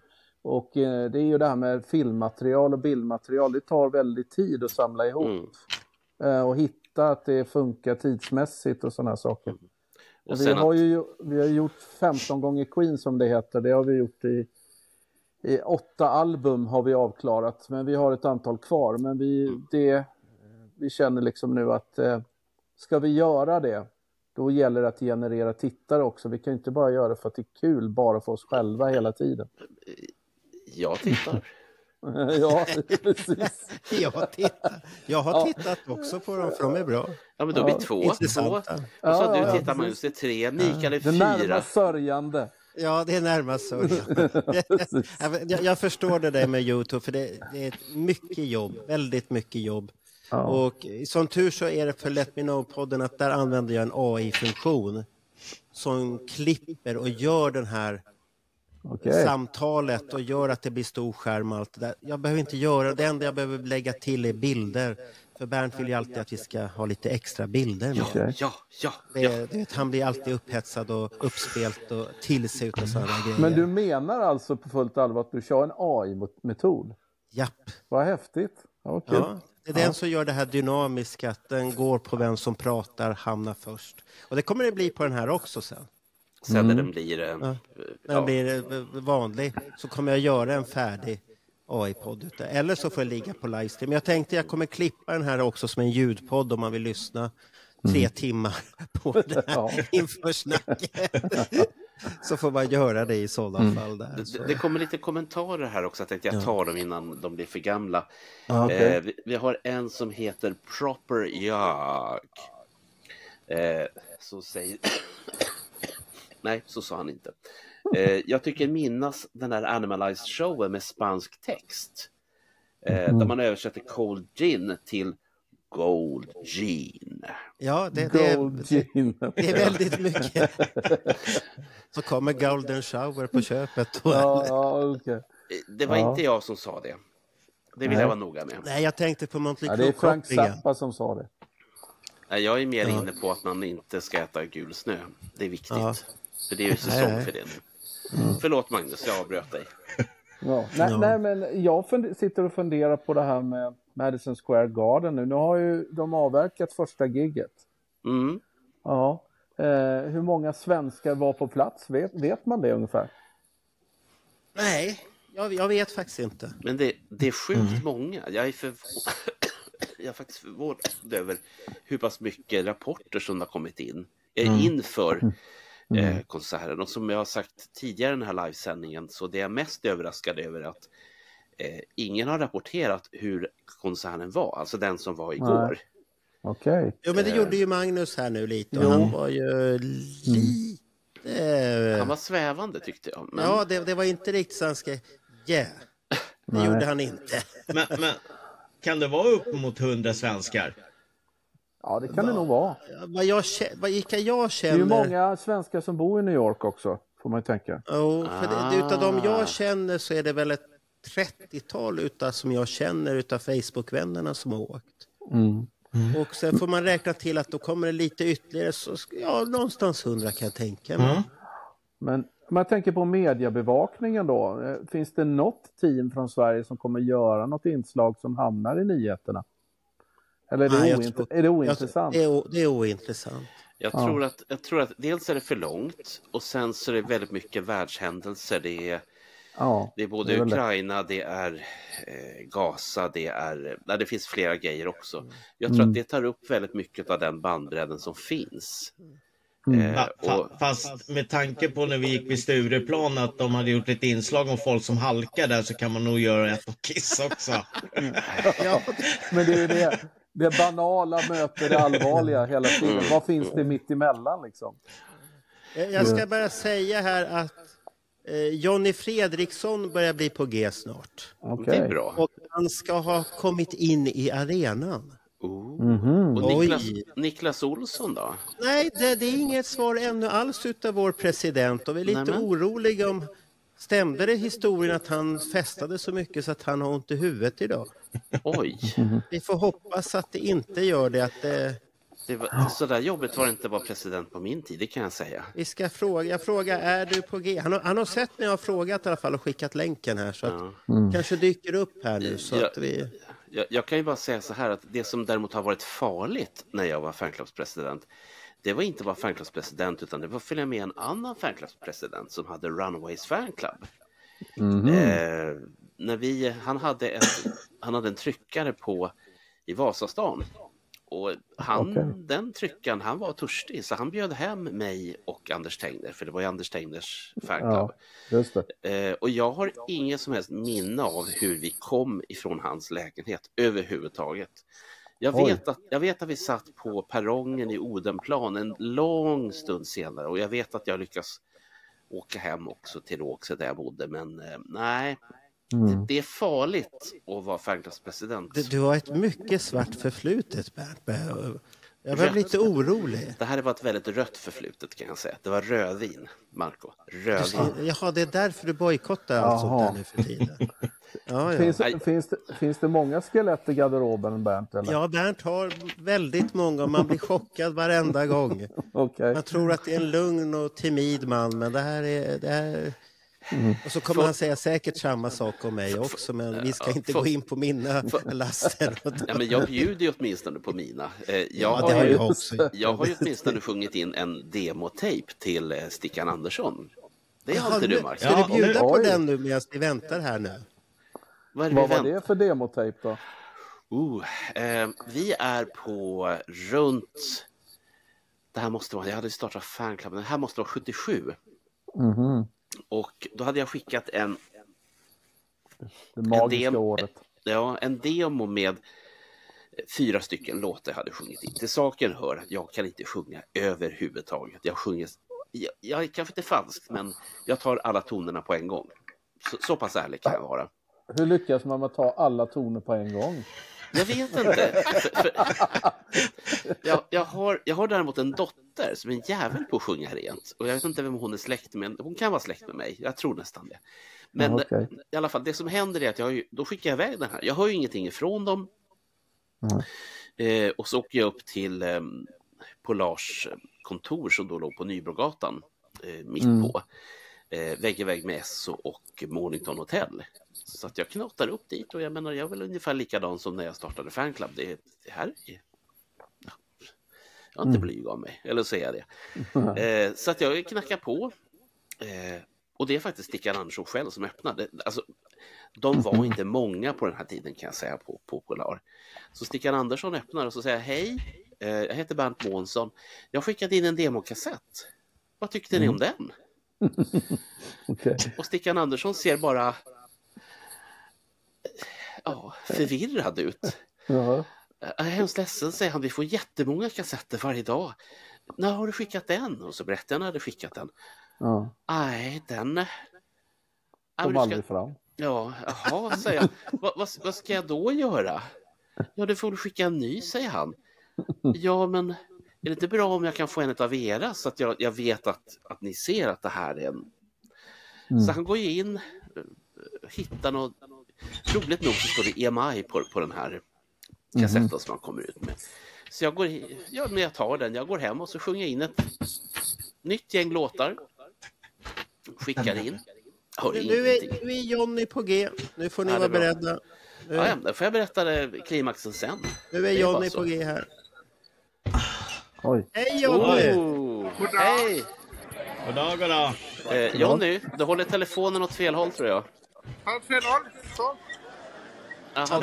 Och eh, det är ju det här med filmmaterial och bildmaterial. Det tar väldigt tid att samla ihop. Mm. Eh, och hitta att det funkar tidsmässigt och sådana saker. Mm. Och vi, har att... ju, vi har gjort femton gånger Queen som det heter. Det har vi gjort i, i åtta album har vi avklarat. Men vi har ett antal kvar. Men vi, mm. det, vi känner liksom nu att eh, ska vi göra det, då gäller det att generera tittare också. Vi kan inte bara göra det för att det är kul bara för oss själva hela tiden. Jag tittar. Ja, precis. Jag tittar. Jag har tittat också på dem, för de är bra. Ja, men då blir ja. två. Intressanta. två. Och så ja, du ja, tittar man just det tre. Mikael är fyra. Det närmast sörjande. Ja, det är närmast sörjande. jag, jag förstår det där med YouTube, för det, det är mycket jobb. Väldigt mycket jobb. Ja. Och som tur så är det för Let Me Know-podden att där använder jag en A I-funktion som klipper och gör den här okay. samtalet och gör att det blir stor skärm och allt det där. Jag behöver inte göra det. Enda jag behöver lägga till är bilder. För Bernt vill ju alltid att vi ska ha lite extra bilder med. Ja, ja, ja. Det, det, han blir alltid upphetsad och uppspelt och till sig utav sådana grejer. Men du menar alltså på fullt allvar att du kör en A I-metod? Japp. Vad häftigt. Okay. Ja, det är den som gör det här dynamiska, att den går på vem som pratar, hamnar först. Och det kommer det bli på den här också sen. Sen mm. när den blir, ja. när den ja. blir vanlig så kommer jag göra en färdig A I-podd. Eller så får jag ligga på livestream. Jag tänkte jag kommer klippa den här också som en ljudpodd om man vill lyssna tre mm. timmar på den här ja. inför snacket. Så får man göra det i sådana mm. fall. Där, så. det, det kommer lite kommentarer här också. Jag tänkte jag tar dem innan de blir för gamla. Ah, okay. eh, vi, vi har en som heter Proper Jag. Eh, så säger... Nej, så sa han inte. Eh, jag tycker minnas den här Animalized showen med spansk text. Eh, mm. Där man översätter Cold Gin till Gold Gin. Ja, det, det, Gold det, gin. det är väldigt mycket. Så kommer Golden Shower på köpet. Ja, ja, okay. Det var ja. inte jag som sa det. Det vill Nej. jag vara noga med. Nej, jag tänkte på Motley ja, det är Frank Zappa som sa det. Nej, jag är mer ja. inne på att man inte ska äta gul snö. Det är viktigt. Ja. För det är ju säsong nej, för det nu. Mm. Förlåt Magnus, jag avbröt dig. Ja. Nej, ja. nej, men jag fund- sitter och funderar på det här med Madison Square Garden nu. Nu har ju de avverkat första gigget. Mm. Ja. Eh, hur många svenskar var på plats? Vet, vet man det ungefär? Nej, jag, jag vet faktiskt inte. Men det, det är sjukt mm. många. Jag är, för... jag är faktiskt förvånad över hur pass mycket rapporter som har kommit in eh, mm. inför mm. eh, konserten. Och som jag har sagt tidigare i den här livesändningen, så det är jag mest överraskad över att eh, ingen har rapporterat hur konserten var. Alltså den som var igår. Okej. Okay. Jo, men det gjorde ju Magnus här nu lite. Och han var ju lite... Mm. Han var svävande tyckte jag. Men... Ja, det, det var inte riktigt så han ska... Yeah. Det Nej. gjorde han inte. Men, men kan det vara upp mot hundra svenskar? Ja, det kan Va, det nog vara. Vad jag, vad vilka jag känner... Det är ju många svenskar som bor i New York också, får man ju tänka. Jo, oh, för ah. det, utav de jag känner så är det väl ett trettiotal utav som jag känner utav Facebook-vännerna som har åkt. Mm. Mm. Och sen får man räkna till att då kommer det lite ytterligare, så ja, någonstans hundra kan jag tänka mig. Mm. Men om jag tänker på mediebevakningen då, finns det något team från Sverige som kommer göra något inslag som hamnar i nyheterna? Eller är det, Nej, oint- tror, är det ointressant? Det är, det är ointressant. Jag, ja. tror att, jag tror att dels är det för långt och sen så är det väldigt mycket världshändelser. Det är, ja, det är både det är Ukraina, det är eh, Gaza, det är... Nej, det finns flera grejer också. Jag tror mm. att det tar upp väldigt mycket av den bandbredden som finns. Mm. Eh, och... Fast med tanke på när vi gick vid Stureplan att de hade gjort ett inslag om folk som halkar där, så kan man nog göra ett och Kiss också. Mm. Ja, men det är det. Det banala möter det allvarliga hela tiden. Mm. Vad finns det mitt emellan liksom? Jag ska bara säga här att eh, Johnny Fredriksson börjar bli på G snart. Okay. Det är bra. Och han ska ha kommit in i arenan. Oh. Mm-hmm. Och Niklas, Niklas Olsson då? Nej, det, det är inget svar ännu alls utav vår president. Och vi är lite Nej, men... oroliga om... Stämde det historien att han festade så mycket så att han har ont i huvudet idag? Oj. Vi får hoppas att det inte gör det. Att det Det var, så där jobbet var inte vara president på min tid, det kan jag säga. Vi ska fråga, jag frågar, är du på G? Han har, han har sett när jag har frågat i alla fall och skickat länken här så att mm. kanske dyker upp här nu så jag, att vi... Jag, jag kan ju bara säga så här att det som däremot har varit farligt när jag var fanklubbspresident, det var inte bara fanklubbspresident utan det var följa med en annan fanklubbspresident som hade Runaways fanclub. Mm. Eh, när vi, han, hade ett, han hade en tryckare på i Vasastan. Och han, okay. den tryckaren, han var törstig så han bjöd hem mig och Anders Tegner, för det var ju Anders Tegners fanclub. Ja, just det. Eh, och jag har ingen som helst minne av hur vi kom ifrån hans lägenhet överhuvudtaget. Jag vet, att, jag vet att vi satt på perrongen i Odenplan en lång stund senare och jag vet att jag lyckas åka hem också till Rågsved där jag bodde, men eh, nej... Mm. Det, det är farligt att vara fanklubbspresident. Du, du har ett mycket svart förflutet, Bernt. Jag var lite orolig. Det här var ett väldigt rött förflutet kan jag säga. Det var rödvin, Marco. Rödvin. Jaha, det är därför du bojkottar allt sånt där nu för tiden. Ja, ja. Finns, finns, det, finns det många skelett i garderoben, Bernt? Eller? Ja, Bernt har väldigt många och man blir chockad varenda gång. Okay. Man tror att det är en lugn och timid man, men det här är... Det här... Mm. Och så kommer för, han säga säkert samma sak om mig också, men vi ska inte för, gå in på mina för, laster. Ja, men jag bjuder ju åtminstone på mina. Jag, ja, har, har ju, jag, också. jag har ju åtminstone sjungit in en demotejp till Stickan Andersson. Det har inte du, Mark. Ska ja, du bjuda på den nu medan vi väntar här nu? Vad, Vad var det för demotejp då? Uh, eh, vi är på runt... Det här måste vara... Jag hade startat fanklubben. Det här måste vara sjuttiosju. Mhm. Och då hade jag skickat en det magiska en dem, året. Ja, en demo med fyra stycken låtar jag hade sjungit in. Till saken hör att jag kan inte sjunga överhuvudtaget. Jag sjunger, jag, jag är kanske inte falskt, men jag tar alla tonerna på en gång. Så, så pass ärlig kan jag vara. Hur lyckas man med att ta alla toner på en gång? Jag vet inte. För, för, jag, jag, har, jag har däremot en dotter som är en jävel på att sjunga rent. Och jag vet inte vem hon är släkt med. Hon kan vara släkt med mig. Jag tror nästan det. Men ja, okay. i alla fall, det som händer är att jag, då skickar jag iväg den här. Jag har ju ingenting ifrån dem. Mm. Eh, och så åker jag upp till eh, Polars kontor som då låg på Nybrogatan. Eh, mitt mm. på. Eh, vägg i vägg med S O och Mornington Hotel. Så att jag knotar upp dit och jag menar jag är väl ungefär likadan som när jag startade fanclub. Det, det här är... Ja, jag har inte Mm. blyg av mig, eller så säger jag det. Eh, så att jag knackar på. Eh, och det är faktiskt Stickan Andersson själv som öppnade. Alltså, de var inte många på den här tiden kan jag säga på, på Polar. Så Stickan Andersson öppnar och så säger hej, eh, jag heter Bernt Månsson. Jag skickade in en demokassett. Vad tyckte ni om den? Okay. Och Stickan Andersson ser bara ja, förvirrad ut. Ja. Jag är hemskt ledsen, säger han. Vi får jättemånga kassetter varje dag. När har du skickat den? Och så berättade jag när jag hade skickat den. Ja. Nej, den... Kom ska... aldrig fram. Ja, jaha, säger jag. Va, vad, vad ska jag då göra? Ja, du får du skicka en ny, säger han. Ja, men är det inte bra om jag kan få en av era så att jag, jag vet att, att ni ser att det här är en... Mm. Så han går ju in, hittar något... Roligt nog så står det E M I på, på den här kassetten mm. som han kommer ut med. Så jag går, ja, men jag tar den, jag går hem och så sjunger jag in ett nytt gäng låtar. Skickar in. Nu är, nu är Johnny på G. Nu får ni ja, vara beredda. Nu... Ja, ja, då får jag berätta det, klimaxen sen. Nu är Johnny på G här. Oj. Hej Johnny! Oh. Hej! Goddag, goddag. Eh, Johnny, du håller telefonen åt fel håll tror jag. Åt fel håll? Så. Jaha,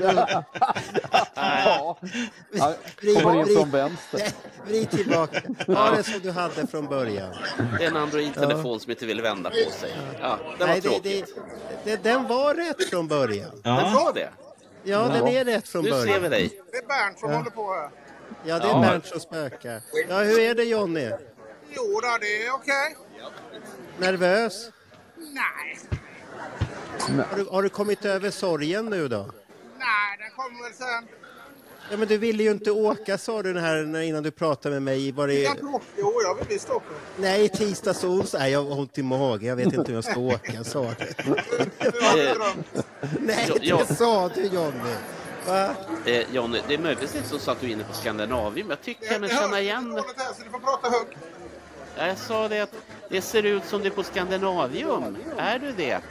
ja. Kommer in från vänster. Vrid tillbaka. Ha det som du hade från början. Det är en Android-telefon ja. som inte vill vända på sig. Ja, det var Nej, tråkigt. Det, det, det, den var rätt från början. Ja. Den var det? Ja, den är rätt från nu början. Nu ser vi dig. Det är Bernt som ja. håller på här. Ja, det är ja. Bernt som spökar. Ja, hur är det Johnny? Jo då, det är okej. Okay. Nervös? Nej. Har du, har du kommit över sorgen nu då? Nej, den kommer väl sen. Ja, men du ville ju inte åka, sa du här innan du pratade med mig. Var det... Jag kan inte åka, jo, jag vill visst åka. Nej, tisdags och onsdag. Nej, jag har ont i magen. Jag vet inte hur jag ska åka, sa du. Nej, det sa du, Johnny. Va? Eh, Johnny, det är möjligtvis så att du är inne på Skandinavium. Jag tycker jag, jag känna igen... Här, så du får prata högt. Ja, jag sa det att det ser ut som det är på Skandinavium. Är du det?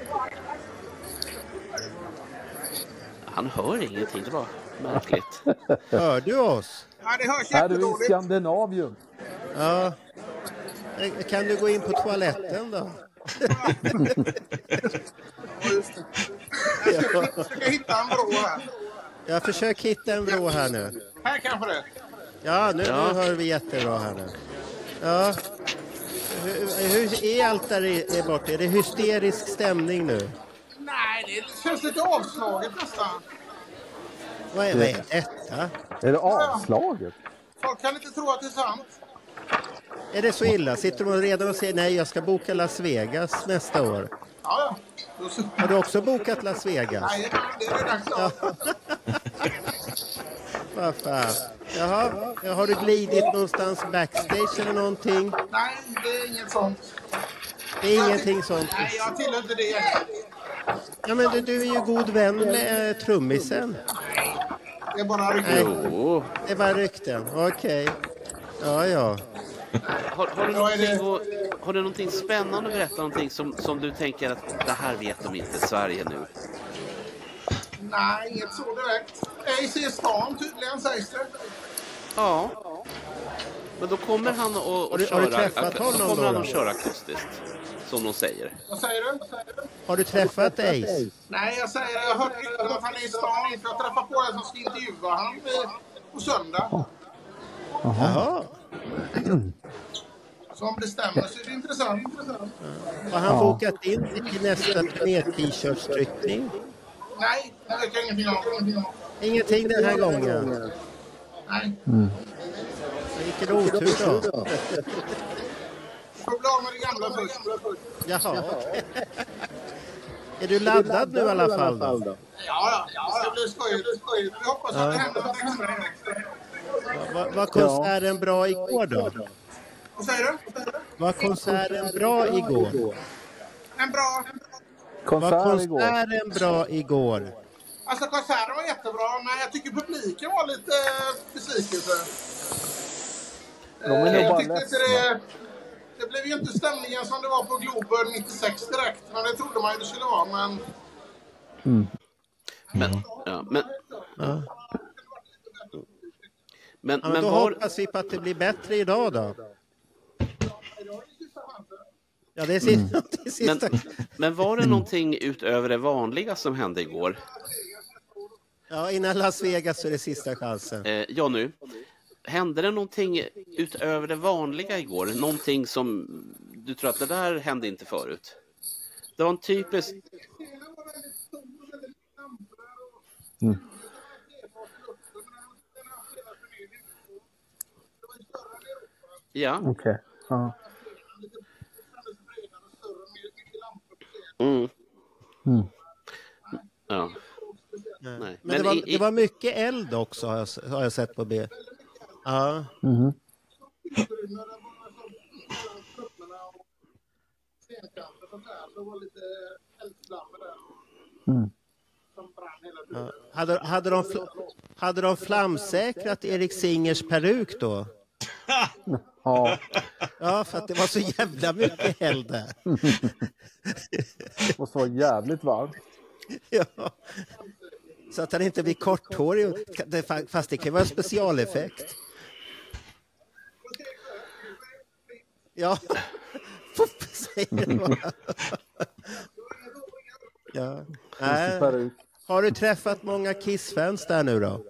Han hör ingenting, det var märkligt. Hör du oss? Ja, det hörs Är du i jättedåligt. Skandinavium? Ja. Kan du gå in på toaletten då? Ja, just det. Jag ska, jag ska hitta en vrå här. Jag försöker hitta en vrå här nu. Här kanske det. Ja, nu, Ja. nu hör vi jättebra här nu. Ja. Hur, hur är allt där är borta? Är det hysterisk stämning nu? Nej, det känns lite avslaget nästan. Vad är, vad är detta? Är det avslaget? Folk kan inte tro att det är sant. Är det så illa? Sitter de redan och säger nej, jag ska boka Las Vegas nästa år? Ja, ja. Har du också bokat Las Vegas? Nej, det är redan klart. Vad fan. Jaha, har du glidit någonstans backstage eller någonting? Nej, det är inget sånt. Det är ingenting sånt? Nej, jag tillhör inte det. Ja, men du, du är ju god vän med eh, trummisen. Det är bara rykten. Jo. Det är bara rykten, okej. Ja, ja. Har, har, du någonting, att- har du någonting spännande att berätta? Någonting som, som du tänker att det här vet de inte i Sverige nu? Nej, inget så direkt. Ace i stan tydligen, sägs det. Ja. Men då kommer han att Har och du- har köra, du träffat då honom kommer då, han då? att köra akustiskt, som de säger. Vad säger du? Har du träffat Ace? Nej, jag säger jag har hört rykten att han är i stan. För jag träffar på en som ska intervjua han på söndag. Jaha. Så om det stämmer så är det intressant. Har han Ja. bokat in till nästa turné-t-shirtstryckning? Nej, det vet jag ingenting om. Ingenting den här gången. Nej. Vilken otur då. Får bli av med det gamla först. Jaha. Är du laddad nu i alla fall då? Ja, ja, det ska bli skojigt. Vi hoppas att det händer något extra. Var, var konserten bra igår då? Vad säger du? Var konserten bra igår? En bra... Var Konsert igår. konserten bra igår? Alltså konserten var jättebra, men jag tycker publiken var lite besvikelse. De är nog Jag bara tyckte inte ledsna. det... Det blev ju inte stämningen som det var på Globen nittiosex direkt. Men det trodde man ju det skulle vara, men... Mm. Men, ja, men... Ja. Men, Ja, men men då var... hoppas vi på att det blir bättre idag då. Ja, det är sista. Mm. Det är sista. Men, men var det någonting utöver det vanliga som hände igår? Ja, innan Las Vegas så är det sista chansen. Eh, ja, nu. Hände det någonting utöver det vanliga igår? Någonting som du tror att det där hände inte förut? Det var en typisk... Mm. Ja. Okej. Okay. Ja. Mm. Mm. Ja. Nej. Nej. Men, Men det, var, i- i- det var mycket eld också har jag, har jag sett på B. Ja. Mhm. Mm. Ja. Hade, hade, de, fl- hade de flamsäkrat Erik Singers peruk då? Ja. Ja, för att det var så jävla mycket eld där. Det måste vara jävligt varmt. Ja. Så att han inte blir korthårig. Fast det kan vara en specialeffekt. Ja. Puff, säger det bara. Ja. Nej. Har du träffat många Kiss-fans där nu då?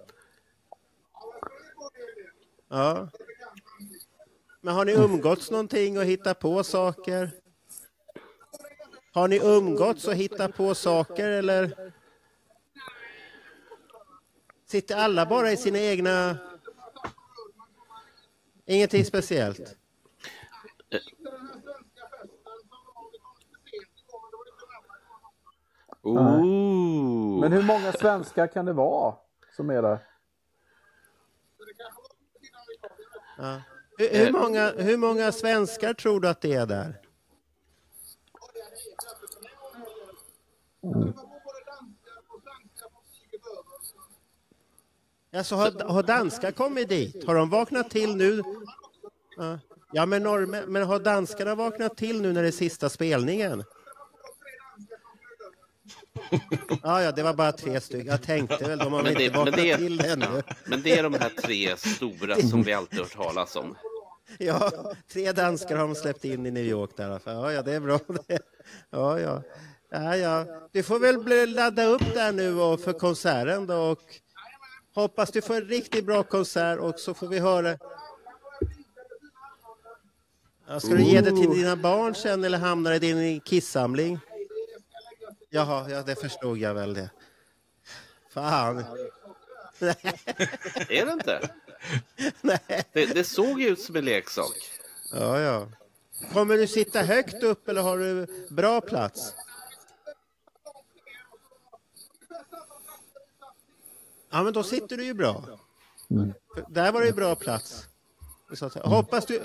Ja. Men har ni umgåtts någonting och hittat på saker? Har ni umgåtts och hittat på saker eller? Sitter alla bara i sina egna... Ingenting speciellt? Ooh. Men hur många svenskar kan det vara som är där? Ja. Hur, hur, många, hur många svenskar tror du att det är där? Mm. Alltså, har, har danskar kommit dit? Har de vaknat till nu? Ja, ja men, norr, men har danskarna vaknat till nu när det är sista spelningen? Ja, ja, det var bara tre stycken. Jag tänkte väl, de har Men inte det, men, vaknat det till ännu. är, men det är de här tre stora som vi alltid hört talas om. Ja, tre danskar har de släppt in i New York där i alla fall. Ja, ja, det är bra. Ja, ja. Ja, ja. Du får väl bli, ladda upp där nu och för konserten då, och hoppas du får en riktigt bra konsert, och så får vi höra. Ja, ska du ge det till dina barn sen eller hamnar det i din kissamling? Jaha, ja, det förstod jag väl det. Fan. Är det inte? Nej. Det, det såg ju ut som en leksak. Ja, ja. Kommer du sitta högt upp eller har du bra plats? Ja, men då sitter du ju bra. Mm. Där var det ju bra plats. Så att, hoppas du...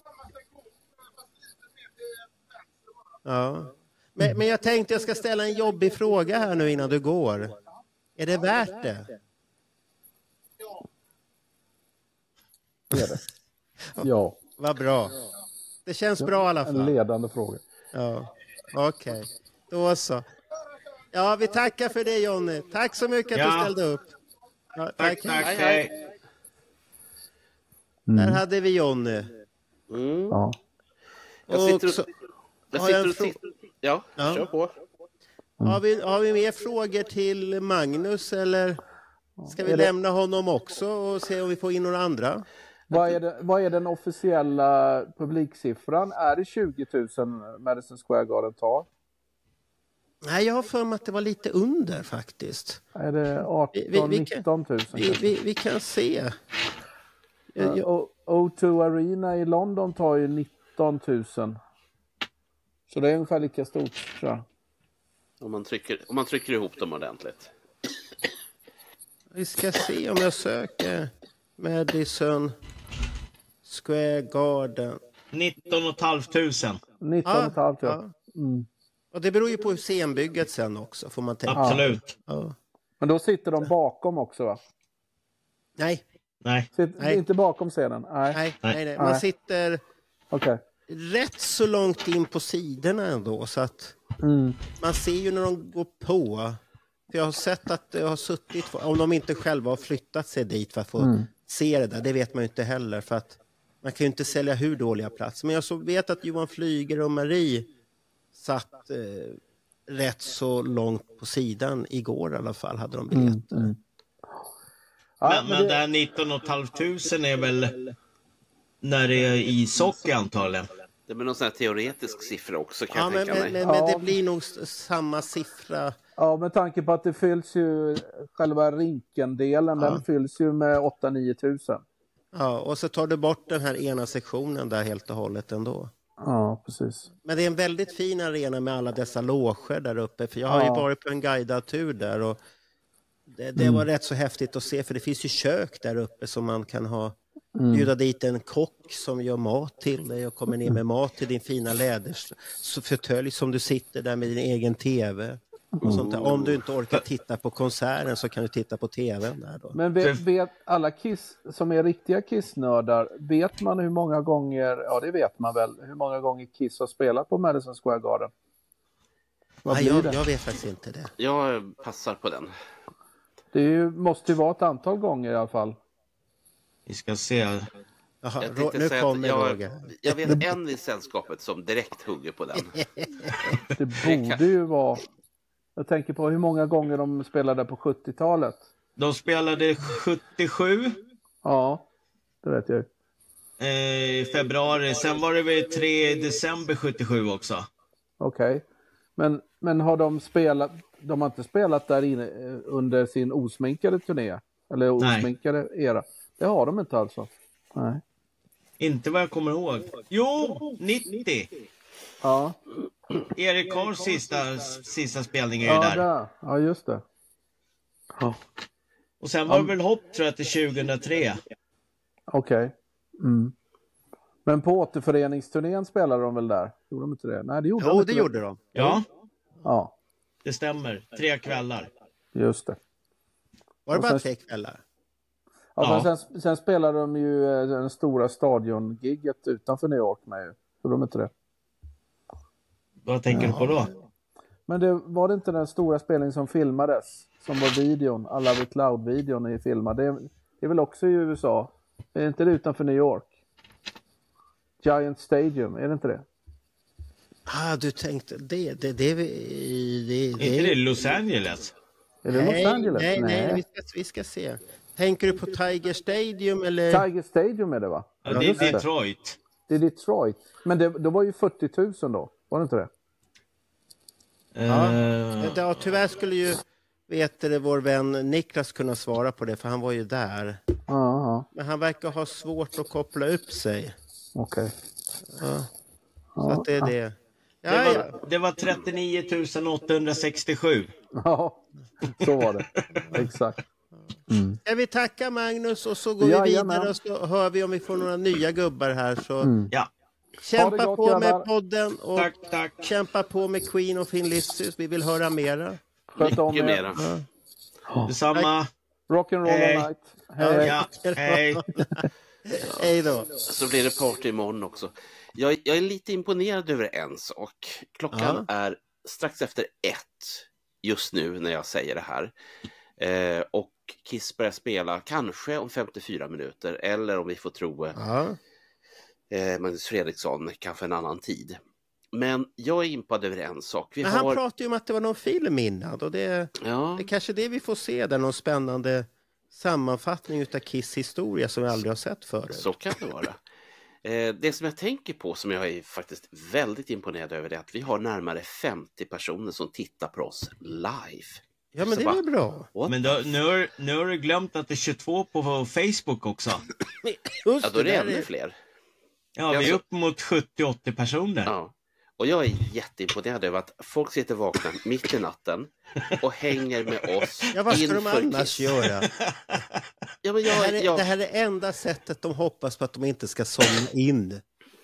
Ja. Men, men jag tänkte jag ska ställa en jobbig fråga här nu innan du går. Är det värt det? Det är det. Ja. Vad bra. Det känns bra i alla fall. En ledande fråga. Ja, okej. Okay. Då så. Ja, vi tackar för det, Jonny. Tack så mycket att ja. du ställde upp. Ja, tack. Tack, tack. Hej, hej. Mm. Där hade vi Jonny. Mm. Ja. Jag sitter och... Så, jag sitter och sitter... Ja, ja, kör på. Mm. Har, vi, har vi mer frågor till Magnus, eller ska vi det... lämna honom också och se om vi får in några andra? Vad är, det, vad är den officiella publiksiffran? Är det tjugo tusen Madison Square Garden tar? Nej, jag har för mig att det var lite under faktiskt. Är det arton nitton tusen? Vi, vi, vi kan se. Ja, och O två Arena i London tar ju nitton tusen. Så det är ungefär lika stort, tror jag. Om man trycker, om man trycker ihop dem ordentligt. Vi ska se om jag söker Madison Square Garden. nitton och ett halvt tusen. nitton och ett halvt, ja. ja. Mm. Och det beror ju på hur scenbygget sen också, får man tänka. Absolut. Ja. Men då sitter de bakom också, va? Nej. Nej. Sitter nej. Inte bakom scenen? Nej. Nej, nej, nej. Man nej. sitter okay. rätt så långt in på sidorna ändå, så att mm. man ser ju när de går på. För jag har sett att det har suttit, om de inte själva har flyttat sig dit för att få mm. se det där, det vet man ju inte heller, för att man kan ju inte sälja hur dåliga platser. Men jag så vet att Johan Flyger och Marie satt eh, rätt så långt på sidan igår i alla fall, hade de biljetter. Mm. Mm. Ja, men, men det där nitton och ett halvt tusen är väl när det är ishockey antagligen. Det blir någon sån här teoretisk siffra också, kan ja, jag men, tänka men, mig. men, ja. men det blir nog samma siffra. Ja, med tanke på att det fylls ju, själva rinkendelen, ja. Den fylls ju med åtta nio tusen. Ja, och så tar du bort den här ena sektionen där helt och hållet ändå. Ja, precis. Men det är en väldigt fin arena med alla dessa loger där uppe. För jag har ja. ju varit på en guidad tur där, och det, det mm. var rätt så häftigt att se, för det finns ju kök där uppe som man kan ha mm. bjuda dit en kock som gör mat till dig och kommer ner med mat till din fina läderfåtölj som du sitter där med din egen tv. Och sånt där. Om du inte orkar titta på konserten så kan du titta på tvn där då. Men vet, vet alla Kiss som är riktiga Kiss-nördar, vet man hur många gånger, ja det vet man väl, hur många gånger Kiss har spelat på Madison Square Garden? Nej, jag, jag vet faktiskt inte det. Jag passar på den. Det är ju, måste ju vara ett antal gånger i alla fall. Vi ska se. Jaha, jag nu kommer jag, jag vet en i sällskapet som direkt hugger på den. Det borde ju vara... Jag tänker på hur många gånger de spelade på sjuttiotalet. De spelade sjuttiosju. Ja, det vet jag. I februari. Sen var det väl tre december sjuttiosju också. Okej. Okay. Men, men har de spelat... De har inte spelat där inne under sin osminkade turné? Eller osminkade Nej. era? Det har de inte alltså. Nej. Inte vad jag kommer ihåg. Jo, nittio. Ja. Erik Karls sista, sista spelning är ju ja, där. där. Ja, just det. Ja. Och sen var det väl hopp, tror jag, till tjugohundratre. Okej. Okay. Mm. Men på återföreningsturnén spelade de väl där? Gjorde de inte det? Nej, det gjorde jo, de inte det. gjorde de. Ja. Ja. Det stämmer. Tre kvällar. Just det. Var det bara sen... tre kvällar? Ja, ja. Men sen, sen spelar de ju den stora stadiongigget utanför New York med. Tror de inte det? Vad tänker ja. du på då? Men det var det inte den stora spelningen som filmades? Som var videon, alla vid Cloud-videon i filmad. Det, det är väl också i U S A? Är det inte det utanför New York? Giant Stadium, är det inte det? Ah, du tänkte det. Det, det, det, det, det är inte det Los Angeles? Är det nej, Los Angeles? Nej, nej, nej vi, ska, vi ska se. Tänker du på Tiger Stadium eller? Tiger Stadium är det va? Ja, det är Detroit. Det är Detroit. Men det, det var ju fyrtio tusen då, var det inte det? Ja, uh... ja tyvärr skulle ju vet det, vår vän Niklas kunna svara på det, för han var ju där. Uh-huh. Men han verkar ha svårt att koppla upp sig. Okej. Okay. Ja. Så att det är det. Ja, det, var, ja. det var trettionio tusen åttahundrasextiosju. Ja, så var det. Exakt. Mm. Ska vi tacka Magnus och så går ja, vi vidare ja, och så hör vi om vi får några nya gubbar här. Så mm. ja. Kämpa gott, på med podden och tack, tack. kämpa på med Queen och Thin Lizzy. Vi vill höra mera. Sköt om Mycket mera. Ja. Detsamma. Rock'n'roll hey. all night. Hej. Ja. Hej. Hej då. Så blir det party imorgon också. Jag, jag är lite imponerad över en sak. Klockan ja. är strax efter ett just nu när jag säger det här. Eh, och Kiss börjar spela kanske om femtiofyra minuter. Eller om vi får tro ja. eh, Magnus Fredriksson kanske en annan tid. Men jag är impad över en sak. Vi Men har... Han pratade ju om att det var någon film innan. Och det, ja. det är kanske det vi får se där. Någon spännande sammanfattning utav Kiss historia som vi aldrig har sett förut. Så kan det vara. Eh, det som jag tänker på som jag är faktiskt väldigt imponerad över är att vi har närmare femtio personer som tittar på oss live. Ja, men så det bara, är väl bra. What? Men då, nu, har, nu har du glömt att det är tjugotvå på Facebook också. Ja, då är det ännu fler. Ja, vi är upp mot sjuttio åttio personer. Ja. Och jag är jätteimponerad över att folk sitter vakna mitt i natten och hänger med oss. Ja, vad ska de annars Kiss. göra? Ja, men jag, det, här är, jag... det här är enda sättet de hoppas på att de inte ska somna in.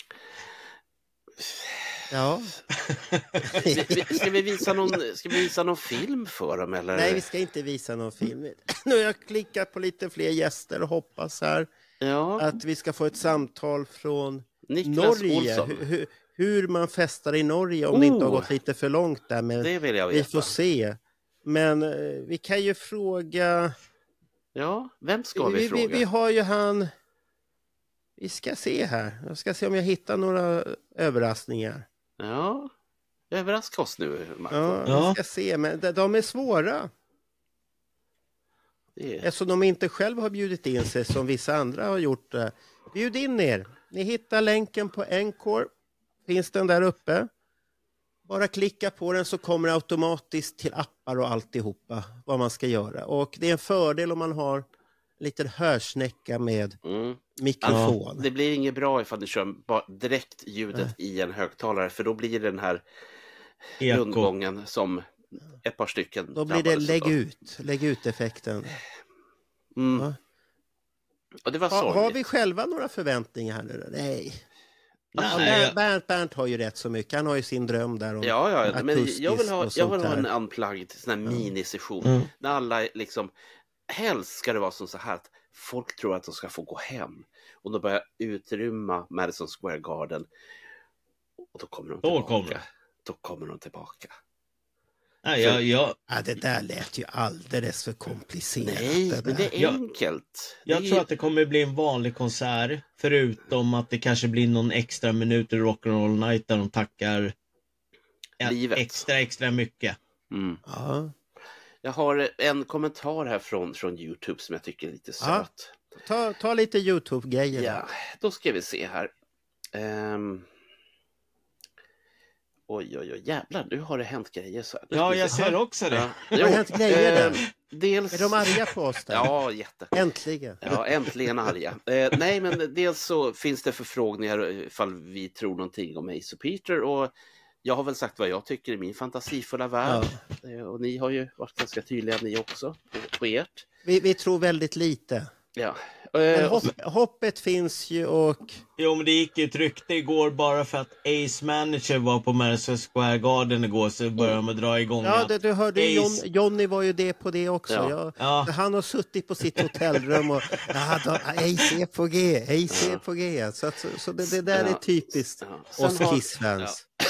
Ja. ska, vi visa någon, ska vi visa någon film för dem? Eller? Nej, vi ska inte visa någon film. Nu har jag klickat på lite fler gäster och hoppas här ja. att vi ska få ett samtal från Niklas Norge. Olsson. Hur, hur man festar i Norge om oh, det inte har gått lite för långt där. Men det vill jag veta. Vi får se. Men uh, vi kan ju fråga... Ja, vem ska vi, vi fråga? Vi, vi har ju han... Vi ska se här. Jag ska se om jag hittar några överraskningar. Ja, överraska oss nu, Marco. Ja, ja, vi ska se. Men de, de är svåra. Det är... Eftersom de inte själv har bjudit in sig som vissa andra har gjort. Bjud in er. Ni hittar länken på Encore. Finns den där uppe. Bara klicka på den så kommer det automatiskt till appar och alltihopa vad man ska göra. Och det är en fördel om man har en liten hörsnäcka med mm. mikrofon. Alltså, det blir inget bra ifall du kör direkt ljudet ja. i en högtalare, för då blir det den här Eko. rundgången som ett par stycken. Då blir det lägg ut, lägg ut effekten. Mm. Ja. Och det var ha, har vi själva några förväntningar här nu? Nej. Alltså, Bernt, Bernt, Bernt har ju rätt så mycket. Han har ju sin dröm där om ja, ja, men jag vill ha, jag vill ha en unplugged sån här ja. minisession mm. när alla liksom, helst ska det vara som så här att folk tror att de ska få gå hem och då börjar utrymma Madison Square Garden och då kommer de tillbaka. Då kommer, då kommer de tillbaka. Nej, jag, jag... Ja, det där lät ju alldeles för komplicerat. Nej, det men det är enkelt. Jag, jag det tror är... att det kommer bli en vanlig konsert. Förutom att det kanske blir någon extra minut i Rock'n'Roll Night där de tackar livet. extra, extra mycket. Mm. Ja. Jag har en kommentar här från, från YouTube som jag tycker är lite söt. Ja. Ta, ta lite YouTube-grejer. Ja, då ska vi se här. Um... Oj, oj, oj, jävlar, nu har det hänt grejer så här. Ja, jag ser också det. Ja. Det har hänt grejer där. Eh, dels... Är de arga på oss där? Ja, jätte. Äntligen. Ja, äntligen arga. Eh, nej, men dels så finns det förfrågningar ifall vi tror någonting om Ace och Peter. Och jag har väl sagt vad jag tycker i min fantasifulla värld. Ja. Eh, och ni har ju varit ganska tydliga, ni också, på, på ert. Vi, vi tror väldigt lite. Ja, Men hopp, hoppet finns ju och... Jo, men det gick ju ett rykte igår bara för att Ace Manager var på Madison Square Garden igår, så började de dra igång. Ja, det, du hörde Ace... John, Johnny var ju det på det också. Ja. Ja. Ja. Han har suttit på sitt hotellrum och ja, då, Ace är på G, Ace är på G. Så, så, så det, det där ja. är typiskt ja. oss har... Kiss-fans. Ja.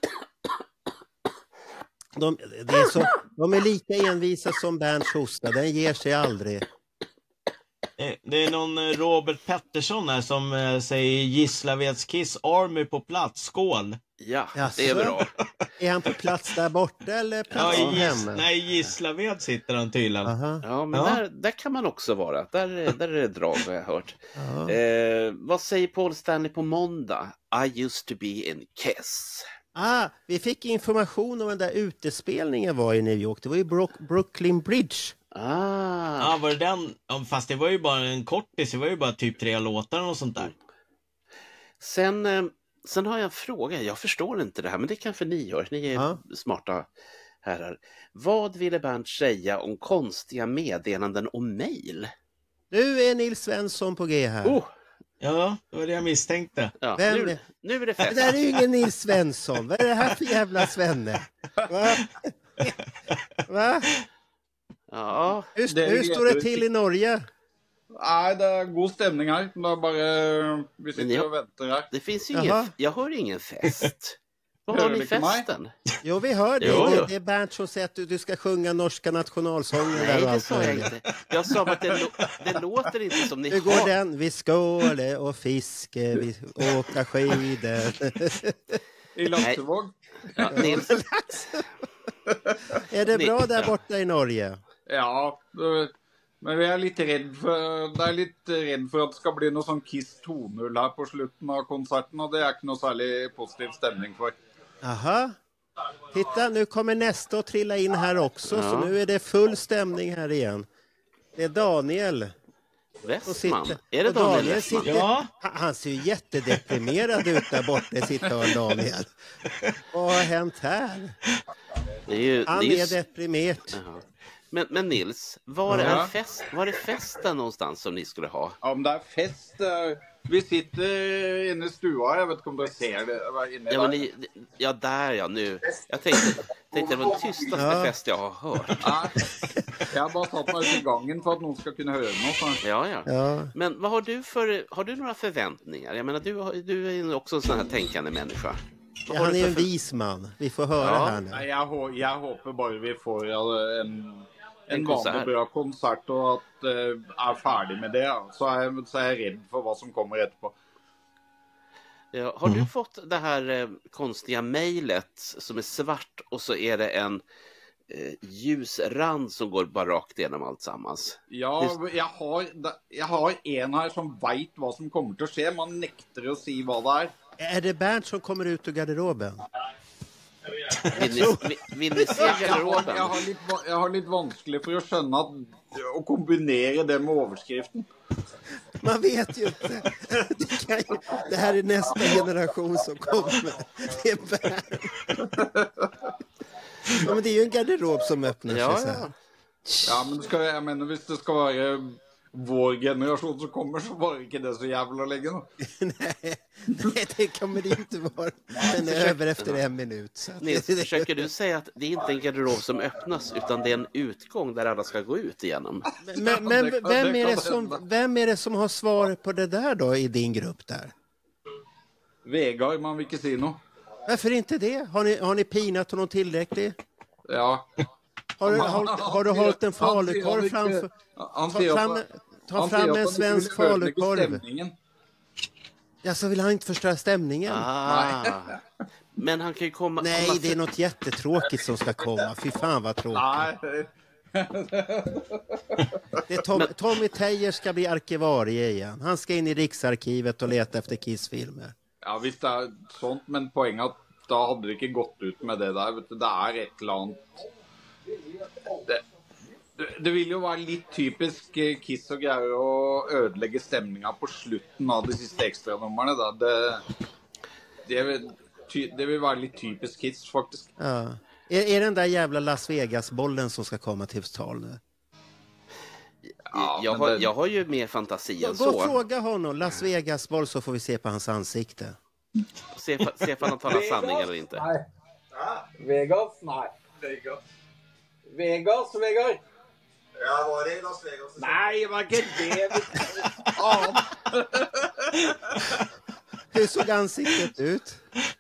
De, det är så, de är lika envisa som Bernts hosta, den ger sig aldrig. Det är någon Robert Pettersson här som äh, säger Gislaveds Kiss Army på plats, skål. Ja, Jaså? Det är bra. Är han på plats där borta eller plats ja, hemma? Nej, Gislaved sitter han tydligen. Ja, men ja. Där, där kan man också vara. Där, där är det drag, vad jag har hört. Eh, vad säger Paul Stanley på måndag? I used to be in Kiss. Ah, vi fick information om den där utespelningen var i New York. Det var ju Brook- Brooklyn Bridge. Ah. ah, var det den? Fast det var ju bara en kortis, det var ju bara typ tre låtar och sånt där. Sen, sen har jag en fråga, jag förstår inte det här, men det kanske ni gör, ni är ah. smarta herrar. Vad ville Bernt säga om konstiga meddelanden och mejl? Nu är Nils Svensson på G här. Oh. Ja, det var det jag misstänkte. Ja, Vem nu, nu är det fest. Det där är ju ingen Nils Svensson. Vad är det här för jävla Svenne? Va? Va? Ja, hur, det hur står det till i Norge? Nej, det är god stämning här. Det är bara, vi sitter jag, och väntar här. Det finns ju ingen, jag hör ingen fest. Vad har ni festen? Jo, vi hör det. Jo, jo. Det är Bernt som säger att du, du ska sjunga norska nationalsången. Nej, där det sa jag inte. Jag sa att det, det låter inte som ni Hur har. går den? Vi skåle och fiske, vi åka skidor. I Laxevåg. Ja, Nils. Är det bra där borta i Norge? Ja, men vi är lite rädd för, det är lite rädd för att det ska bli någon sån Kiss två noll här på slutet av konserten, och det är inte någon särskilt positiv stämning för. Aha. Titta, nu kommer nästa att trilla in här också, ja. Så nu är det full stämning här igen. Det är Daniel. Westman. Är det Daniel, Daniel Westman? Sitter, ja. Han ser ju jättedeprimerad ut där borta i sitt hörn, Daniel. Vad har hänt här? Det är ju, han det är, är deprimerad. Uh-huh. Men, men Nils, var är, ja. fest, var är festen någonstans som ni skulle ha? Ja, om det är fest... Uh... Vi sitter inne i stua, jag vet inte om du ser det. Inne ja, men ni, ja, där ja, nu. Jag tänkte, tänkte det var den tystaste ja. fest jag har hört. Ja, jag har bara tagit mig till gången för att någon ska kunna höra något. Ja, ja, ja. Men vad har du för, har du några förväntningar? Jag menar, du, du är också en sån här tänkande människa. Ja, han är ju en för... vis man. Vi får höra ja. här nu. Ja, jag, jag hoppas bara vi får en... En vanlig bra konsert och att uh, är färdig med det, så är, jag, så är jag rädd för vad som kommer efterpå. Ja, har mm. du fått det här eh, konstiga mejlet som är svart och så är det en eh, ljusrand som går bara rakt igenom allt sammans? Ja, Hur... jag, har, jag har en här som vet vad som kommer att ske, man nektar att säga vad det är. Är det Bernt som kommer ut ur garderoben? Vill ni, vill, vill ni se garderoben? Jag har lite, jag har lite vanskligt för att känna att, och kombinera det med överskriften. Man vet ju inte. Det, kan ju, det här är nästa generation som kommer. Det är Bernt. Ja, men det är ju en garderob som öppnar ja, sig så här. Ja, men det ska, jag menar, visst det ska vara vår generation som kommer, så var det inte det så jävla länge. nej, nej, det kommer det inte vara. Den är över efter en minut. Så. Nils, försöker du säga att det är inte en garderob som öppnas, utan det är en utgång där alla ska gå ut igenom? Men, men, men vem, är det som, vem är det som har svar på det där då i din grupp där? Vegard, man vill inte se något. Varför inte det? Har ni, har ni pinat honom tillräckligt? Ja. Har du, har, har du hållit en falukorv framför... Ta fram, ta fram en svensk falukorv. Ja, så vill han inte förstöra stämningen. Ah. Men han kan ju komma... Nej, komma det är något jättetråkigt som ska komma. Fy fan vad tråkigt. Det är Tom, men... Tommy Tejer ska bli arkivarie igen. Han ska in i Riksarkivet och leta efter Kiss-filmer. Ja, visst det är sånt, men poängen att då hade det inte gått ut med det där. Vet du, det är ett land... Det, det, det vill ju vara lite typisk Kiss och grejer och ödelägga stämningen på slutet av de sista extra nummerna då. Det, det, vill, ty, det vill vara lite typisk Kiss faktiskt. Ja. Är, är den där jävla Las Vegas-bollen som ska komma till tal nu? Ja, jag, har, jag har ju mer fantasi än Gå så. och fråga honom, Las Vegas-boll, så får vi se på hans ansikte. Se, se om han talar sanning eller inte. Nej. Vegas? Nej. Vegas. Vegas, Vegas. Ja, var det i Las Vegas? Nej, vad kan det? Hur såg ansiktet ut?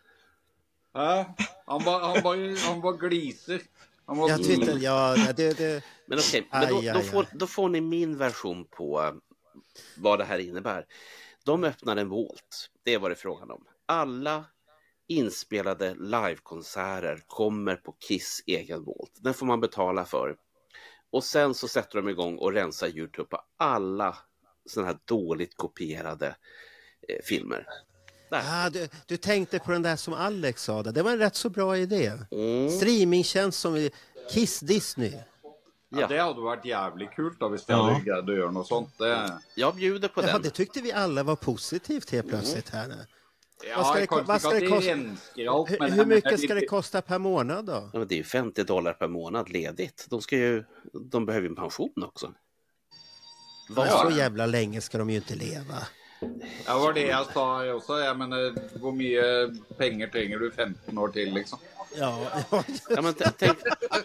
Ja, han var, han var, han var gliser. Han var Jag tyckte, ja, det, det... Men okej, men då, då, får, då får ni min version på vad det här innebär. De öppnar en Vault, det är vad det är frågan om. Alla inspelade livekonserter kommer på Kiss egen Vault. Den får man betala för. Och sen så sätter de igång och rensar YouTube på alla sådana här dåligt kopierade eh, filmer. Ah, du, du tänkte på den där som Alex sa. Det var en rätt så bra idé. Mm. Streamingtjänst som Kiss Disney. Ja, det hade varit jävligt kul då, hvis det ja. hade grädd att göra något sånt. Det... Jag bjuder på ja, den. Det tyckte vi alla var positivt helt plötsligt här nu. Ja, vad ska det, vad ska det kosta? Hur, hur mycket ska det kosta per månad då? Ja, det är ju femtio dollar per månad ledigt. De, ska ju, de behöver ju en pension också. Var? Så jävla länge ska de ju inte leva. Ja, var det jag sa också. Jag menar, hur mycket pengar tränger du femton år till liksom? Ja, ja men tänk,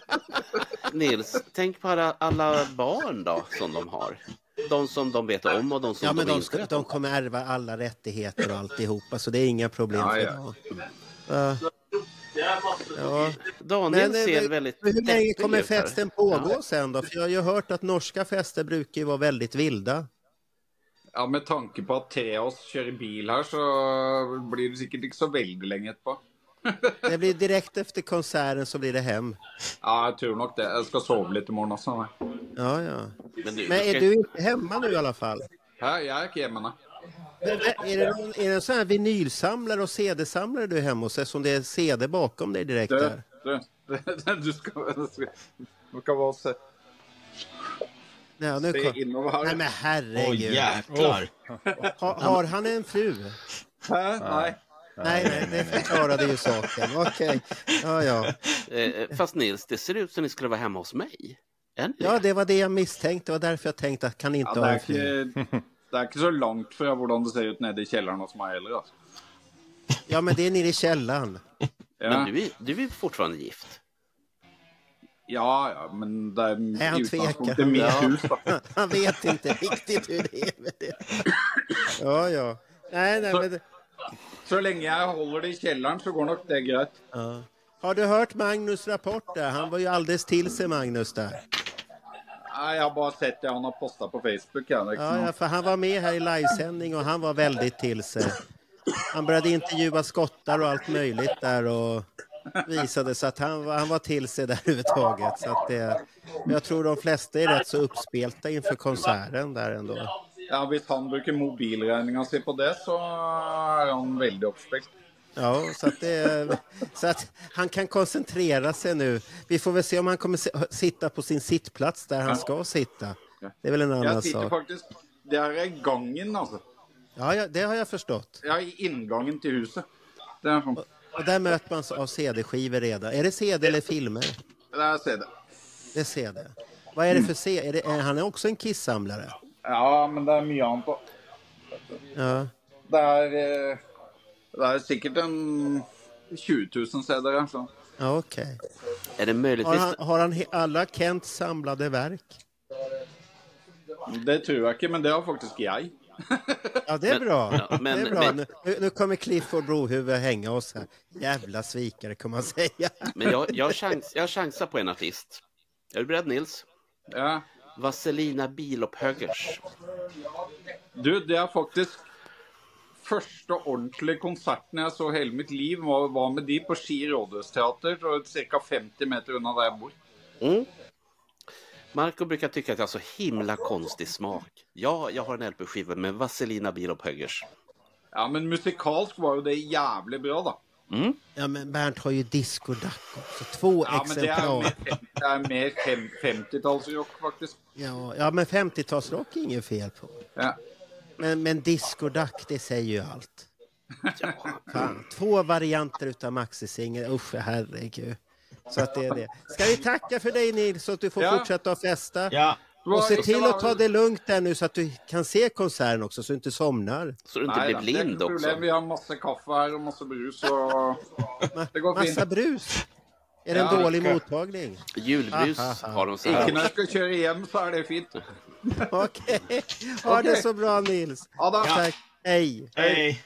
Nils, tänk på alla, alla barn då som de har. De som de vet om och de som ja, men de, de, inte ska, vet de om. kommer ärva alla rättigheter och alltihopa, så det är inga problem ja, för ja. dem. Uh, ja. Daniel men, ser men, väldigt hur länge kommer ut här. festen pågå Ja. sen då? För jag har ju hört att norska fester brukar ju vara väldigt vilda. Ja, med tanke på att tre av oss kör bil här så blir det säkert inte så väldigt länge på. Det blir direkt efter konserten så blir det hem. Ja, jag tror nog det. Jag ska sova lite imorgon också. Ja, ja. Men, du, Men är ska... du inte hemma nu i alla fall? Ja, jag är inte hemma. Är det, någon, är det en sån här vinylsamlare och C D-samlare du är hemma hos, som det är C D bakom dig direkt du, där? Du, du, du ska, du ska, du ska vara så... Ja, nu kom... Nej men herregud. Åh, jäklar. Ha, har han en fru? Hä? Nej. Nej, nej, det förklarade ju saken. Okej, ja, ja. Eh, fast Nils, det ser ut som ni skulle vara hemma hos mig. Än? Ja, det var det jag misstänkte. Det var därför jag tänkte att kan inte ja, ha det, en fru. inte, det är inte så långt för hur det ser ut nere i källaren hos mig heller. Alltså. Ja, men det är nere i källaren. Ja. Men du är, du är fortfarande gift. Ja, ja, men det är, Nej, han tvekar. är mitt ja. hus då. Han vet inte riktigt hur det är med det. Ja, ja. Nej, nej, så, men... så länge jag håller det i källaren så går nog det grejt. Ja. Har du hört Magnus rapport där? Han var ju alldeles till sig, Magnus, där. Nej, jag har bara sett det han har postat på Facebook. Ja, ja, ja, för han var med här i livesändning och han var väldigt till sig. Han började intervjua skottar och allt möjligt där och visade så att han, han var till sig där överhuvudtaget. Så att det, jag tror de flesta är rätt så uppspelta inför konserten där ändå. Ja, visst han brukar mobilräkningen se på det så är han väldigt uppspelt. Ja, så att, det, så att han kan koncentrera sig nu. Vi får väl se om han kommer sitta på sin sittplats där han ska sitta. Det är väl en annan sak. Jag sitter sak. faktiskt, det här är gången alltså. Ja, ja, det har jag förstått. Ja, i ingången till huset. Det är och, och där möter man av C D-skivor redan. Är det C D eller filmer? Det är C D. Det är C D. Vad är det för C D? Är det, är han är också en Kiss-samlare? Ja, men det är mycket annat på. Ja. Det är, det är säkert en tjugo tusen C D alltså. Ja, okej. Okay. Är det möjligtvis... Har han, har han alla Kents samlade verk? Det tror jag inte, men det har faktiskt jag. Ja, det är men, bra. Ja, men, det är bra. Men, nu, nu kommer Clifford Brohuvud hänga oss här. Jävla svikare kan man säga. Men jag, jag, chans, jag chansar på en artist. Är du beredd, Nils? Ja. Vaselina Bilopphöggers. Du, det är faktiskt första ordentliga konserten jag så hela mitt liv var, var med de på Ski Rådhusteater, cirka femtio meter undan där jag bor. Mm. Marco brukar tycka att jag har så himla konstig smak. Ja, jag har en L P-skiva med Vaselina Bilopphöggers. Ja, men musikalsk var ju det jävligt bra då. Mm. Ja, men Bernt har ju discodack också. Två ja, exemplar. Men det är mer, mer femtiotalsrock faktiskt. Ja, ja, men femtiotalsrock är inget fel på. Ja. Men, men discodack, det säger ju allt. Ja. Fan, två varianter utav maxisingel. Usch, herregud. Så att det är det. Ska vi tacka för dig, Nils, så att du får ja. fortsätta att festa? Ja. Och se till att ta det lugnt där nu så att du kan se konserten också så du inte somnar. Så du inte Nej, blir blind det är också. problem. Vi har massa kaffe här och massa brus. Och... det går Massa fint. brus? Är det en Ja, dålig ska- mottagning? Julbrus Aha. har de så här. Inte när jag ska köra igen så är det fint. Okej, ha det så bra Nils. Ja, då. Tack, hej. Hej.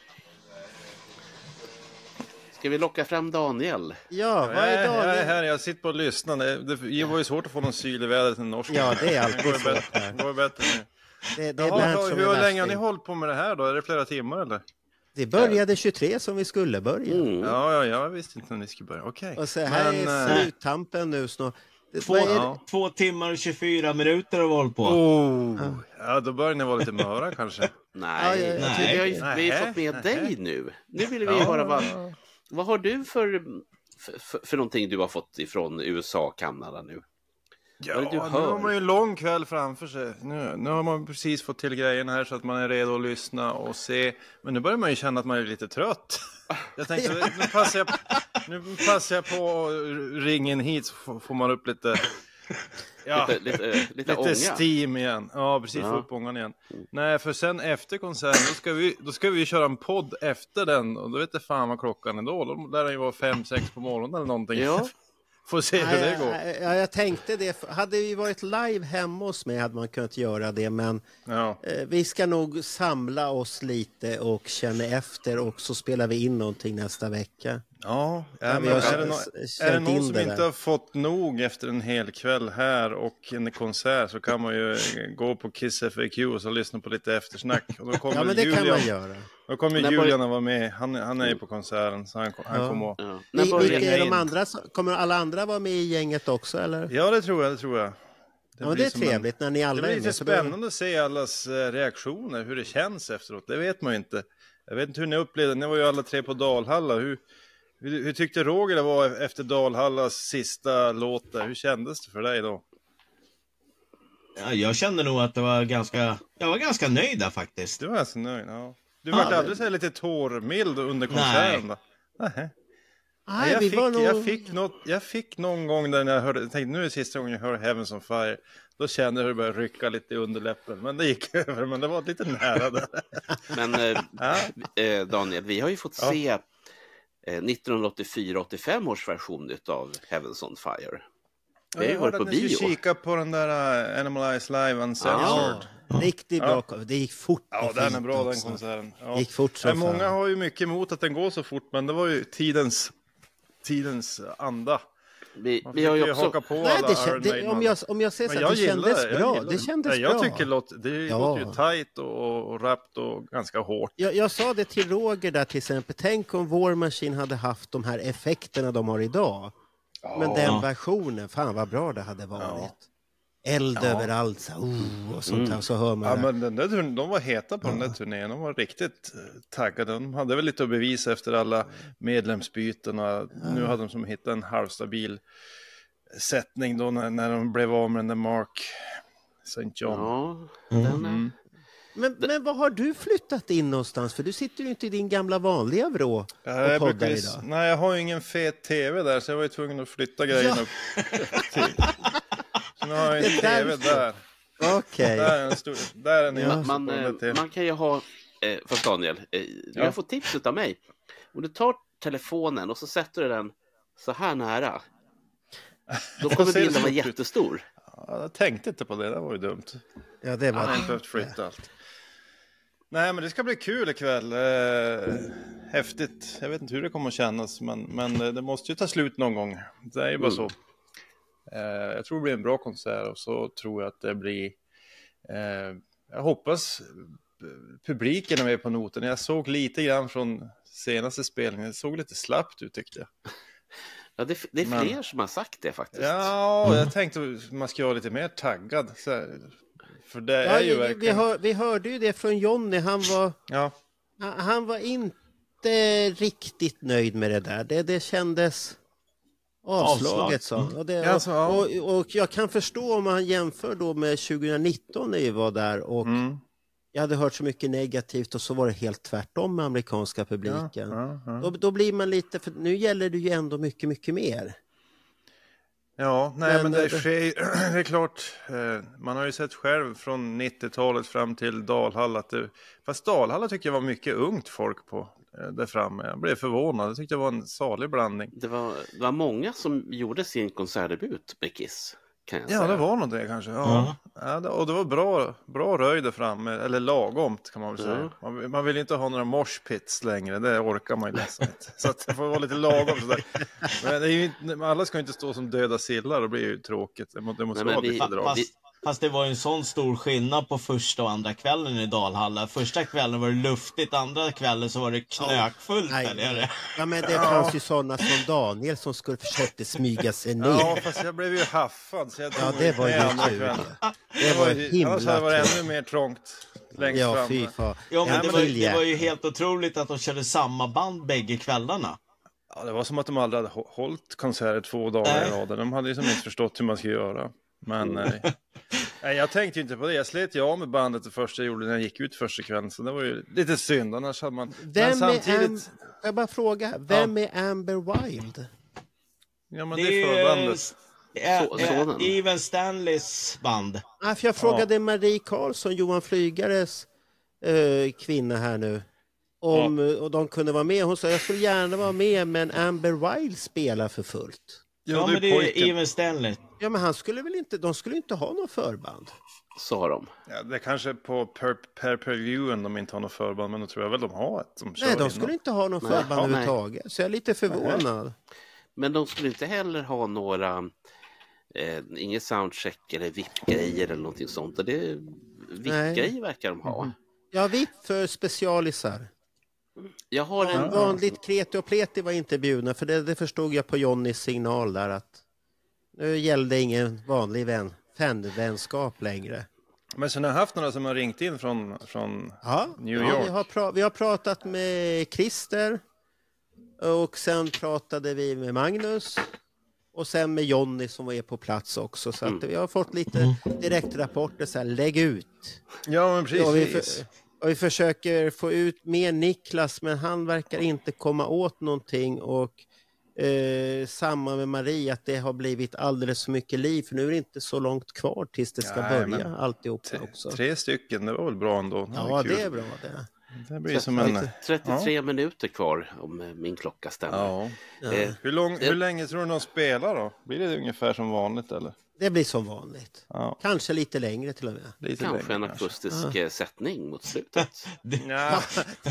Ska vi locka fram Daniel? Ja, vad Jag är är, jag är Daniel? här, jag sitter på och lyssnar. Det, det var ju svårt att få någon syl i vädret än norsken. Ja, det är alltid går ju så. bättre, det går ju bättre nu. Det, det är Jaha, Bernt då, som hur är länge har ni värsting. hållit på med det här då? Är det flera timmar eller? Det började tjugotre som vi skulle börja. Mm. Ja, ja, jag visste inte när ni skulle börja. Okej. Och så här Men, är eh, sluttampen nu snart. Två, Vad är det? ja. två timmar och tjugofyra minuter har vi hållit på. Oh, ja, då börjar ni vara lite möra kanske. Nej, Ja, ja, ja. vi har ju, vi har ju Nej, fått med nej. dig nu. Nu vill vi Ja. höra vad, vad har du för, för, för, för någonting du har fått ifrån U S A och Kanada nu? Ja, Vad är det du nu hör? har man ju en lång kväll framför sig. Nu, nu har man precis fått till grejerna här så att man är redo att lyssna och se. Men nu börjar man ju känna att man är lite trött. Jag tänkte, nu passar jag, nu passar jag på ringen hit så får, får man upp lite... Ja, Lite, lite, lite, lite ånga. steam igen. Ja, precis, Ja. få upp ångan igen. Nej, för sen efter konserten, då ska vi, då ska vi köra en podd efter den. Och då vet jag fan vad klockan är då. Då lär det ju vara fem, sex på morgonen eller någonting. Ja. Får se hur det går. Ja, ja, jag tänkte det. Hade vi varit live hemma hos mig hade man kunnat göra det. Men Ja. eh, vi ska nog samla oss lite och känna efter. Och så spelar vi in någonting nästa vecka. Ja, Ja, ja vi men har är det, no känt är det någon in som det inte där. har fått nog efter en hel kväll här och en konsert så kan man ju gå på Kiss F A Q och så lyssna på lite eftersnack. Och då kommer Ja, men det Julian, kan man göra. Då kommer När Julian att vara med. Han, han är ju på konserten så han, han Ja. kommer att... Ja. När Vi, börjar vilka ringa är de in. andra? som- Kommer alla andra vara med i gänget också? Eller? Ja, det tror jag, det tror jag. Ja, men blir det är som en- trevligt när ni alla Det är blir lite med. Så behöver- spännande att se allas eh, reaktioner, hur det känns efteråt. Det vet man ju inte. Jag vet inte hur ni upplevde, ni var ju alla tre på Dalhalla. Hur, hur, hur tyckte Roger det var efter Dalhallas sista låt där? Hur kändes det för dig då? Ja, jag kände nog att det var ganska... Jag var ganska nöjd där faktiskt. Du var alltså nöjd, ja. Du Ja, var det- aldrig så här lite tårmild under konserten då? Nej. Nej, jag, vi fick, var nog... jag, fick något, jag fick någon gång där när jag hörde, jag tänkte nu är det sista gången jag hör Heavens on Fire. Då kände jag hur det började rycka lite i underläppen. Men det gick över, men det var lite nära där. Men eh, Ja. eh, Daniel, vi har ju fått Ja. se eh, nittonhundraåttiofyra åttiofem års version av Heavens on Fire. Vi har ju Jag varit hörde på att ni skulle bio. kika på den där uh, Animalize Live Uncensored. Ja, riktigt bra. Ja. Det gick fort och Ja, den är fint bra den också. konserten. Ja. Det gick fort så Men många fan. har ju mycket emot att den går så fort, men det var ju tidens, tidens anda. Vi, Man vi har ju försöker också... haka på Nej, alla det, kän- Iron det, Maiden. om, jag, om jag säger så Men att det jag gillar kändes det, jag bra. gillar Det kändes Nej, jag bra. tycker det låter, det Ja. låter ju tajt och, och rappt och ganska hårt. Jag, jag sa det till Roger där till exempel. Tänk om War Machine hade haft de här effekterna de har idag. Men Ja. den versionen, fan vad bra det hade varit. Eld Ja. överallt, så, oh, och sånt Mm. där, så hör man Ja, det. men den där, turn- de var heta på den där turnén. De var riktigt eh, taggade. De hade väl lite att bevisa efter alla medlemsbyten. Och nu hade de som hittat en halvstabil sättning då när, när de blev av med den där Mark Saint John. Ja, den är... Mm. Men, men vad har du flyttat in någonstans? För du sitter ju inte i din gamla vanliga vrå Ja, och jag poddar brukar ju- idag. Nej, jag har ju ingen fet tv där så jag var ju tvungen att flytta grejerna Ja. upp till. Så nu har jag en Det är tv därför. där. Där är en stor, där är en man, man, eh, man kan ju ha, eh, fast Daniel, eh, du Ja. har fått tips av mig. Om du tar telefonen och så sätter du den så här nära, då Då kommer ser det bilden vara stort ut. jättestor. Ja, jag tänkte inte på det, det var ju dumt. Ja, det Jag var hade inte behövt flytta allt. Nej, men det ska bli kul ikväll. Eh, häftigt. Jag vet inte hur det kommer att kännas, men, men det det måste ju ta slut någon gång. Det är ju bara Mm. så. Eh, jag tror det blir en bra konsert och så tror jag att det blir... Eh, jag hoppas publiken är med på noten. Jag såg lite grann från senaste spelningen. Det såg lite slappt ut tyckte jag. Ja, det, det är Men- fler som har sagt det faktiskt. Ja, jag tänkte att man ska vara lite mer taggad. Så här. För det Ja, är ju vi, verkligen... vi, hör, vi hörde ju det från Jonny. Han var, Ja. han, han var inte riktigt nöjd med det där. Det, det kändes avslaget, sa han. Och, det, Ja, alltså, ja. och, och jag kan förstå om man jämför då med tjugonitton när vi var där och Mm. jag hade hört så mycket negativt och så var det helt tvärtom med amerikanska publiken. Ja, ja, ja. Då, då blir man lite, för nu gäller det ju ändå mycket, mycket mer. Ja, nej men, Men, det, eh, sker, det är klart, eh, man har ju sett själv från nittiotalet fram till Dalhalla att det, fast Dalhalla tycker jag var mycket ungt folk på eh, där framme. Jag blev förvånad, jag tyckte det var en salig blandning. Det var, det var många som gjorde sin konsertdebut med Kiss, kan jag Ja, säga. det var nog det kanske. Ja. Ja, det, och det var bra, bra röj där framme, eller lagomt kan man väl säga. Ja. Man, man vill inte ha några moshpits längre, det orkar man ju nästan inte. Så att det får vara lite lagom sådär. Men det är ju inte, alla ska inte stå som döda sillar, det blir ju tråkigt. Det, må, det måste Nej, vara men lite vi- drag. Fast, fast det var ju en sån stor skillnad på första och andra kvällen i Dalhalla. Första kvällen var det luftigt, andra kvällen så var det knökfullt Nej. där nere. Ja, men det fanns ju sådana som Daniel som skulle försökte smyga sig ner. Ja, fast jag blev ju haffad. Så jag Ja, tog det var ju med andra tur. kvällen. Det var ju- himla Annars hade det varit tur. ännu mer trångt längst Ja, fram. fy fan. Ja, men Ja, det, men var, Silja. det var ju helt otroligt att de körde samma band bägge kvällarna. Ja, det var som att de aldrig hade hå- hållit konserter två dagar i Nej. rad. De hade ju som inte förstått hur man skulle göra. Men nej. Nej, jag tänkte ju inte på det. Jag slet ju av med bandet det första jag gjorde när jag gick ut första kvällen. Så det var ju lite synd. Annars hade man... Men Vem samtidigt... är Am... Jag bara fråga, vem är Amber Wild? Ja, men Det det är är förbandet. Ä- Så- ä- sonen. Evan Stanleys band. Ah, för jag frågade Marie Karlsson, Johan Flygares eh, kvinna här nu, om och de kunde vara med. Hon sa jag skulle gärna vara med, men Amber Wild spelar för fullt. Ja, men det är Evan Stanley. Ja, men han skulle väl inte, de skulle inte ha någon förband. Sa de. Ja, det är kanske på per, per, per viewen de inte har något förband. Men då tror jag väl de har ett. De kör Nej, de innan. skulle inte ha någon Nej, förband ja, nej. överhuvudtaget. Så jag är lite förvånad. Men de skulle inte heller ha några, eh, inget soundcheck eller V I P-grejer eller någonting sånt. Och det V I P-grejer verkar de ha. Ja, V I P för specialisar. Jag har en... Vanligt kreti och pleti var inte bjudna, för det, det förstod jag på Johnnys signal där att nu gällde ingen vanlig vän, fanvänskap längre. Men så ni har haft några som har ringt in från, från Ja, New ja, York? vi, har pra- vi har pratat med Christer och sen pratade vi med Magnus och sen med Jonny som var på plats också. Så att Mm. vi har fått lite direktrapporter så här, lägg ut. Ja, men precis. Och vi, för, och vi försöker få ut mer Niklas, men han verkar inte komma åt någonting. Och eh, samma med Marie, att det har blivit alldeles för mycket liv. För nu är det inte så långt kvar tills det ska Nej, börja men alltihop tre, också. Tre stycken, det var väl bra ändå. Det var Ja, kul. det är bra det. Det blir som en... trettiotre Ja. minuter kvar om eh, min klocka stämmer. Ja. Eh, Hur, lång, det- hur länge tror du de spelar då? Blir det ungefär som vanligt eller? Det blir som vanligt. Ja. Kanske lite längre till och med. Lite Kanske en längre, akustisk Ja. eh, sättning mot slutet. Ja.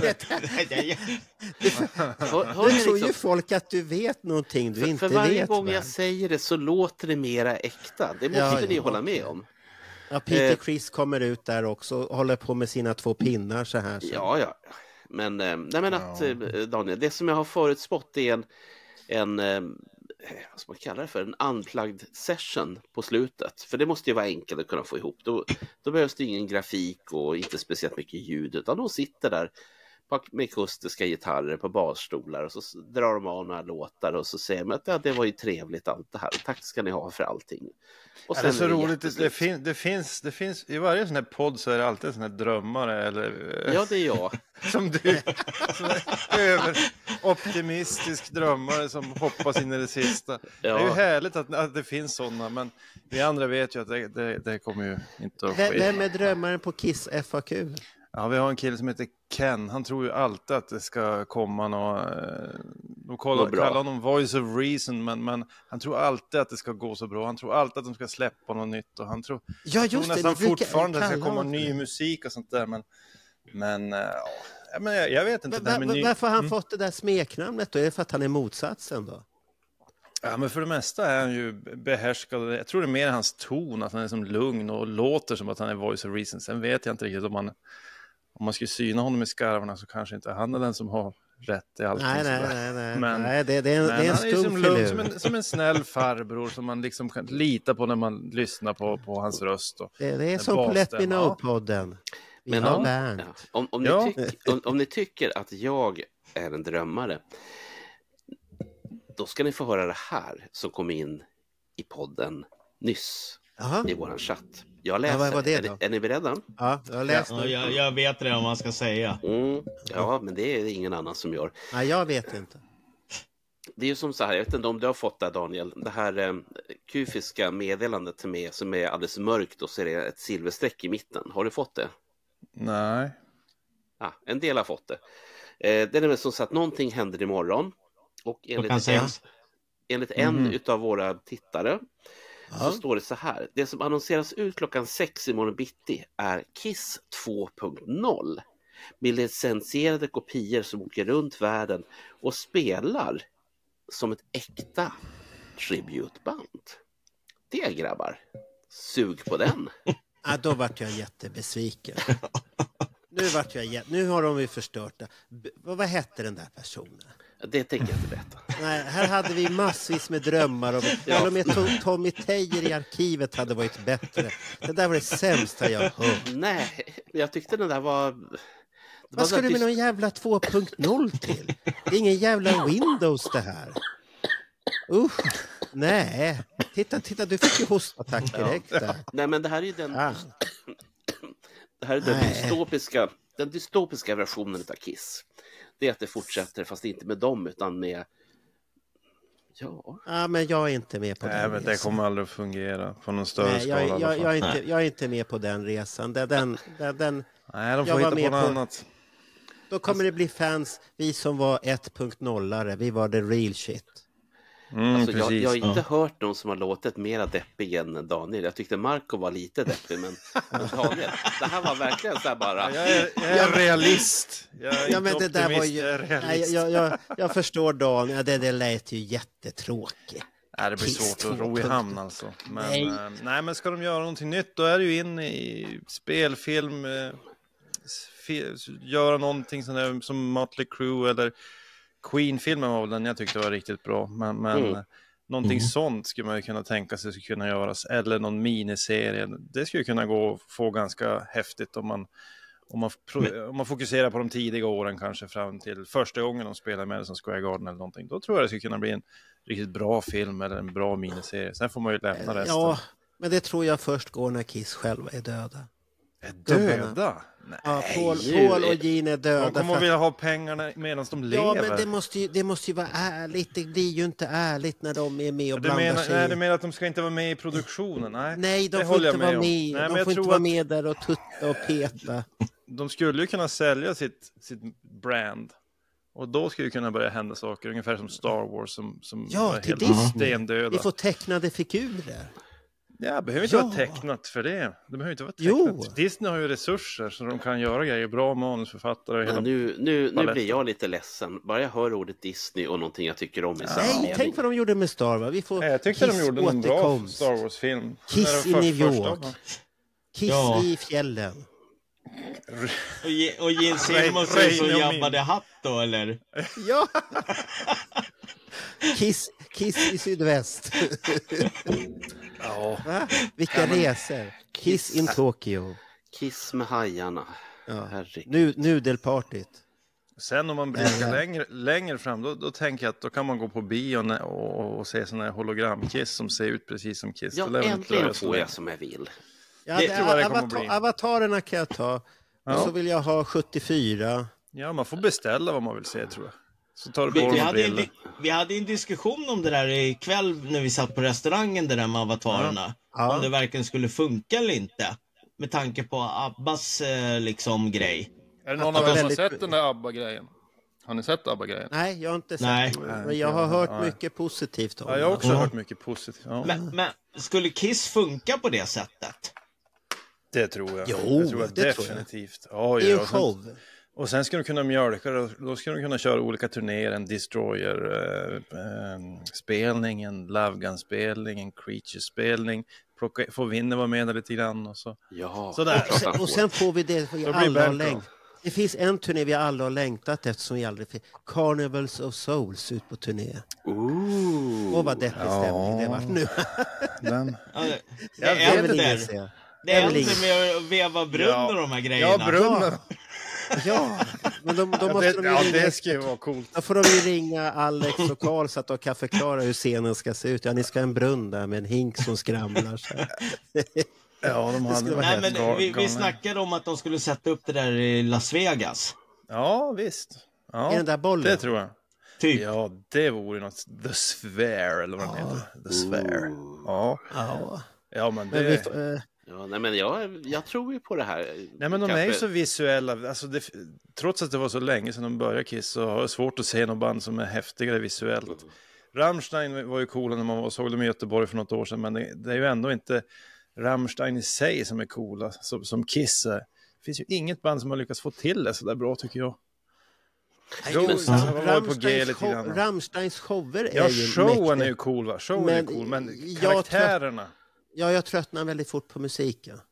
Hör- hör Nu ni tror liksom- ju folk att du vet någonting du för, inte för varje vet. gång va? jag säger det så låter det mera äkta. Det måste Ja, ni ja. hålla med om. Ja, Peter Eh, Chris kommer ut där också och håller på med sina två pinnar så här. Så. Ja, ja. Men, eh, nej, men att, eh, Daniel, det som jag har förutspått är en, en eh, vad ska man kalla det för, en unplugged session på slutet. För det måste ju vara enkelt att kunna få ihop. Då, då behövs det ingen grafik och inte speciellt mycket ljud, utan de sitter där på- med akustiska gitarrer på basstolar och så s- drar de av några låtar och så säger man att ja, det var ju trevligt allt det här. Tack ska ni ha för allting. Och Ja, det är så är roligt, det, jätteslut. det, fin, det, finns, det finns, i varje sån här podd så är det alltid en sån här drömmare eller... eh, Ja, det är jag. Som du, som är över optimistisk drömmare som hoppas in i det sista. Det är ju Ja. härligt att, att det finns sådana, men vi andra vet ju att det, det, det kommer ju inte att Vem, ske. vem är drömmaren på Kiss F A Q? Ja, vi har en kille som heter Ken. Han tror ju alltid att det ska komma något... eh, De kollar, Vad bra. kallar honom Voice of Reason, men, men han tror alltid att det ska gå så bra. Han tror alltid att de ska släppa något nytt. Och han tror, Ja, tror just det, nästan ni brukar fortfarande att det ska kalla komma honom ny det. musik och sånt där. Men, men, eh, ja, men jag, jag vet inte. Va- det här va- med ny... Varför har han Mm. fått det där smeknamnet då? Är det för att han är motsatsen då? Ja, men för det mesta är han ju behärskad. Jag tror det är mer hans ton, att han är som lugn och låter som att han är Voice of Reason. Sen vet jag inte riktigt om man, om man skulle syna honom i skarvarna så kanske inte han är den som har rätt i allting. Nej, nej, sådär. nej, nej. Men, nej det, det är en, men det är en han är ju stum som, lugn, filur. som, en, som en snäll farbror som man liksom kan lita på när man lyssnar på, på hans röst. Och, Det, det är med som på Let Me basstämma. Know-podden. Vi Men har om, Bernt. ja, om, om, ni Ja. tyck, om, om ni tycker att jag är en drömmare, då ska ni få höra det här som kom in i podden nyss Jaha. i våran chatt. Jag Ja, läser. vad var det är, då? ni, är ni beredda? Ja, jag har läst Ja, det. jag, jag vet redan vad man ska säga. Mm, ja, men det är det ingen annan som gör. Nej, jag vet inte. Det är ju som så här, jag vet inte om du har fått det, Daniel, det här eh, kufiska meddelandet med som är alldeles mörkt och så är det ett silverstreck i mitten. Har du fått det? Nej. Ja, en del har fått det. Eh, det är nämligen så att någonting händer imorgon. Och enligt en, enligt en mm. utav våra tittare ja. så står det så här. Det som annonseras ut klockan sex imorgon bitti är Kiss två punkt noll. Med licensierade kopior som åker runt världen och spelar som ett äkta tributeband. Det grabbar. Sug på den. Ja, då vart jag jättebesviken. Nu vart jag jät- Nu har de ju förstört det. B- vad hette den där personen? Det tänker jag inte berätta. Nej, här hade vi massvis med drömmar. Och ja. Med Tom- Tommy Teijer i arkivet hade varit bättre. Det där var det sämsta jag hört. Nej, jag tyckte den där var... Vad ska du med någon jävla två punkt noll till? Det är ingen jävla Windows det här. Usch, nej. Titta, titta, du fick ju hostattack direkt där. Nej, men det här är ju den... Ah. Det här är den dystopiska, den dystopiska versionen av Kiss. Det är att det fortsätter, fast inte med dem, utan med... Ja. Ja, men jag är inte med på Nej, den men resan. det kommer aldrig att fungera på någon större Nej, jag, skala. Jag, jag, är inte, jag är inte med på den resan. Den, den, den, Nej, de får hitta på något på, annat. Då kommer det bli fans, vi som var ett punkt noll-are, vi var the real shit. Mm, alltså, jag, jag har inte ja. hört någon som har låtit mera deppig än Daniel. Jag tyckte Marco var lite deppig, men Daniel, det här var verkligen så här bara... Jag är, jag är realist. Jag är ja, men det där var ju, jag, nej, jag, jag, jag förstår Daniel, det, det lät ju jättetråkigt. Nej, det blir Kiss svårt att ro i hamn alltså. Men, nej. Äh, nej, men ska de göra någonting nytt, då är det ju in i spelfilm, eh, fi, göra någonting sån där, som Mötley Crüe eller Queen-filmen var väl den jag tyckte var riktigt bra. Men, men mm. någonting mm. sånt skulle man ju kunna tänka sig skulle kunna göras. Eller någon miniserie. Det skulle kunna gå och få ganska häftigt om man, om man, pro, om man fokuserar på de tidiga åren kanske fram till första gången de spelar med som Square Garden eller någonting. Då tror jag det skulle kunna bli en riktigt bra film eller en bra miniserie. Sen får man ju lämna resten. Ja, men det tror jag först går när Kiss själva är döda. Är döda? Nej, ja, Paul, Paul och Gene är döda. De kommer att vilja ha pengarna medan de lever. Ja, men det måste ju, det måste ju vara ärligt. Det blir ju inte ärligt när de är med och du blandar menar, sig. Nej, du menar att de ska inte vara med i produktionen? Nej, nej de det får inte med vara med. Nej, de får inte vara att... med där och tutta och peta. De skulle ju kunna sälja sitt, sitt brand. Och då skulle det kunna börja hända saker. Ungefär som Star Wars som, som ja, var till helt stendöda. Vi får tecknade figurer. Ja, behöver inte ja. vara tecknat för det. Det behöver inte vara tecknat. Jo. Disney har ju resurser så de kan göra grejer. Bra manusförfattare. Och hela nu nu, nu blir jag lite ledsen. Bara jag hör ordet Disney och någonting jag tycker om i ja. Nej, tänk vad de gjorde med Star Wars. Vi får Nej, jag tyckte Kiss de gjorde en bra Star Wars-film. Kiss i New York. Kiss ja. i fjällen. Och, och Gene Simmons är så jabbade hatt då, eller? Ja! Kiss, Kiss i sydväst. Ja. Va? Vilka ja, resor. Kiss, Kiss in Tokyo. Kiss med hajarna. Ja. Nu, nudelpartyt. Sen om man blickar äh. längre, längre fram då, då tänker jag att då kan man gå på bio och, och se sådana här hologram-Kiss som ser ut precis som Kiss. Ja, äntligen får jag som jag vill. Ja, det, det tror jag det kommer bli. Avatarerna kan jag ta. Ja. Och så vill jag ha sjuttiofyra. Ja, man får beställa vad man vill se, tror jag. Så tar det vi, vi, hade en, vi hade en diskussion om det där ikväll när vi satt på restaurangen, det där med avatarerna. Ja. Om det verkligen skulle funka eller inte. Med tanke på Abbas liksom grej. Är det någon av er som har sett den där Abba-grejen? Har ni sett Abba-grejen? Nej, jag har inte sett Nej. det. Men jag har hört Nej. mycket positivt om ja, jag har också det. hört mycket positivt. Ja. Men, men skulle Kiss funka på det sättet? Det tror jag. Jo, det tror jag det definitivt. Tror jag. Ja, det är en show. Och sen ska de kunna mjölka det. Då ska de kunna köra olika turnéer. En Destroyer äh, äh, spelning, en Love Gun-spelning, en Creature-spelning. Plocka, få vinna vara med lite grann. Och så. Ja. Sådär. Och, sen, och sen får vi det vi alla har längtat. Det finns en turné vi alla har längtat eftersom vi aldrig fick. Carnivals of Souls ut på turné. Ooh. Och vad deppig stämning ja. det var nu. Den. Ja, det, det är äldre. Det är äldre med att veva brunn ja. och de här grejerna. Ja, brunnen. Ja, men de, de måste ja, det, de ju ja, ringa, det ska ju vara coolt. Då får de ju ringa Alex och Carl så att de kan förklara hur scenen ska se ut. Ja, ni ska ha en brunn där med en hink som skramlar så här. Ja, de hade Nej, men vi, vi snackade om att de skulle sätta upp det där i Las Vegas. Ja, visst. Ja, I den där bollen. det tror jag. typ. Ja, det vore något. The Sphere, eller vad den heter. The Sphere. Ja. Ja. Ja, men Men det... vi får, eh, Ja, nej, men jag, jag tror ju på det här. Nej, men de Kanske- är ju så visuella. Alltså det, trots att det var så länge sedan de började Kiss så har jag svårt att se någon band som är häftigare visuellt. Rammstein var ju coola när man var, såg dem i Göteborg för något år sedan, men det, det är ju ändå inte Rammstein i sig som är coola, som, som Kiss är. Det finns ju inget band som har lyckats få till det så där bra, tycker jag. Jo, jo, så var jag på G Rammsteins, lite show, grann. Rammsteins shower är Ja, ju showen mäktiga. är ju cool, va? Showen Men är cool, men jag karaktärerna... Ja, jag tröttnar väldigt fort på musiken.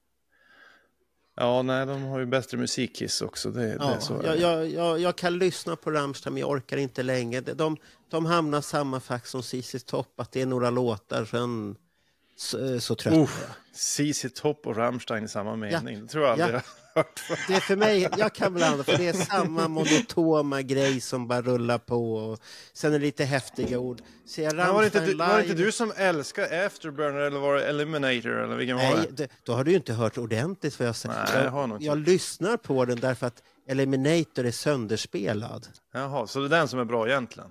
Ja, nej, de har ju bättre musikkiss också. Det, det Ja, är så. är jag, det. jag, jag, jag kan lyssna på Rammstein, men jag orkar inte länge. De, de, de hamnar samma fack som C C Top, att det är några låtar, sen så, så tröttnar Uff, C C Top och Rammstein i samma mening. Ja. Det tror jag aldrig Ja. jag har hört. Det är för mig, jag kan blanda, för det är samma monotoma grej som bara rullar på. Och sen är det lite häftiga ord. Ser jag Men var, det inte, Rammstein du- var det inte live- du som älskar Afterburner eller var det Eliminator eller vilken var Nej, det? det, då har du ju inte hört ordentligt vad jag säger. Nej, jag har nog jag, inte. jag lyssnar på den därför att Eliminator är sönderspelad. Jaha, så det är den som är bra egentligen?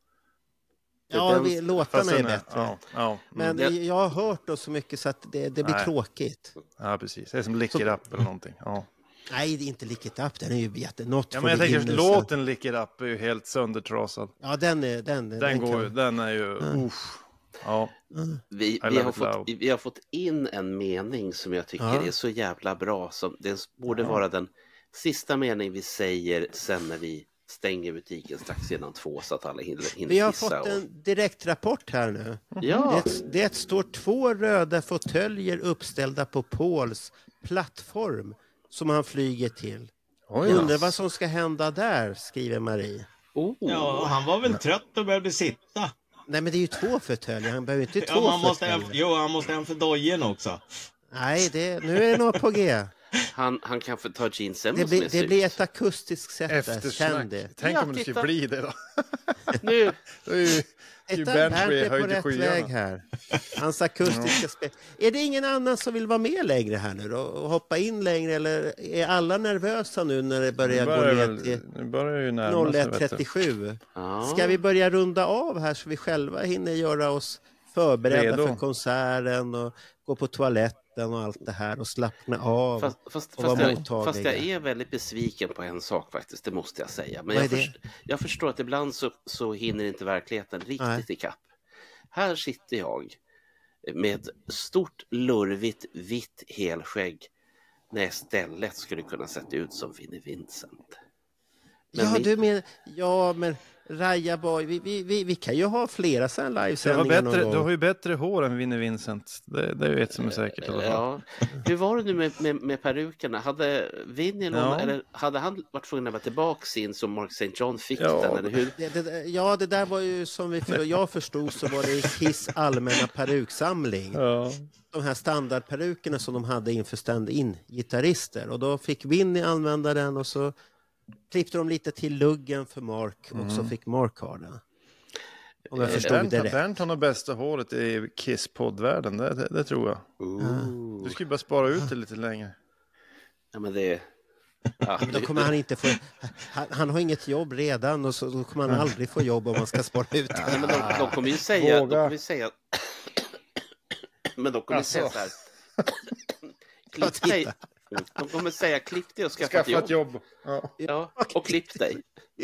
Ja, den- vi, låtarna fast är den bättre. Ja, ja, Men mm. jag har hört då så mycket så att det, det blir Nej. tråkigt. Ja, precis. Det är som Lick It Up eller någonting. Ja. Nej, det är inte Lick It Up, den är ju jätte... Not Ja, for men jag the tänker att Guinness. låten Lick It Up är ju helt söndertrasad. Ja, den är... Den, den, Den, går kan- ju, den är ju... Mm. Uff. Ja. Vi, I vi, love har it fått, loud. vi har fått in en mening som jag tycker Ja. är så jävla bra. Som, det borde Ja. vara den sista meningen vi säger sen när vi stänger butiken strax innan två så att alla hinner, hinner Vi har kissa. fått och- en direktrapport här nu. Ja. Det, det står två röda fåtöljer uppställda på Pauls plattform som han flyger till. Oj, Undrar ja. vad som ska hända där, skriver Marie. Oh. Ja, han var väl trött och behövde sitta. Nej, men det är ju två fåtöljer. Han behöver inte Ja, två man måste fåtöljer. ha, jo, han måste ha en för dojen också. Nej, det, nu är det något på G. Han, han kan få ta Gene Det Simmons blir, med det sig blir ut. ett akustiskt sätt där. Känn Eftersnack. det. Tänk Ja, om det skulle titta. bli det då. Nu, Det är ju, ju Titta, Bentley Bernt är på höjd i rätt skyarna. väg här. Hans akustiska spel. Är det ingen annan som vill vara med längre här nu då? Och hoppa in längre? Eller är alla nervösa nu när det börjar Nu gå börjar, ner väl, till nu börjar ju närma noll sig, ett vet du. trettiosju? ja. Ska vi börja runda av här så vi själva hinner göra oss förberedda Redo. för konserten och gå på toaletten och allt det här och slappna av? Fast, fast, och vara fast, jag, mottagliga. fast jag är väldigt besviken på en sak faktiskt, det måste jag säga. Men Vad jag, är det? först, jag förstår att ibland så, så hinner inte verkligheten riktigt Nej. ikapp. Här sitter jag med stort, lurvigt, vitt helskägg när jag istället skulle kunna se ut som Vinnie Vincent. Men Ja, min- du men, ja, men Raja Boy, vi, vi, vi, vi kan ju ha flera sådana Det var livesändningar någon bättre, gång. du har ju bättre hår än Vinnie Vincent. Det, det är ju ett som är säkert i alla fall. Ja. Hur var det nu med, med, med perukerna? Hade Vinnie någon, Ja. eller hade han varit tvungen att vara tillbaka sin som Mark Saint John fick Ja. den, eller hur? Det, det, ja, det där var ju som vi, för jag förstod så var det Kiss allmänna peruksamling. Ja. De här standardperukerna som de hade inför stand-in gitarrister. Och då fick Vinnie använda den och så klippte de lite till luggen för Mark och så fick Mark ha den. Om jag förstod Bernt, det rätt. Bernt har nog bästa håret i Kiss-poddvärlden, det, det, det tror jag. Ooh. Du ska ju bara spara ut det lite längre. Ja, men det... Ja, Men då kommer han inte få... Han, han har inget jobb redan och så då kommer han aldrig få jobb om man ska spara ut. Nej, men de, de kommer ju säga... De Våga. kommer ju säga... Men de kommer ju säga Alltså. så här... Klipp dig. De kommer säga klipp dig och skaffa, Skaffa ett jobb. ett jobb. Ja. Ja, och klipp dig.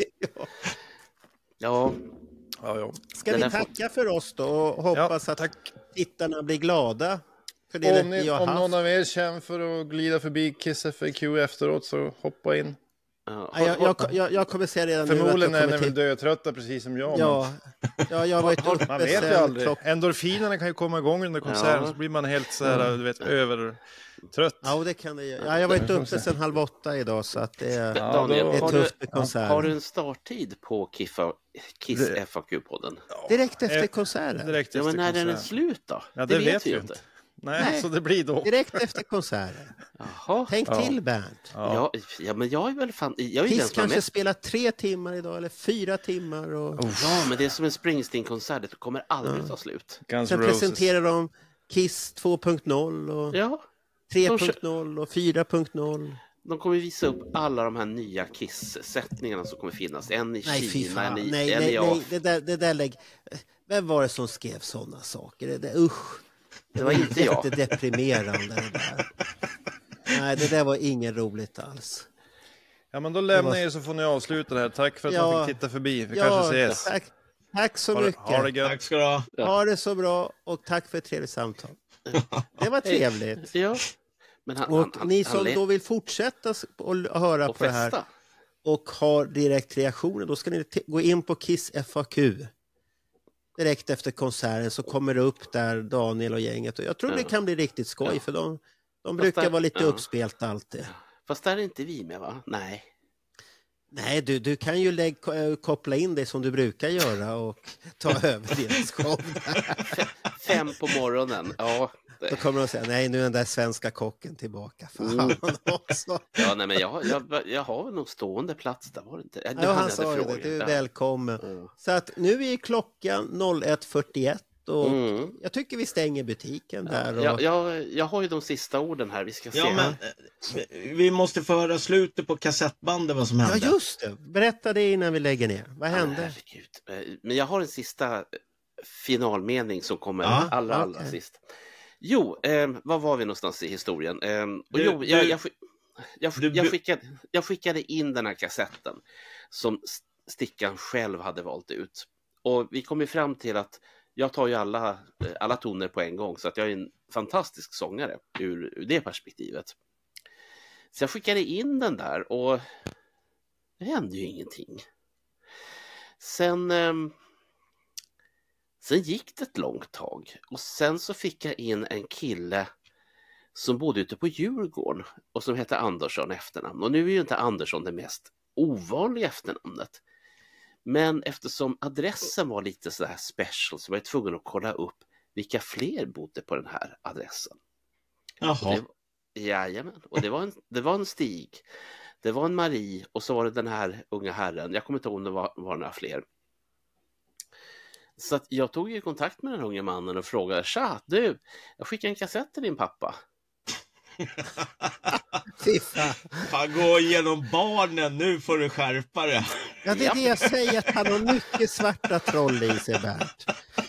Ja, Ja, ja. Ska Den vi där får- tacka för oss då och hoppas Ja, att tack. tittarna blir glada för det Om, vi ni, har om haft. någon av er känner för att glida förbi Kiss F A Q efteråt så hoppa in. ja. Ja, jag, jag, jag, jag kommer säga redan Förmodligen nu är att ni jag väl kommer till... dötrötta precis som jag. Ja, ja, jag har varit Men uppe man vet ju sen aldrig. klock... Endorfinerna kan ju komma igång under konserten Ja. så blir man helt så här, du vet, övertrött. Ja, och det kan det göra. Ja, jag har varit uppe sen halv åtta idag så att det är, Ja, Daniel, då- det är har, du, tufft med konsert. har du en starttid på Kiffa, Kiss Det- F A Q-podden? Direkt efter Eh, konserten. Direkt Ja, efter men när den är konserten. slut då? Ja, det, vet vi vi ju inte. Nej, Nej. så det blir då. Direkt efter konserten. Jaha. Tänk Ja. till Bernt. Ja. Ja, ja, men jag är väl fan... Jag är ju den Kiss som har kanske mest... spelar tre timmar idag eller fyra timmar. Och... Ja, men det är som en Springsteen-konsert. Det kommer aldrig ta slut. Guns Sen N' Roses. presenterar de Kiss två punkt noll och Ja, tre punkt noll och fyra punkt noll. de kommer visa upp alla de här nya Kiss-sättningarna som kommer finnas. En i nej, Kina, en i, nej, en nej, i nej, det där, det där lägg... Vem var det som skrev sådana saker? Det där, usch. Det, det var, var inte jag. Jättedeprimerande det där. Nej, det där var ingen roligt alls. Ja, men då lämnar var... er så får ni avsluta det här. Tack för att ja, man fick titta förbi. Vi ja, kanske ses. Tack, tack så ha, mycket. Ha det gött. Tack ska du ha. Ha det så bra och tack för ett trevligt samtal. Det var trevligt. Ja. Men han, och han, han, ni som han då vill fortsätta och höra och på det här och har direkt reaktioner, då ska ni gå in på Kiss F A Q. Direkt efter konserten så kommer det upp där Daniel och gänget. Och jag tror ja. det kan bli riktigt skoj ja. för de, de brukar där, vara lite ja. uppspelt alltid. Fast där är inte vi med, va? Nej. Nej, du, du kan ju lägg, koppla in det som du brukar göra och ta över deras show. Fem på morgonen, ja. Då kommer de säga, nej nu är den där svenska kocken tillbaka. Fan mm. också. Ja, nej men jag, jag, jag har nog stående plats där, var det inte? Ja, han sa ju det, du är välkommen. Mm. Så att nu är klockan ett fyrtioett och mm. jag tycker vi stänger butiken ja, där. Och... Jag, jag, jag har ju de sista orden här, vi ska se. Ja, men, vi måste få höra slutet på kassettbandet, vad som hände. Ja, just det. Berätta det innan vi lägger ner. Vad hände? Ja, men jag har en sista finalmening som kommer ja, allra, allra okay. sist. Jo, eh, var var vi någonstans i historien? Eh, och du, jo, jag, du, jag, jag, jag, jag, skickade, jag skickade in den här kassetten som Stickan själv hade valt ut. Och vi kom ju fram till att jag tar ju alla, alla toner på en gång, så att jag är en fantastisk sångare ur, ur det perspektivet. Så jag skickade in den där och det hände ju ingenting. Sen... Eh, Sen gick det ett långt tag och sen så fick jag in en kille som bodde ute på Djurgården och som hette Andersson efternamn. Och nu är ju inte Andersson det mest ovanliga efternamnet. Men eftersom adressen var lite så här special så var jag tvungen att kolla upp vilka fler bodde på den här adressen. Jaha. Och det, jajamän, och det var, en, det var en Stig, det var en Marie och så var det den här unga herren. Jag kommer inte ihåg om det var, var några fler. Så att jag tog ju kontakt med den unga mannen och frågade, tja, du, jag skickar en kassett till din pappa. Fan, gå igenom barnen, nu får du skärpa det. Ja, det är det jag säger, att han har mycket svarta troll i sig, Bert.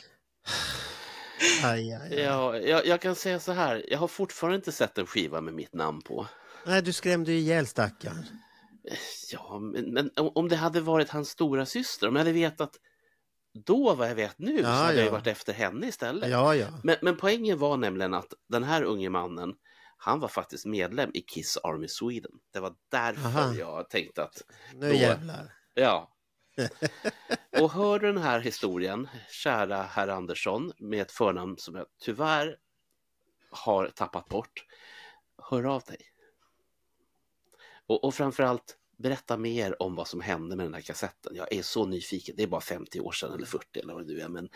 Aj, aj, aj. Ja, jag, jag kan säga så här, jag har fortfarande inte sett en skiva med mitt namn på. Nej, du skrämde ju ihjäl stackaren. Ja, men, men om det hade varit hans stora syster, om jag hade vetat då vad jag vet nu ja, så hade ja. jag varit efter henne istället. Ja, ja. Men, men poängen var nämligen att den här unge mannen, han var faktiskt medlem i Kiss Army Sweden. Det var därför Aha. jag tänkte att... Nu då, jävlar. Ja. Och hör den här historien, kära herr Andersson, med ett förnamn som jag tyvärr har tappat bort. Hör av dig. Och, och framförallt berätta mer om vad som hände med den här kassetten. Jag är så nyfiken. Det är bara femtio år sedan eller fyrtio eller vad det nu är. Men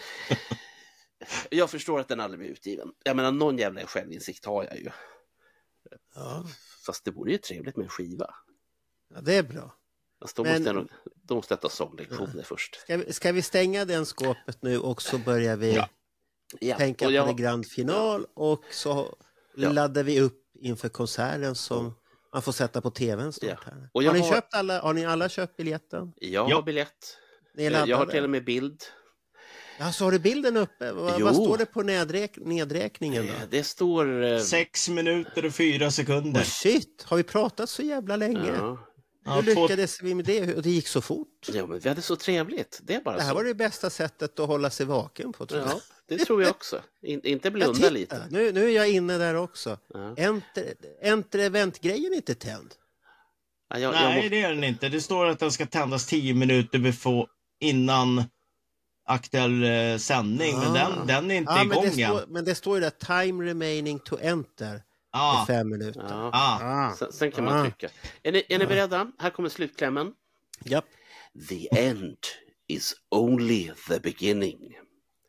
jag förstår att den aldrig blir utgiven. Jag menar, någon jävla självinsikt har jag ju. Ja. Fast det vore ju trevligt med en skiva. Ja, det är bra. Alltså, de, Men... måste, de måste äta sånglektioner ja. först. Ska vi, ska vi stänga den skåpet nu och så börjar vi ja. Ja. tänka jag... på det grand final och så ja. laddar vi upp inför konserten som man får sätta på tvn snart ja. här. Och jag har, ni har... Köpt alla, har ni alla köpt biljetten? Jag har biljett. Jag har till och med bild. Ja, så har du bilden uppe. Vad, vad står det på nedräk nedräkningen då? Det står... Eh... Sex minuter och fyra sekunder. Oh, shit, har vi pratat så jävla länge? Ja. Hur lyckades vi med det? Och det gick så fort. Ja, men vi hade så trevligt. Det är bara det här så. var det bästa sättet att hålla sig vaken på, tror jag. Ja, det tror jag också. In, inte blunda lite. Nu, nu är jag inne där också. Ja. Enter, enter event-grejen är inte tänd. Ja, jag, Nej, jag må... det är den inte. Det står att den ska tändas tio minuter before, innan aktuell eh, sändning. Ah. Men den, den är inte ah, igång men än. Men det står ju där, time remaining to enter. Ah. I fem minuter. Ja. Ah. Sen, sen kan man trycka. Är ni, är ni beredda? Här kommer slutklämmen. Japp. The end is only the beginning.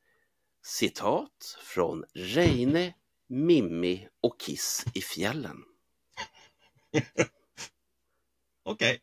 Citat från Reine, Mimmi och Kiss i fjällen. Okej. Okay.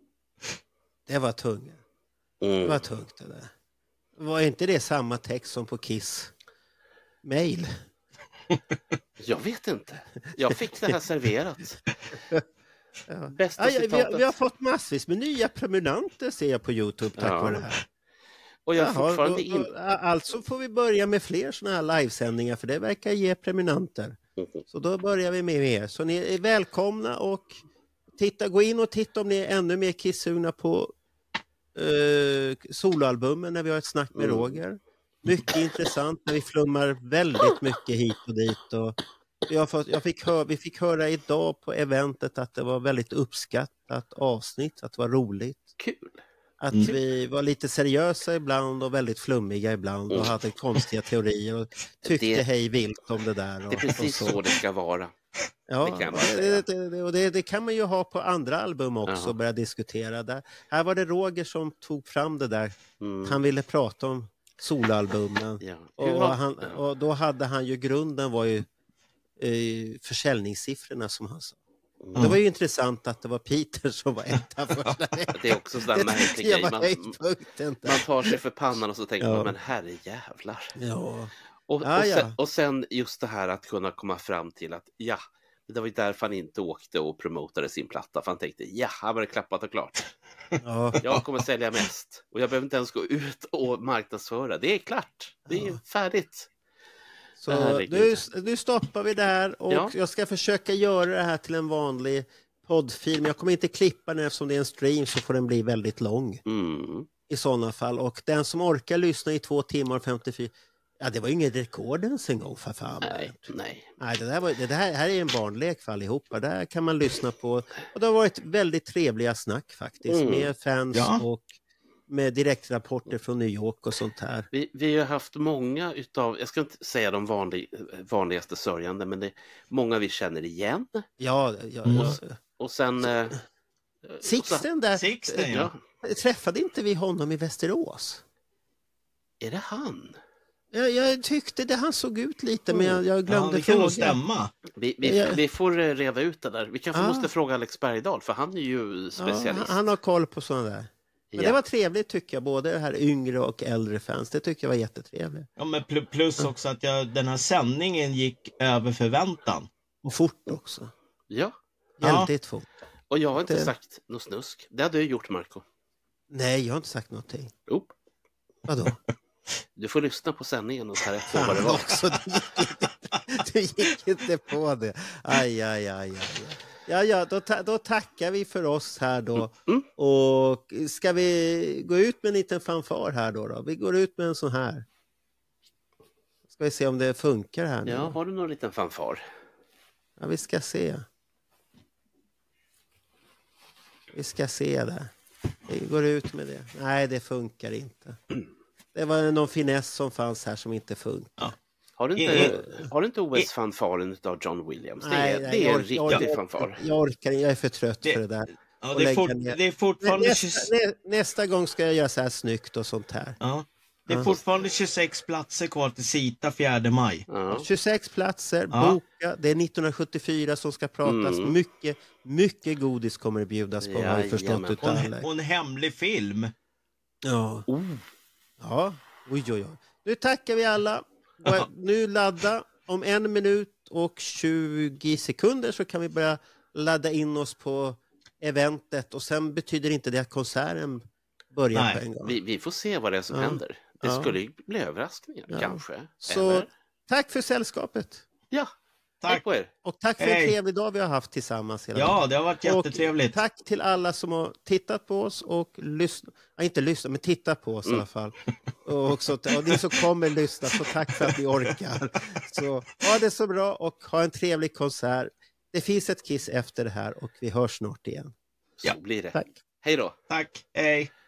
Det var tungt. Mm. Det var tungt det där. Var inte det samma text som på Kiss mail? Jag vet inte. Jag fick det här serverat. Ja. Bästa ja, vi, citatet. har, vi har fått massvis med nya prenumeranter ser jag på YouTube tack Ja. vare det här. Och jag Jaha, fortfarande då, in... då, alltså får vi börja med fler sådana här livesändningar för det verkar ge prenumeranter. Mm-hmm. Så då börjar vi med er. Så ni är välkomna och titta, gå in och titta om ni är ännu mer kissugna på uh, soloalbumen när vi har ett snack med Mm. Roger. Mycket intressant när vi flummar väldigt mycket hit och dit. Och jag, fått, jag fick hör, vi fick höra idag på eventet att det var väldigt uppskattat avsnitt, att det var roligt. Kul. Att Mm. vi var lite seriösa ibland och väldigt flummiga ibland och Mm. hade konstiga teorier och tyckte Det- hej vilt om det där. Och, Det är precis och så det ska vara. Ja, Det kan jag bara säga. det, det, och det, det kan man ju ha på andra album också, Jaha. börja diskutera. Där. Här var det Roger som tog fram det där. Mm. Han ville prata om soloalbumen. Ja. Och, Hur har- han, och då hade han ju, grunden var ju eh, försäljningssiffrorna som han sa. Mm. Det var ju intressant att det var Peter som var etta första veckan. Det är också sådär Det märklig tycker grej. jag var Man, höjdpunkten där. man tar sig för pannan och så tänker Ja. man, men herre jävlar. Ja. Och, Ah, och, ja. sen, och sen just det här att kunna komma fram till att ja, det var ju därför han inte åkte och promotade sin platta. För han tänkte, ja, här var det klappat och klart. Ja. Jag kommer sälja mest. Och jag behöver inte ens gå ut och marknadsföra. Det är klart. Det är ju färdigt. Så Herregud. nu, nu stoppar vi där och Ja. jag ska försöka göra det här till en vanlig poddfilm. Jag kommer inte klippa den eftersom det är en stream så får den bli väldigt lång Mm. i sådana fall. Och den som orkar lyssna i två timmar och femtiofyra, ja det var ju inget rekord ens en gång för fan. Nej, nej. Nej, det, där var, det där, här är en barnlek för allihopa. Där kan man lyssna på. Och det har varit väldigt trevliga snack faktiskt. Mm. Med fans Ja. och med direktrapporter från New York och sånt här. Vi, vi har haft många utav, jag ska inte säga de vanlig, vanligaste sörjande, men det är många vi känner igen. Ja, ja, Och, ja. och sen... Eh, Sixten där. Sixten, ja. Träffade inte vi honom i Västerås? Är det han? Jag, jag tyckte det han såg ut lite, men jag, jag glömde Ja, det kan fråga. nog stämma. Vi, vi, Ja. vi får eh, reda ut det där. Vi kanske Ah. måste fråga Alex Bergdahl, för han är ju Ja, specialist. han, han har koll på sådana där. Men Ja. det var trevligt tycker jag, både här yngre och äldre fans. Det tycker jag var jättetrevligt. Ja, men pl- plus också att jag, den här sändningen gick över förväntan. Och fort också. Ja. Väldigt fort. Och jag har inte Det- sagt något snusk. Det hade jag gjort, Marco. Nej, jag har inte sagt någonting. Jo. Vadå? Du får lyssna på sändningen och ta rätt på Fan vad det var. också, du gick, inte, du gick inte på det. Aj, aj, aj, aj. Ja, ja, då, ta, då tackar vi för oss här då. Mm. Och ska vi gå ut med en liten fanfar här då? då? Vi går ut med en sån här. Ska vi se om det funkar här nu. Ja, har du någon liten fanfar? Ja, vi ska se. Vi ska se där. Vi går ut med det. Nej, det funkar inte. Det var någon finess som fanns här som inte funkar. Ja. Har du inte, har du inte O S-fanfaren av John Williams? Det är, det är en jag, riktig jag, fanfar. Jag orkar jag är för trött Det- för det där. Ja, Och det, är lägga fort, ner. det är fortfarande... Nästa, tjugo- nä, nästa gång ska jag göra så här snyggt och sånt här. Ja. Det är Ja. fortfarande tjugosex platser kvar till Sita fjärde maj. Ja. tjugosex platser, Ja. boka. Det är nittonhundrasjuttiofyra som ska pratas. Mm. Mycket, mycket godis kommer det bjudas på, har jag Jajamän. förstått Och utav en, Alex. och en hemlig film. Ja. Oh. Ja, oj oj oj. Nu tackar vi alla. Och nu ladda. Om en minut och tjugo sekunder så kan vi börja ladda in oss på eventet. Och sen betyder inte det att konserten börjar Nej, på en gång. Vi, vi får se vad det är som Ja. händer. Det Ja. skulle ju bli överraskningar, Ja. kanske. Så Eller? tack för sällskapet. Ja, tack, Tack. på er. Och tack för Hej. en trevlig dag vi har haft tillsammans. Hela Ja, dagen. det har varit Och jättetrevligt. tack till alla som har tittat på oss och lyssnat. Ja, inte lyssnat, men tittat på oss Mm. i alla fall. Och, också, och ni som kommer lyssna, så tack för att ni orkar. Så ha det så bra och ha en trevlig konsert. Det finns ett Kiss efter det här och vi hörs snart igen. Så blir det. Tack. Hej då. Tack, hej.